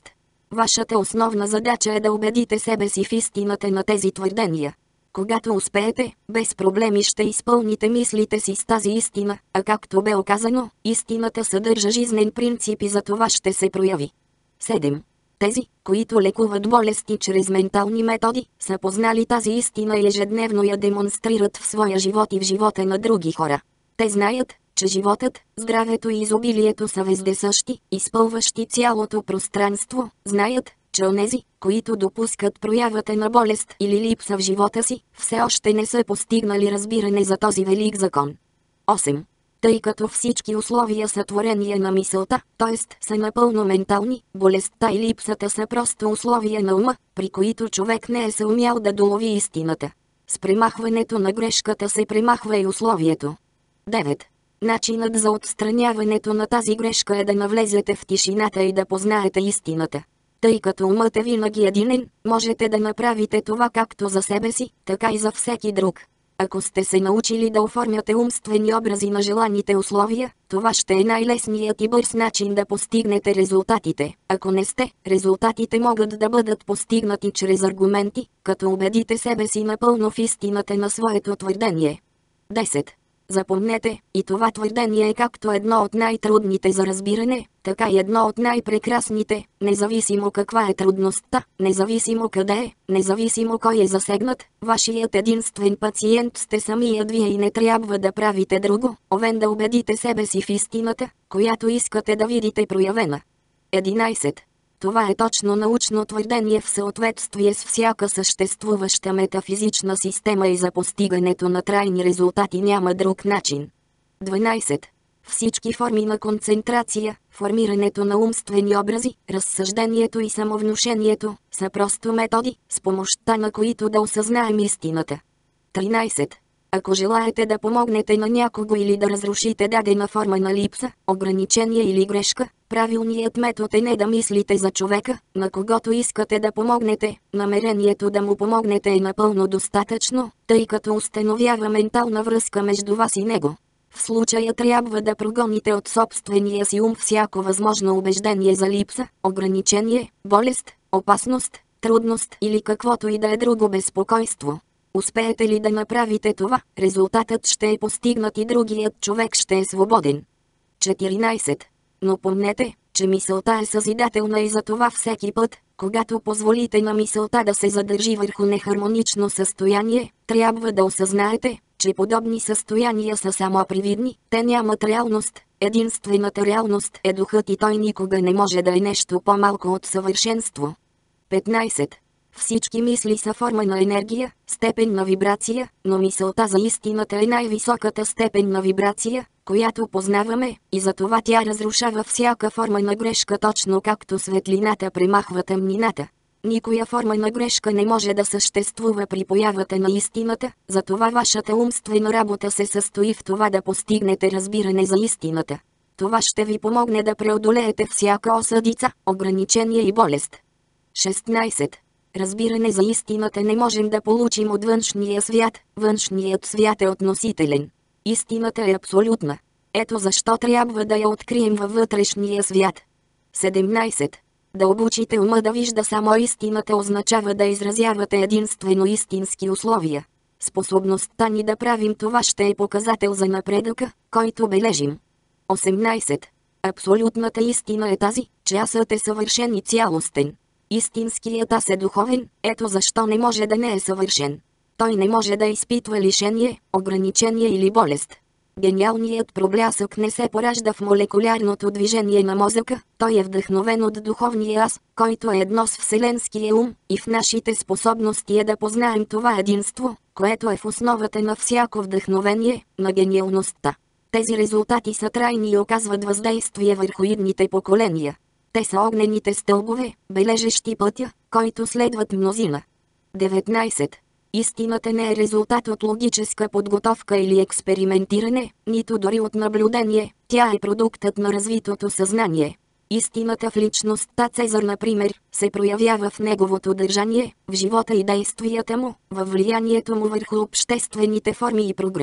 Вашата основна задача е да убедите себе си в истината на тези твърдения. Когато успеете, без проблеми ще изпълните мислите си с тази истина, а както бе оказано, истината съдържа жизнен принцип и за това ще се прояви. седем. Тези, които лекуват болести чрез ментални методи, са познали тази истина и ежедневно я демонстрират в своя живот и в живота на други хора. Те знаят, че животът, здравето и изобилието са вездесъщи, изпълващи цялото пространство, знаят, че онези, които допускат проявата на болест или липса в живота си, все още не са постигнали разбиране за този велик закон. осем. Тъй като всички условия са творение на мисълта, т.е. са напълно ментални, болестта и липсата са просто условия на ума, при които човек не е съумял да долови истината. С премахването на грешката се премахва и условието. девет. Начинът за отстраняването на тази грешка е да навлезете в тишината и да познаете истината. Тъй като умът е винаги единен, можете да направите това както за себе си, така и за всеки друг. Ако сте се научили да оформяте умствени образи на желаните условия, това ще е най-лесният и бърз начин да постигнете резултатите. Ако не сте, резултатите могат да бъдат постигнати чрез аргументи, като убедите себе си напълно в истината на своето твърдение. десет. Запомнете, и това твърдение е както едно от най-трудните за разбиране, така и едно от най-прекрасните, независимо каква е трудността, независимо къде е, независимо кой е засегнат, вашият единствен пациент сте самият вие и не трябва да правите друго, овен да убедите себе си в истината, която искате да видите проявена. единайсет. Това е точно научно твърдение в съответствие с всяка съществуваща метафизична система и за постигането на трайни резултати няма друг начин. дванайсет. Всички форми на концентрация, формирането на умствени образи, разсъждението и самовнушението, са просто методи, с помощта на които да осъзнаем истината. тринайсет. Ако желаете да помогнете на някого или да разрушите дадена форма на липса, ограничение или грешка, правилният метод е не да мислите за човека, на когото искате да помогнете, намерението да му помогнете е напълно достатъчно, тъй като установява ментална връзка между вас и него. В случая трябва да прогоните от собствения си ум всяко възможно убеждение за липса, ограничение, болест, опасност, трудност или каквото и да е друго безпокойство. Успеете ли да направите това, резултатът ще е постигнат и другият човек ще е свободен. четиринайсет. Но помнете, че мисълта е съзидателна и за това всеки път, когато позволите на мисълта да се задържи върху нехармонично състояние, трябва да осъзнаете, че подобни състояния са само привидни, те нямат реалност, единствената реалност е духът и той никога не може да е нещо по-малко от съвършенство. петнайсет. Всички мисли са форма на енергия, степен на вибрация, но мисълта за истината е най-високата степен на вибрация, която познаваме, и затова тя разрушава всяка форма на грешка точно както светлината премахва тъмнината. Никоя форма на грешка не може да съществува при появата на истината, затова вашата умствена работа се състои в това да постигнете разбиране за истината. Това ще ви помогне да преодолеете всяка осъдица, ограничение и болест. шестнайсет. Разбиране за истината не можем да получим от външния свят, външният свят е относителен. Истината е абсолютна. Ето защо трябва да я открием във вътрешния свят. седемнайсет. Да обучите ума да вижда само истината означава да изразявате единствено истински условия. Способността ни да правим това ще е показател за напредъка, който бележим. осемнайсет. Абсолютната истина е тази, че асът е съвършен и цялостен. Истинският аз е духовен, ето защо не може да не е съвършен. Той не може да изпитва лишение, ограничение или болест. Гениалният проблясък не се поражда в молекулярното движение на мозъка, той е вдъхновен от духовния аз, който е едно с вселенския ум, и в нашите способности е да познаем това единство, което е в основата на всяко вдъхновение, на гениалността. Тези резултати са трайни и оказват въздействие върху идните поколения. Те са огнените стълбове, бележещи пътя, който следват мнозина. деветнайсет. Истината не е резултат от логическа подготовка или експериментиране, нито дори от наблюдение, тя е продуктът на развитото съзнание. Истината в личността Цезар, например, се проявява в неговото държание, в живота и действията му, във влиянието му върху обществените форми и прогрес.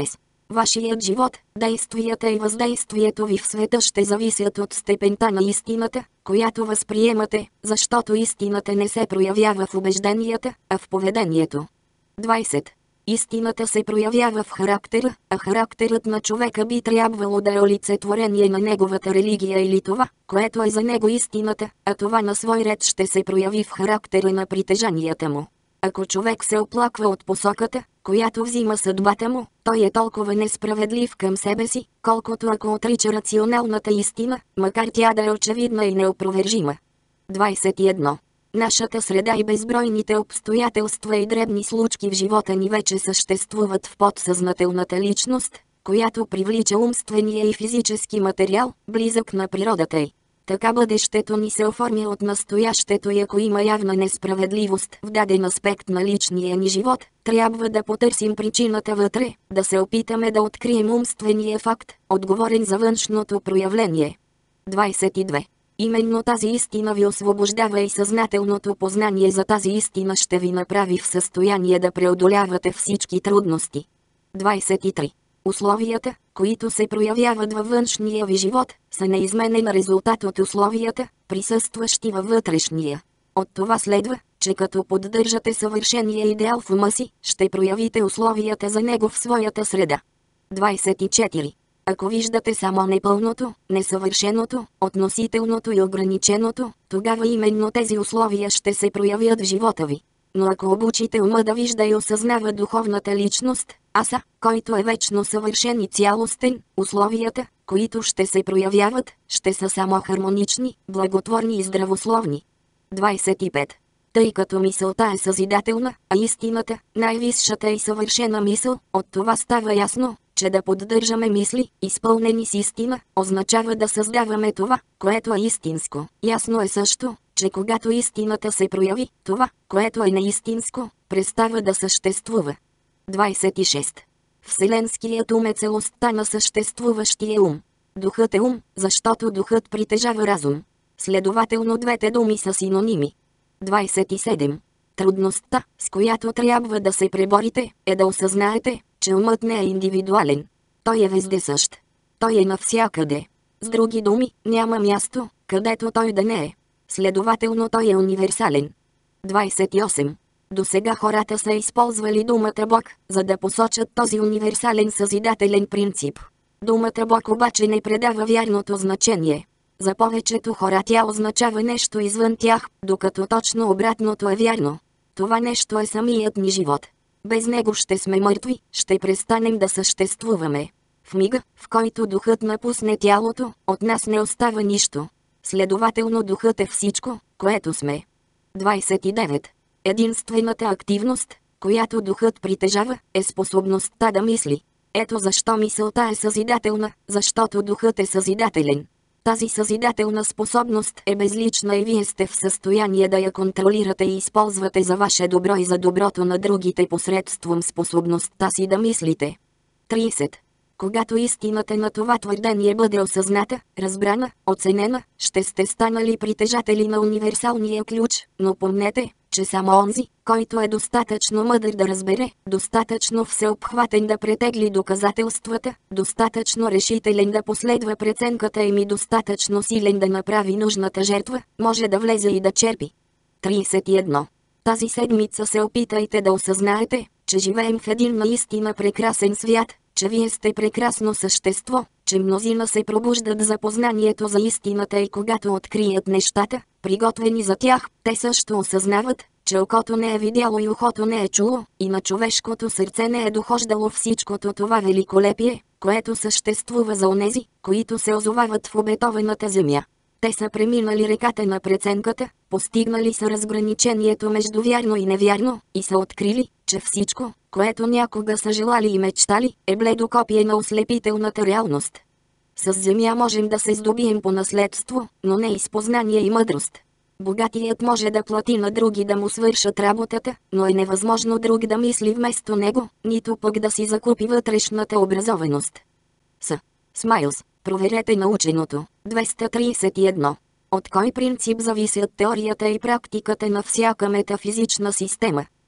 Вашият живот, действията и въздействието ви в света ще зависят от степента на истината, която възприемате, защото истината не се проявява в убежденията, а в поведението. двайсет. Истината се проявява в характера, а характерът на човека би трябвало да е олицетворение на неговата религия или това, което е за него истината, а това на свой ред ще се прояви в характера на притежанията му. Ако човек се оплаква от посоката, която взима съдбата му, той е толкова несправедлив към себе си, колкото ако отрича рационалната истина, макар тя да е очевидна и неопровержима. двайсет и едно. Нашата среда и безбройните обстоятелства и дребни случки в живота ни вече съществуват в подсъзнателната личност, която привлича умствения и физически материал, близък на природата й. Така бъдещето ни се оформя от настоящето и ако има явна несправедливост в даден аспект на личния ни живот, трябва да потърсим причината вътре, да се опитаме да открием умствения факт, отговорен за външното проявление. двайсет и две. Именно тази истина ви освобождава и съзнателното познание за тази истина ще ви направи в състояние да преодолявате всички трудности. двайсет и три. Условията, които се проявяват във външния ви живот, са неизменен резултат от условията, присъстващи във вътрешния. От това следва, че като поддържате съвършения идеал в ума си, ще проявите условията за него в своята среда. двайсет и четири. Ако виждате само непълното, несъвършеното, относителното и ограниченото, тогава именно тези условия ще се проявят в живота ви. Но ако обучите ума да вижда и осъзнава духовната личност, Аса, който е вечно съвършен и цялостен, условията, които ще се проявяват, ще са само хармонични, благотворни и здравословни. двайсет и пет. Тъй като мисълта е съзидателна, а истината, най-висшата и съвършена мисъл, от това става ясно, че да поддържаме мисли, изпълнени с истина, означава да създаваме това, което е истинско. Ясно е също, че когато истината се прояви, това, което е неистинско, престава да съществува. двайсет и шест. Вселенският ум е целостта на съществуващия ум. Духът е ум, защото духът притежава разум. Следователно двете думи са синоними. двайсет и седем. Трудността, с която трябва да се преборите, е да осъзнаете, че умът не е индивидуален. Той е вездесъщ. Той е навсякъде. С други думи, няма място, където той да не е. Следователно той е универсален. двайсет и осем. Досега хората са използвали думата Бог, за да посочат този универсален съзидателен принцип. Думата Бог обаче не предава вярното значение. За повечето хора тя означава нещо извън тях, докато точно обратното е вярно. Това нещо е самият ни живот. Без него ще сме мъртви, ще престанем да съществуваме. В мига, в който духът напусне тялото, от нас не остава нищо. Следователно духът е всичко, което сме. двайсет и девет. Единствената активност, която духът притежава, е способността да мисли. Ето защо мисълта е съзидателна, защото духът е съзидателен. Тази съзидателна способност е безлична и вие сте в състояние да я контролирате и използвате за ваше добро и за доброто на другите посредством способността си да мислите. трийсет. Когато истината на това твърдение бъде осъзната, разбрана, оценена, ще сте станали притежатели на универсалния ключ, но помнете, че само онзи, който е достатъчно мъдър да разбере, достатъчно всеобхватен да претегли доказателствата, достатъчно решителен да последва преценката им и достатъчно силен да направи нужната жертва, може да влезе и да черпи. трийсет и едно. Тази седмица се опитайте да осъзнаете, че живеем в един наистина прекрасен свят, че вие сте прекрасно същество, че мнозина се пробуждат за познанието за истината и когато открият нещата, приготвени за тях, те също осъзнават, че окото не е видяло и ухото не е чуло, и на човешкото сърце не е дохождало всичкото това великолепие, което съществува за онези, които се озовават в обетованата земя. Те са преминали реката на преценката, постигнали са разграничението между вярно и невярно, и са открили, че всичко, което някога са желали и мечтали, е бледо копие на ослепителната реалност. С земя можем да се здобием по наследство, но не и с познание и мъдрост. Богатият може да плати на други да му свършат работата, но е невъзможно друг да мисли вместо него, нито пък да си закупи вътрешната образованост. С. Смайлс. Проверете наученото. двеста трийсет и едно. От кой принцип зависят теорията и практиката на всяка метафизична система?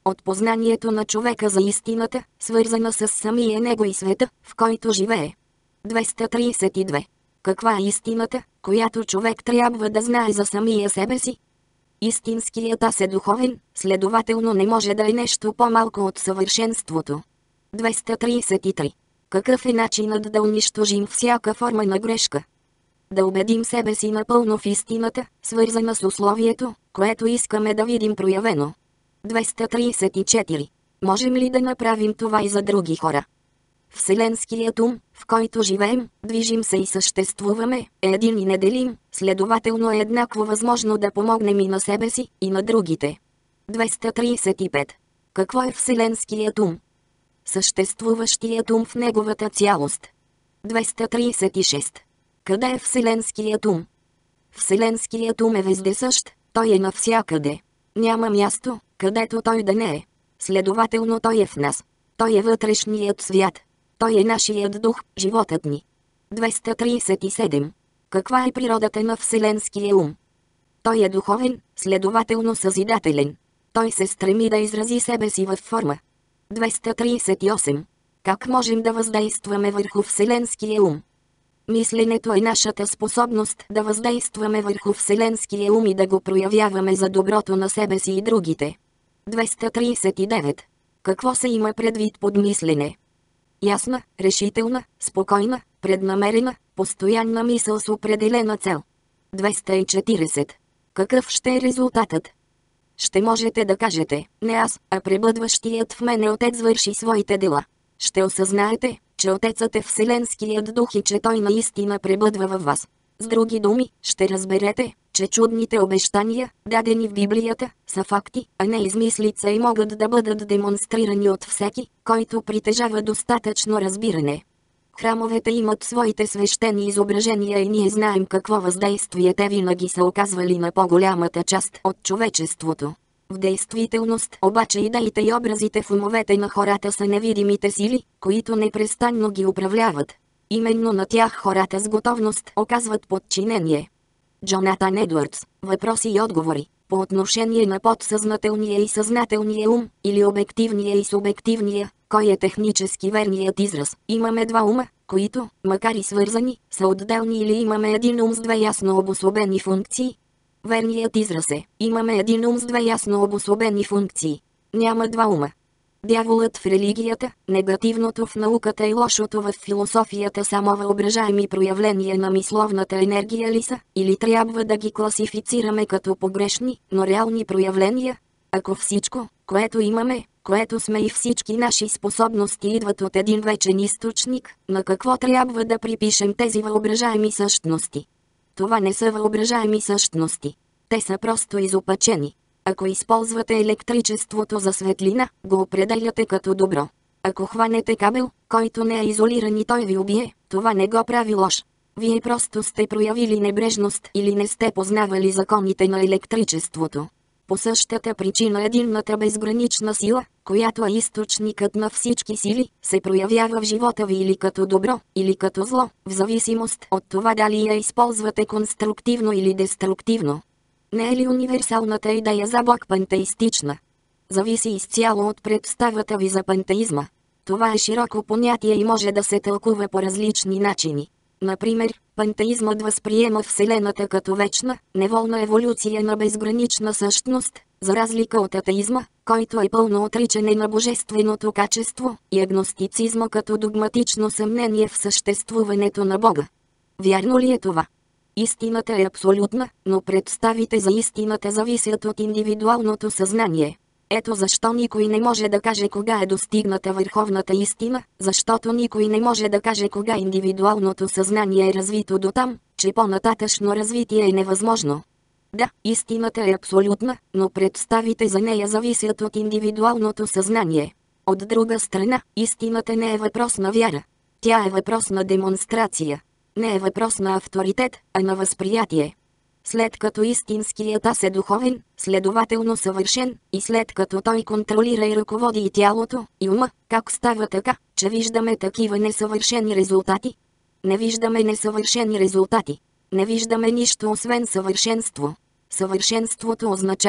от познанието на човека за истината, свързана с самия него и света, в който живее. двеста тридесет и две. Каква е истината, която човек трябва да знае за самия себе си? Истинският аз е духовен, следователно не може да е нещо по-малко от съвършенството. двеста тридесет и три. Какъв е начинът да унищожим всяка форма на грешка? Да убедим себе си напълно в истината, свързана с условието, което искаме да видим проявено. двеста тридесет и четири. Можем ли да направим това и за други хора? Вселенският ум, в който живеем, движим се и съществуваме, е един и неделим, следователно е еднакво възможно да помогнем и на себе си, и на другите. двеста тридесет и пет. Какво е Вселенският ум? Съществуващият ум в неговата цялост. двеста тридесет и шест. Къде е Вселенският ум? Вселенският ум е вездесъщ, той е навсякъде. Няма място, където той да не е. Следователно той е в нас. Той е вътрешният свят. Той е нашият дух, животът ни. двеста тридесет и седем. Каква е природата на Вселенския ум? Той е духовен, следователно съзидателен. Той се стреми да изрази себе си във форма. двеста тридесет и осем. Как можем да въздействаме върху Вселенския ум? Мисленето е нашата способност да въздействаме върху Вселенския ум и да го проявяваме за доброто на себе си и другите. двеста тридесет и девет. Какво се има предвид под мислене? Ясна, решителна, спокойна, преднамерена, постоянна мисъл с определена цел. двеста и четиридесет. Какъв ще е резултатът? Ще можете да кажете, не аз, а пребъдващият в мене Отец върши своите дела. Ще осъзнаете, че Отецът е Вселенският дух и че Той наистина пребъдва във вас. С други думи, ще разберете, че чудните обещания, дадени в Библията, са факти, а не измислица и могат да бъдат демонстрирани от всеки, който притежава достатъчно разбиране. Храмовете имат своите свещени изображения и ние знаем какво въздействие те винаги са оказвали на по-голямата част от човечеството. В действителност обаче идеите и образите в умовете на хората са невидимите сили, които непрестанно ги управляват. Именно на тях хората с готовност оказват подчинение. Джонатан Едвардс. Въпроси и отговори. По отношение на подсъзнателния и съзнателния ум, или обективния и субективния, кой е технически верният израз? Имаме два ума, които, макар и свързани, са отделни, или имаме един ум с две ясно обособени функции? Верният израз е, имаме един ум с две ясно обособени функции. Няма два ума. Дяволът в религията, негативното в науката и лошото в философията само въображаеми проявления на мисловната енергия ли са, или трябва да ги класифицираме като погрешни, но реални проявления? Ако всичко, което имаме, което сме и всички наши способности идват от един вечен източник, на какво трябва да припишем тези въображаеми същности? Това не са въображаеми същности. Те са просто изопачени. Ако използвате електричеството за светлина, го определяте като добро. Ако хванете кабел, който не е изолиран и той ви убие, това не го прави лош. Вие просто сте проявили небрежност или не сте познавали законите на електричеството. По същата причина единната безгранична сила, която е източникът на всички сили, се проявява в живота ви или като добро, или като зло, в зависимост от това дали я използвате конструктивно или деструктивно. Не е ли универсалната идея за Бог пантеистична? Зависи изцяло от представата ви за пантеизма. Това е широко понятие и може да се тълкува по различни начини. Например, пантеизмът възприема Вселената като вечна, неволна еволюция на безгранична същност, за разлика от атеизма, който е пълно отричане на божественото качество, и агностицизма като догматично съмнение в съществуването на Бога. Вярно ли е това? Истината е абсолютна, но представите за истината зависят от индивидуалното съзнание. Ето защо никой не може да каже кога е достигната върховната истина, защото никой не може да каже кога индивидуалното съзнание е развито до там, че по-нататъшно развитие е невъзможно. Да, истината е абсолютна, но представите за нея зависят от индивидуалното съзнание. От друга страна, истината не е въпрос на вяра. Тя е въпрос на демонстрация. Не е въпрос на авторитет, а на възприятие. След като истинският аз е духовен, следователно съвършен, и след като той контролира и ръководи и тялото, и ума, как става така, че виждаме такива несъвършени резултати? Не виждаме несъвършени резултати. Не виждаме нищо освен съвършенство. Съвършенството означава, че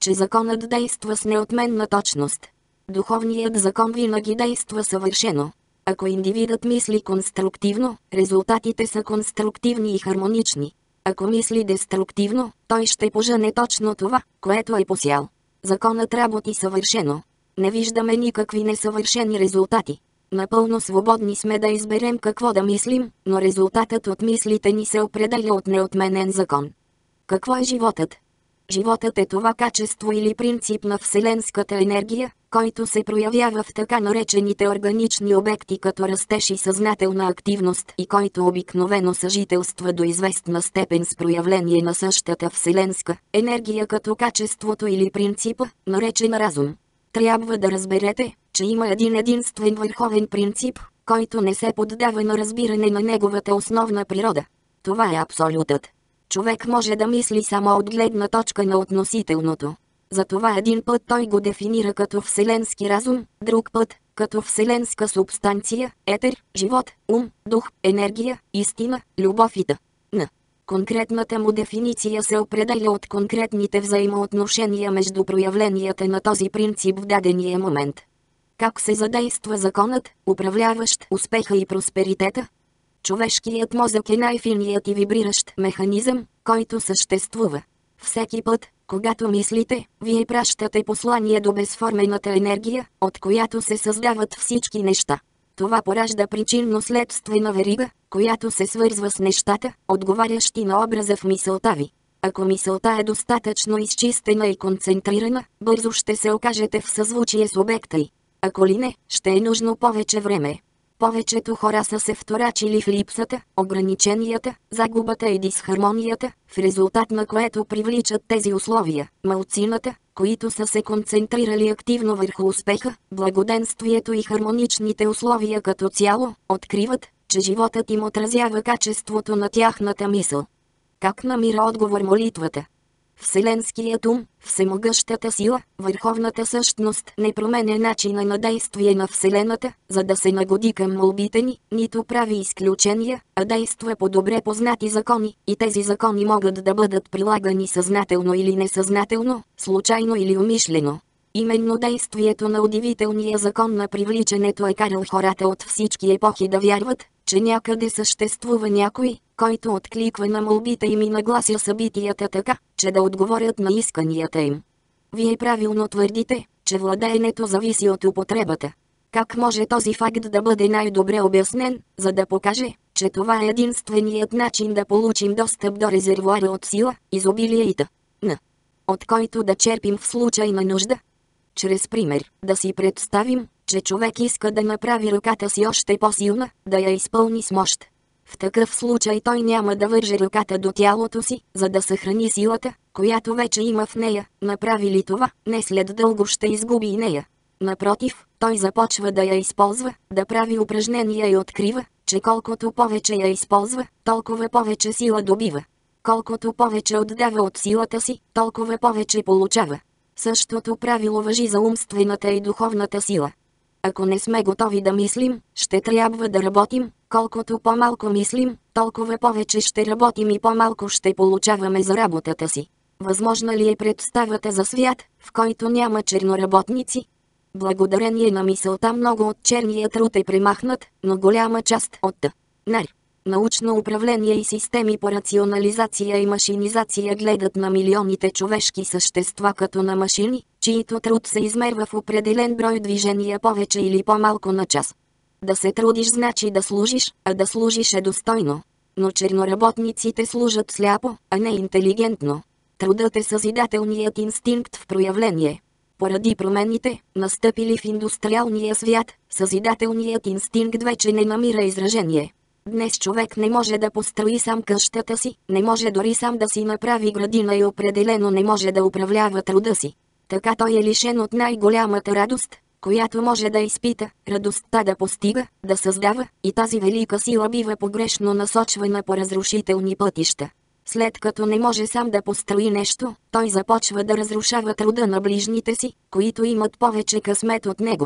че законът действа с неотменна точност. Духовният закон винаги действа съвършено. Ако индивидът мисли конструктивно, резултатите са конструктивни и хармонични. Ако мисли деструктивно, той ще пожъне точно това, което е посял. Законът работи съвършено. Не виждаме никакви несъвършени резултати. Напълно свободни сме да изберем какво да мислим, но резултатът от мислите ни се определя от неотменен закон. Какво е животът? Животът е това качество или принцип на вселенската енергия, който се проявява в така наречените органични обекти като растеж и съзнателна активност и който обикновено съжителства до известна степен с проявление на същата вселенска енергия като качеството или принципа, наречен разум. Трябва да разберете, че има един единствен върховен принцип, който не се поддава на разбиране на неговата основна природа. Това е абсолютът. Човек може да мисли само от гледна точка на относителното. Затова един път той го дефинира като вселенски разум, друг път – като вселенска субстанция, етер, живот, ум, дух, енергия, истина, любов и т.н. Конкретната му дефиниция се определя от конкретните взаимоотношения между проявленията на този принцип в дадения момент. Как се задейства законът, управляващ успеха и просперитета? Човешкият мозък е най-финият и вибриращ механизъм, който съществува. Всеки път, когато мислите, вие пращате послание до безформената енергия, от която се създават всички неща. Това поражда причинно-следствена верига, която се свързва с нещата, отговарящи на образа в мисълта ви. Ако мисълта е достатъчно изчистена и концентрирана, бързо ще се окажете в съзвучие с обекта й. Ако ли не, ще е нужно повече време. Повечето хора са се вторачили в липсата, ограниченията, загубата и дисхармонията, в резултат на което привличат тези условия. Малцината, които са се концентрирали активно върху успеха, благоденствието и хармоничните условия като цяло, откриват, че животът им отразява качеството на тяхната мисъл. Как намира отговор молитвата? Вселенският ум, всемогъщата сила, върховната същност не променя начина на действие на Вселената, за да се нагоди към молбите ни, нито прави изключения, а действа по добре познати закони, и тези закони могат да бъдат прилагани съзнателно или несъзнателно, случайно или умишлено. Именно действието на удивителния закон на привличането е карал хората от всички епохи да вярват, че някъде съществува някой, който откликва на молбите им и наглася събитията така, че да отговорят на исканията им. Вие правилно твърдите, че владеенето зависи от употребата. Как може този факт да бъде най-добре обяснен, за да покаже, че това е единственият начин да получим достъп до резервоара от сила, изобилие и т.н., от който да черпим в случай на нужда? Чрез пример, да си представим, че човек иска да направи ръката си още по-силна, да я изпълни с мощ. В такъв случай той няма да върже ръката до тялото си, за да съхрани силата, която вече има в нея. Направи ли това, не след дълго ще изгуби и нея. Напротив, той започва да я използва, да прави упражнения и открива, че колкото повече я използва, толкова повече сила добива. Колкото повече отдава от силата си, толкова повече получава. Същото правило важи за умствената и духовната сила. Ако не сме готови да мислим, ще трябва да работим. Колкото по-малко мислим, толкова повече ще работим и по-малко ще получаваме за работата си. Възможна ли е представата за свят, в който няма черноработници? Благодарение на мисълта много от черния труд е премахнат, но голяма част от т.н. научно управление и системи по рационализация и машинизация гледат на милионите човешки същества като на машини, чието труд се измерва в определен брой движения повече или по-малко на час. Да се трудиш значи да служиш, а да служиш е достойно. Но черноработниците служат сляпо, а не интелигентно. Трудът е съзидателният инстинкт в проявление. Поради промените, настъпили в индустриалния свят, съзидателният инстинкт вече не намира изражение. Днес човек не може да построи сам къщата си, не може дори сам да си направи градина и определено не може да управлява труда си. Така той е лишен от най-голямата радост, която може да изпита, радостта да постига, да създава, и тази велика сила бива погрешно насочвана по разрушителни пътища. След като не може сам да построи нещо, той започва да разрушава труда на ближните си, които имат повече късмет от него.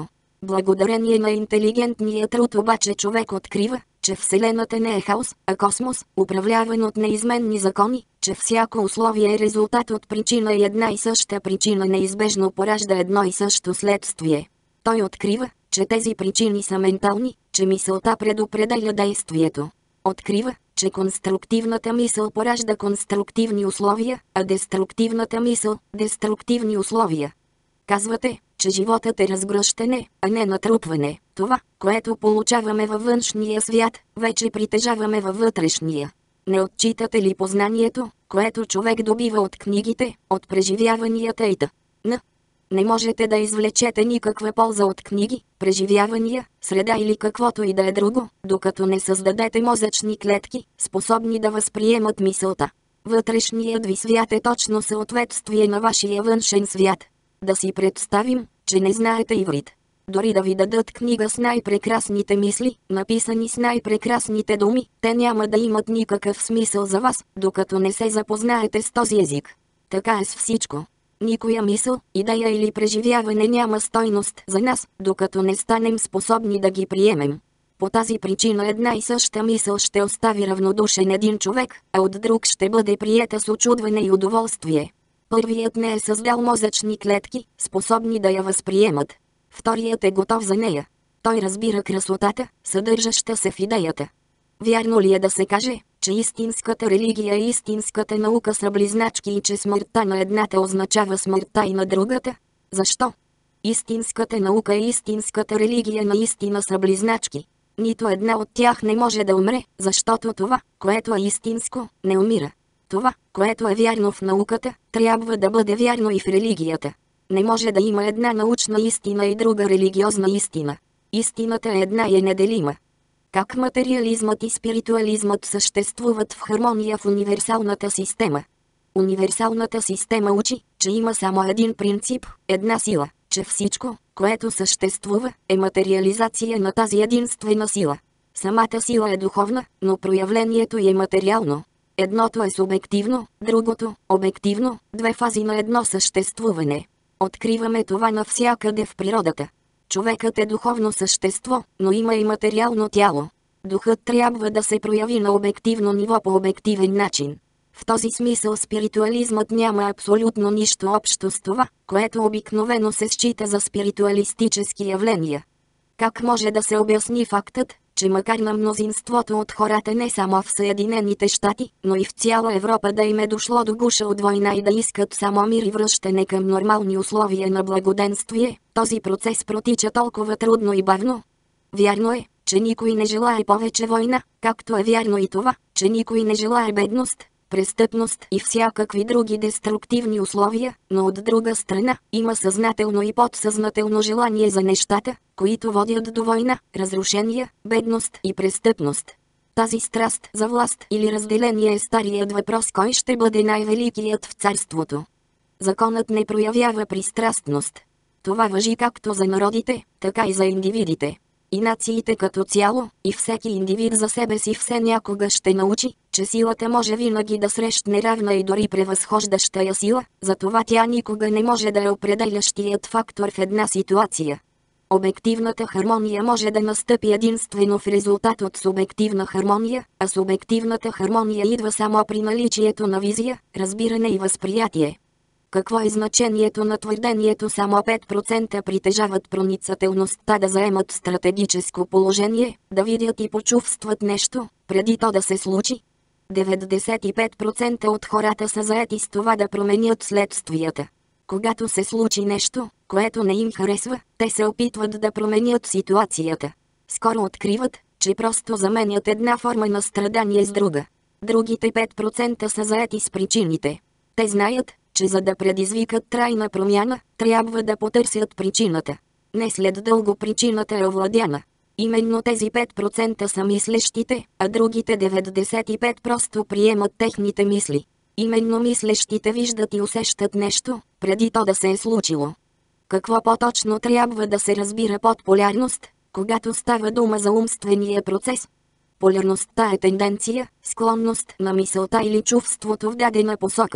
Благодарение на интелигентния труд обаче човек открива, че Вселената не е хаос, а космос, управляван от неизменни закони, че всяко условие е резултат от причина и една и съща причина неизбежно поражда едно и също следствие. Той открива, че тези причини са ментални, че мисълта предопределя действието. Открива, че конструктивната мисъл поражда конструктивни условия, а деструктивната мисъл – деструктивни условия. Казвате, че животът е разгръщане, а не натрупване. Това, което получаваме във външния свят, вече притежаваме във вътрешния. Не отчитате ли познанието, което човек добива от книгите, от преживяванията и т.н.? Не можете да извлечете никаква полза от книги, преживявания, среда или каквото и да е друго, докато не създадете мозъчни клетки, способни да възприемат мисълта. Вътрешният ви свят е точно съответствие на вашия външен свят. Да си представим, че не знаете иврит. Дори да ви дадат книга с най-прекрасните мисли, написани с най-прекрасните думи, те няма да имат никакъв смисъл за вас, докато не се запознаете с този език. Така е с всичко. Никоя мисъл, идея или преживяване няма стойност за нас, докато не станем способни да ги приемем. По тази причина една и съща мисъл ще остави равнодушен един човек, а от друг ще бъде приета с очудване и удоволствие. Първият не е създал мозъчни клетки, способни да я възприемат. Вторият е готов за нея. Той разбира красотата, съдържаща се в идеята. Вярно ли е да се каже, че истинската религия и истинската наука са близначки и че смъртта на едната означава смъртта и на другата? Защо? Истинската наука и истинската религия наистина са близначки. Нито една от тях не може да умре, защото това, което е истинско, не умира. Това, което е вярно в науката, трябва да бъде вярно и в религията. Не може да има една научна истина и друга религиозна истина. Истината е една и е неделима. Как материализмът и спиритуализмът съществуват в хармония в универсалната система? Универсалната система учи, че има само един принцип, една сила, че всичко, което съществува, е материализация на тази единствена сила. Самата сила е духовна, но проявлението й е материално. Едното е субективно, другото – обективно, две фази на едно съществуване. Откриваме това навсякъде в природата. Човекът е духовно същество, но има и материално тяло. Духът трябва да се прояви на обективно ниво по обективен начин. В този смисъл спиритуализмът няма абсолютно нищо общо с това, което обикновено се счита за спиритуалистически явления. Как може да се обясни фактът, че макар на мнозинството от хората не само в Съединените щати, но и в цяла Европа да им е дошло до гуша от война и да искат само мир и връщане към нормални условия на благоденствие, този процес протича толкова трудно и бавно? Вярно е, че никой не желае повече война, както е вярно и това, че никой не желае бедност, престъпност и всякакви други деструктивни условия, но от друга страна, има съзнателно и подсъзнателно желание за нещата, които водят до война, разрушения, бедност и престъпност. Тази страст за власт или разделение е старият въпрос, кой ще бъде най-великият в царството. Законът не проявява пристрастност. Това важи както за народите, така и за индивидите. И нациите като цяло, и всеки индивид за себе си все някога ще научи, че силата може винаги да срещне равна и дори превъзхождаща я сила, затова тя никога не може да е определящият фактор в една ситуация. Обективната хармония може да настъпи единствено в резултат от субективна хармония, а субективната хармония идва само при наличието на визия, разбиране и възприятие. Какво е значението на твърдението само пет процента притежават проницателността да заемат стратегическо положение, да видят и почувстват нещо, преди то да се случи? деветдесет и пет процента от хората са заети с това да променят следствията. Когато се случи нещо, което не им харесва, те се опитват да променят ситуацията. Скоро откриват, че просто заменят една форма на страдание с друга. Другите пет процента са заети с причините. Те знаят, че за да предизвикат трайна промяна, трябва да потърсят причината. Не след дълго причината е овладяна. Именно тези пет процента са мислещите, а другите деветдесет и пет процента просто приемат техните мисли. Именно мислещите виждат и усещат нещо, преди то да се е случило. Какво по-точно трябва да се разбира под полярност, когато става дума за умствения процес? Полярността е тенденция, склонност на мисълта или чувството в дадена посока.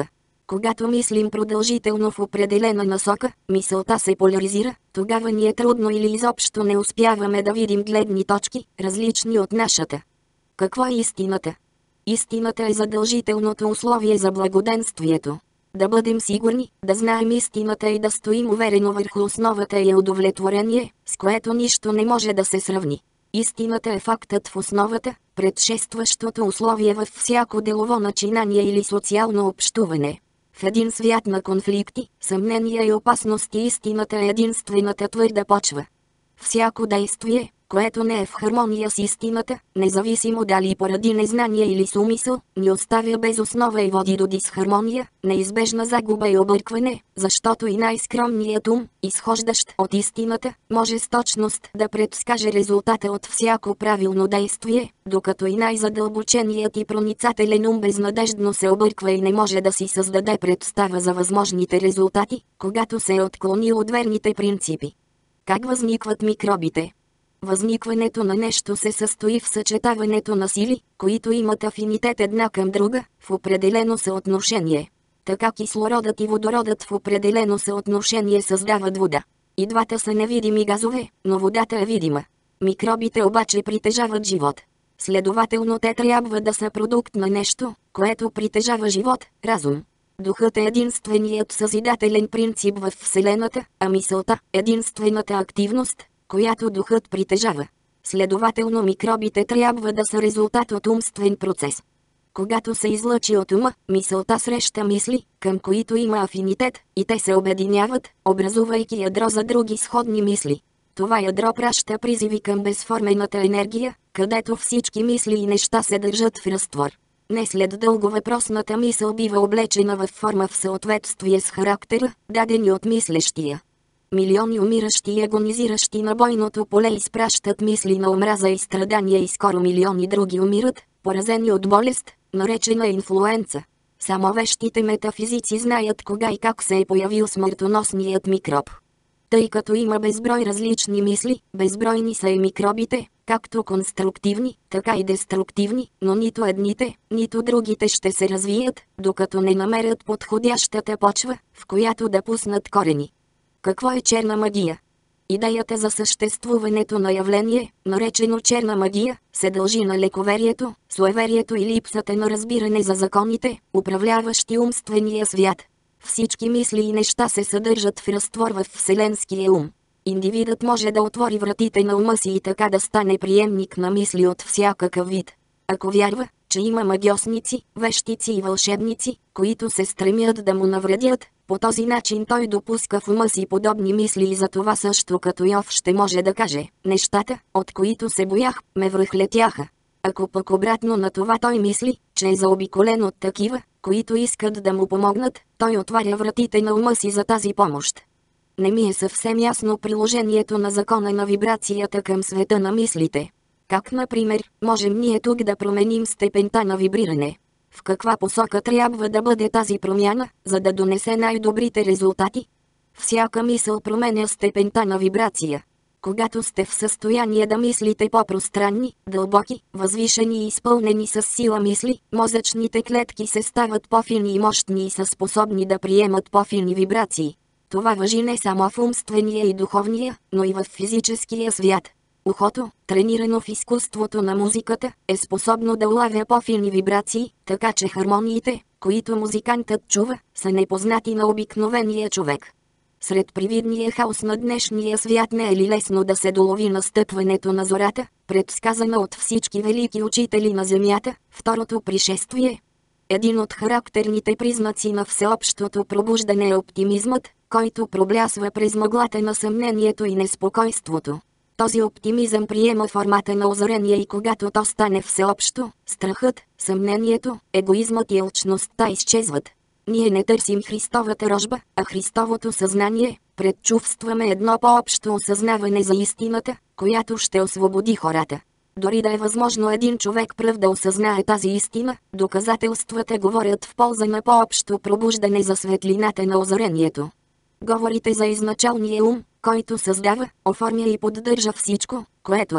Когато мислим продължително в определена насока, мисълта се поляризира, тогава ни е трудно или изобщо не успяваме да видим гледни точки, различни от нашата. Какво е истината? Истината е задължителното условие за благоденствието. Да бъдем сигурни, да знаем истината и да стоим уверено върху основата и удовлетворение, с което нищо не може да се сравни. Истината е фактът в основата, предшестващото условие във всяко делово начинание или социално общуване. В един свят на конфликти, съмнения и опасности истината е единствената твърда почва. Всяко действие, което не е в хармония с истината, независимо дали поради незнание или с умисъл, ни оставя без основа и води до дисхармония, неизбежна загуба и объркване, защото и най-скромният ум, изхождащ от истината, може с точност да предскаже резултата от всяко правилно действие, докато и най-задълбоченият и проницателен ум безнадеждно се обърква и не може да си създаде представа за възможните резултати, когато се е отклонил от верните принципи. Как възникват микробите? Възникването на нещо се състои в съчетаването на сили, които имат афинитет една към друга, в определено съотношение. Така кислородът и водородът в определено съотношение създават вода. И двата са невидими газове, но водата е видима. Микробите обаче притежават живот. Следователно те трябва да са продукт на нещо, което притежава живот, разум. Духът е единственият съзидателен принцип в Вселената, а мисълта – единствената активност, която духът притежава. Следователно микробите трябва да са резултат от умствен процес. Когато се излъчи от ума, мисълта среща мисли, към които има афинитет, и те се обединяват, образувайки ядро за други сходни мисли. Това ядро праща призиви към безформената енергия, където всички мисли и неща се държат в разтвор. Не след дълго въпросната мисъл бива облечена във форма в съответствие с характера, дадени от мислещия. Милиони умиращи и агонизиращи на бойното поле изпращат мисли на омраза и страдания и скоро милиони други умират, поразени от болест, наречена инфлуенца. Само вещите метафизици знаят кога и как се е появил смъртоносният микроб. Тъй като има безброй различни мисли, безбройни са и микробите, както конструктивни, така и деструктивни, но нито едните, нито другите ще се развият, докато не намерят подходящата почва, в която да пуснат корени. Какво е черна магия? Идеята за съществуването на явление, наречено черна магия, се дължи на лековерието, суеверието и липсата на разбиране за законите, управляващи умствения свят. Всички мисли и неща се съдържат в разтвор в вселенския ум. Индивидът може да отвори вратите на ума си и така да стане приемник на мисли от всякакъв вид. Ако вярва, че има магьосници, вещици и вълшебници, които се стремят да му навредят, по този начин той допуска в ума си подобни мисли и за това също като Йов ще може да каже: нещата, от които се боях, ме връхлетяха. Ако пък обратно на това той мисли, че е заобиколен от такива, които искат да му помогнат, той отваря вратите на ума си за тази помощ. Не ми е съвсем ясно приложението на закона на вибрацията към света на мислите. Как, например, можем ние тук да променим степента на вибриране? В каква посока трябва да бъде тази промяна, за да донесе най-добрите резултати? Всяка мисъл променя степента на вибрация. Когато сте в състояние да мислите по-пространни, дълбоки, възвишени и изпълнени с сила мисли, мозъчните клетки се стават по-фини и мощни и са способни да приемат по-фини вибрации. Това важи не само в умствения и духовния, но и в физическия свят. Ухото, тренирано в изкуството на музиката, е способно да улавя по-фини вибрации, така че хармониите, които музикантът чува, са непознати на обикновения човек. Сред привидния хаос на днешния свят не е ли лесно да се долови настъпването на зората, предсказана от всички велики учители на Земята, второто пришествие? Един от характерните признаци на всеобщото пробуждане е оптимизмът, който проблясва през мъглата на съмнението и неспокойството. Този оптимизъм приема формата на озарение и когато то стане всеобщо, страхът, съмнението, егоизмът и алчността изчезват. Ние не търсим Христовата рожба, а Христовото съзнание, предчувстваме едно по-общо осъзнаване за истината, която ще освободи хората. Дори да е възможно един човек пръв да осъзнае тази истина, доказателствата говорят в полза на по-общо пробуждане за светлината на озарението. Говорите за изначалния ум, който създава, оформя и поддържа всичко, което е.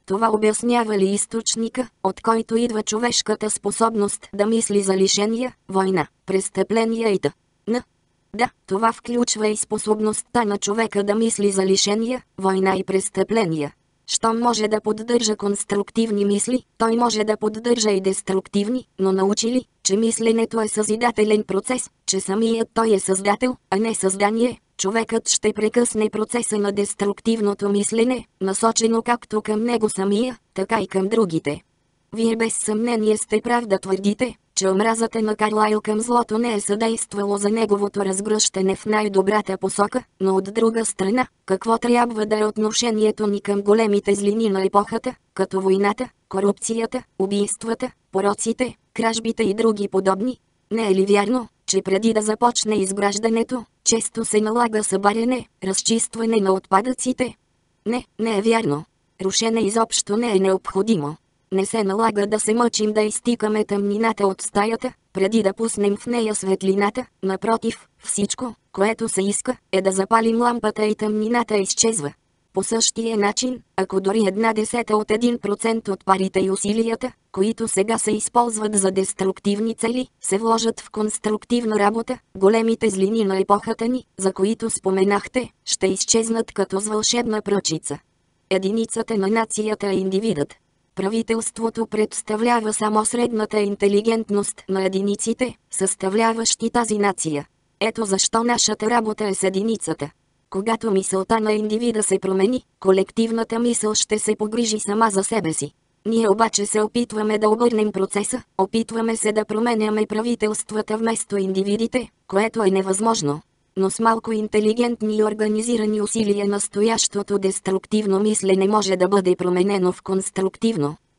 Това обяснява ли източника, от който идва човешката способност да мисли за лишения, война, престъпления и т.н.? Да, това включва и способността на човека да мисли за лишения, война и престъпления. Щом може да поддържа конструктивни мисли, той може да поддържа и деструктивни, но научи ли, че мисленето е съзидателен процес, че самият той е създател, а не създание, човекът ще прекъсне процеса на деструктивното мислене, насочено както към него самия, така и към другите. Вие без съмнение сте прав да твърдите, че омразата на Карлайл към злото не е съдействало за неговото разгръщане в най-добрата посока, но от друга страна, какво трябва да е отношението ни към големите злини на епохата, като войната, корупцията, убийствата, пороците, кражбите и други подобни? Не е ли вярно, че преди да започне изграждането, често се налага събаряне, разчистване на отпадъците? Не, не е вярно. Рушене изобщо не е необходимо. Не се налага да се мъчим да изтикаме тъмнината от стаята, преди да пуснем в нея светлината. Напротив, всичко, което се иска, е да запалим лампата и тъмнината изчезва. По същия начин, ако дори една десета от един процент от парите и усилията, които сега се използват за деструктивни цели, се вложат в конструктивна работа, големите злини на епохата ни, за които споменахте, ще изчезнат като с вълшебна пръчица. Единицата на нацията е индивидът. Правителството представлява само средната интелигентност на единиците, съставляващи тази нация. Ето защо нашата работа е с единицата. Когато мисълта на индивида се промени, колективната мисъл ще се погрижи сама за себе си. Ние обаче се опитваме да обърнем процеса, опитваме се да променяме правителствата вместо индивидите, което е невъзможно. Но с малко интелигентни и организирани усилия настоящото деструктивно мислене може да бъде променено в конструктивно.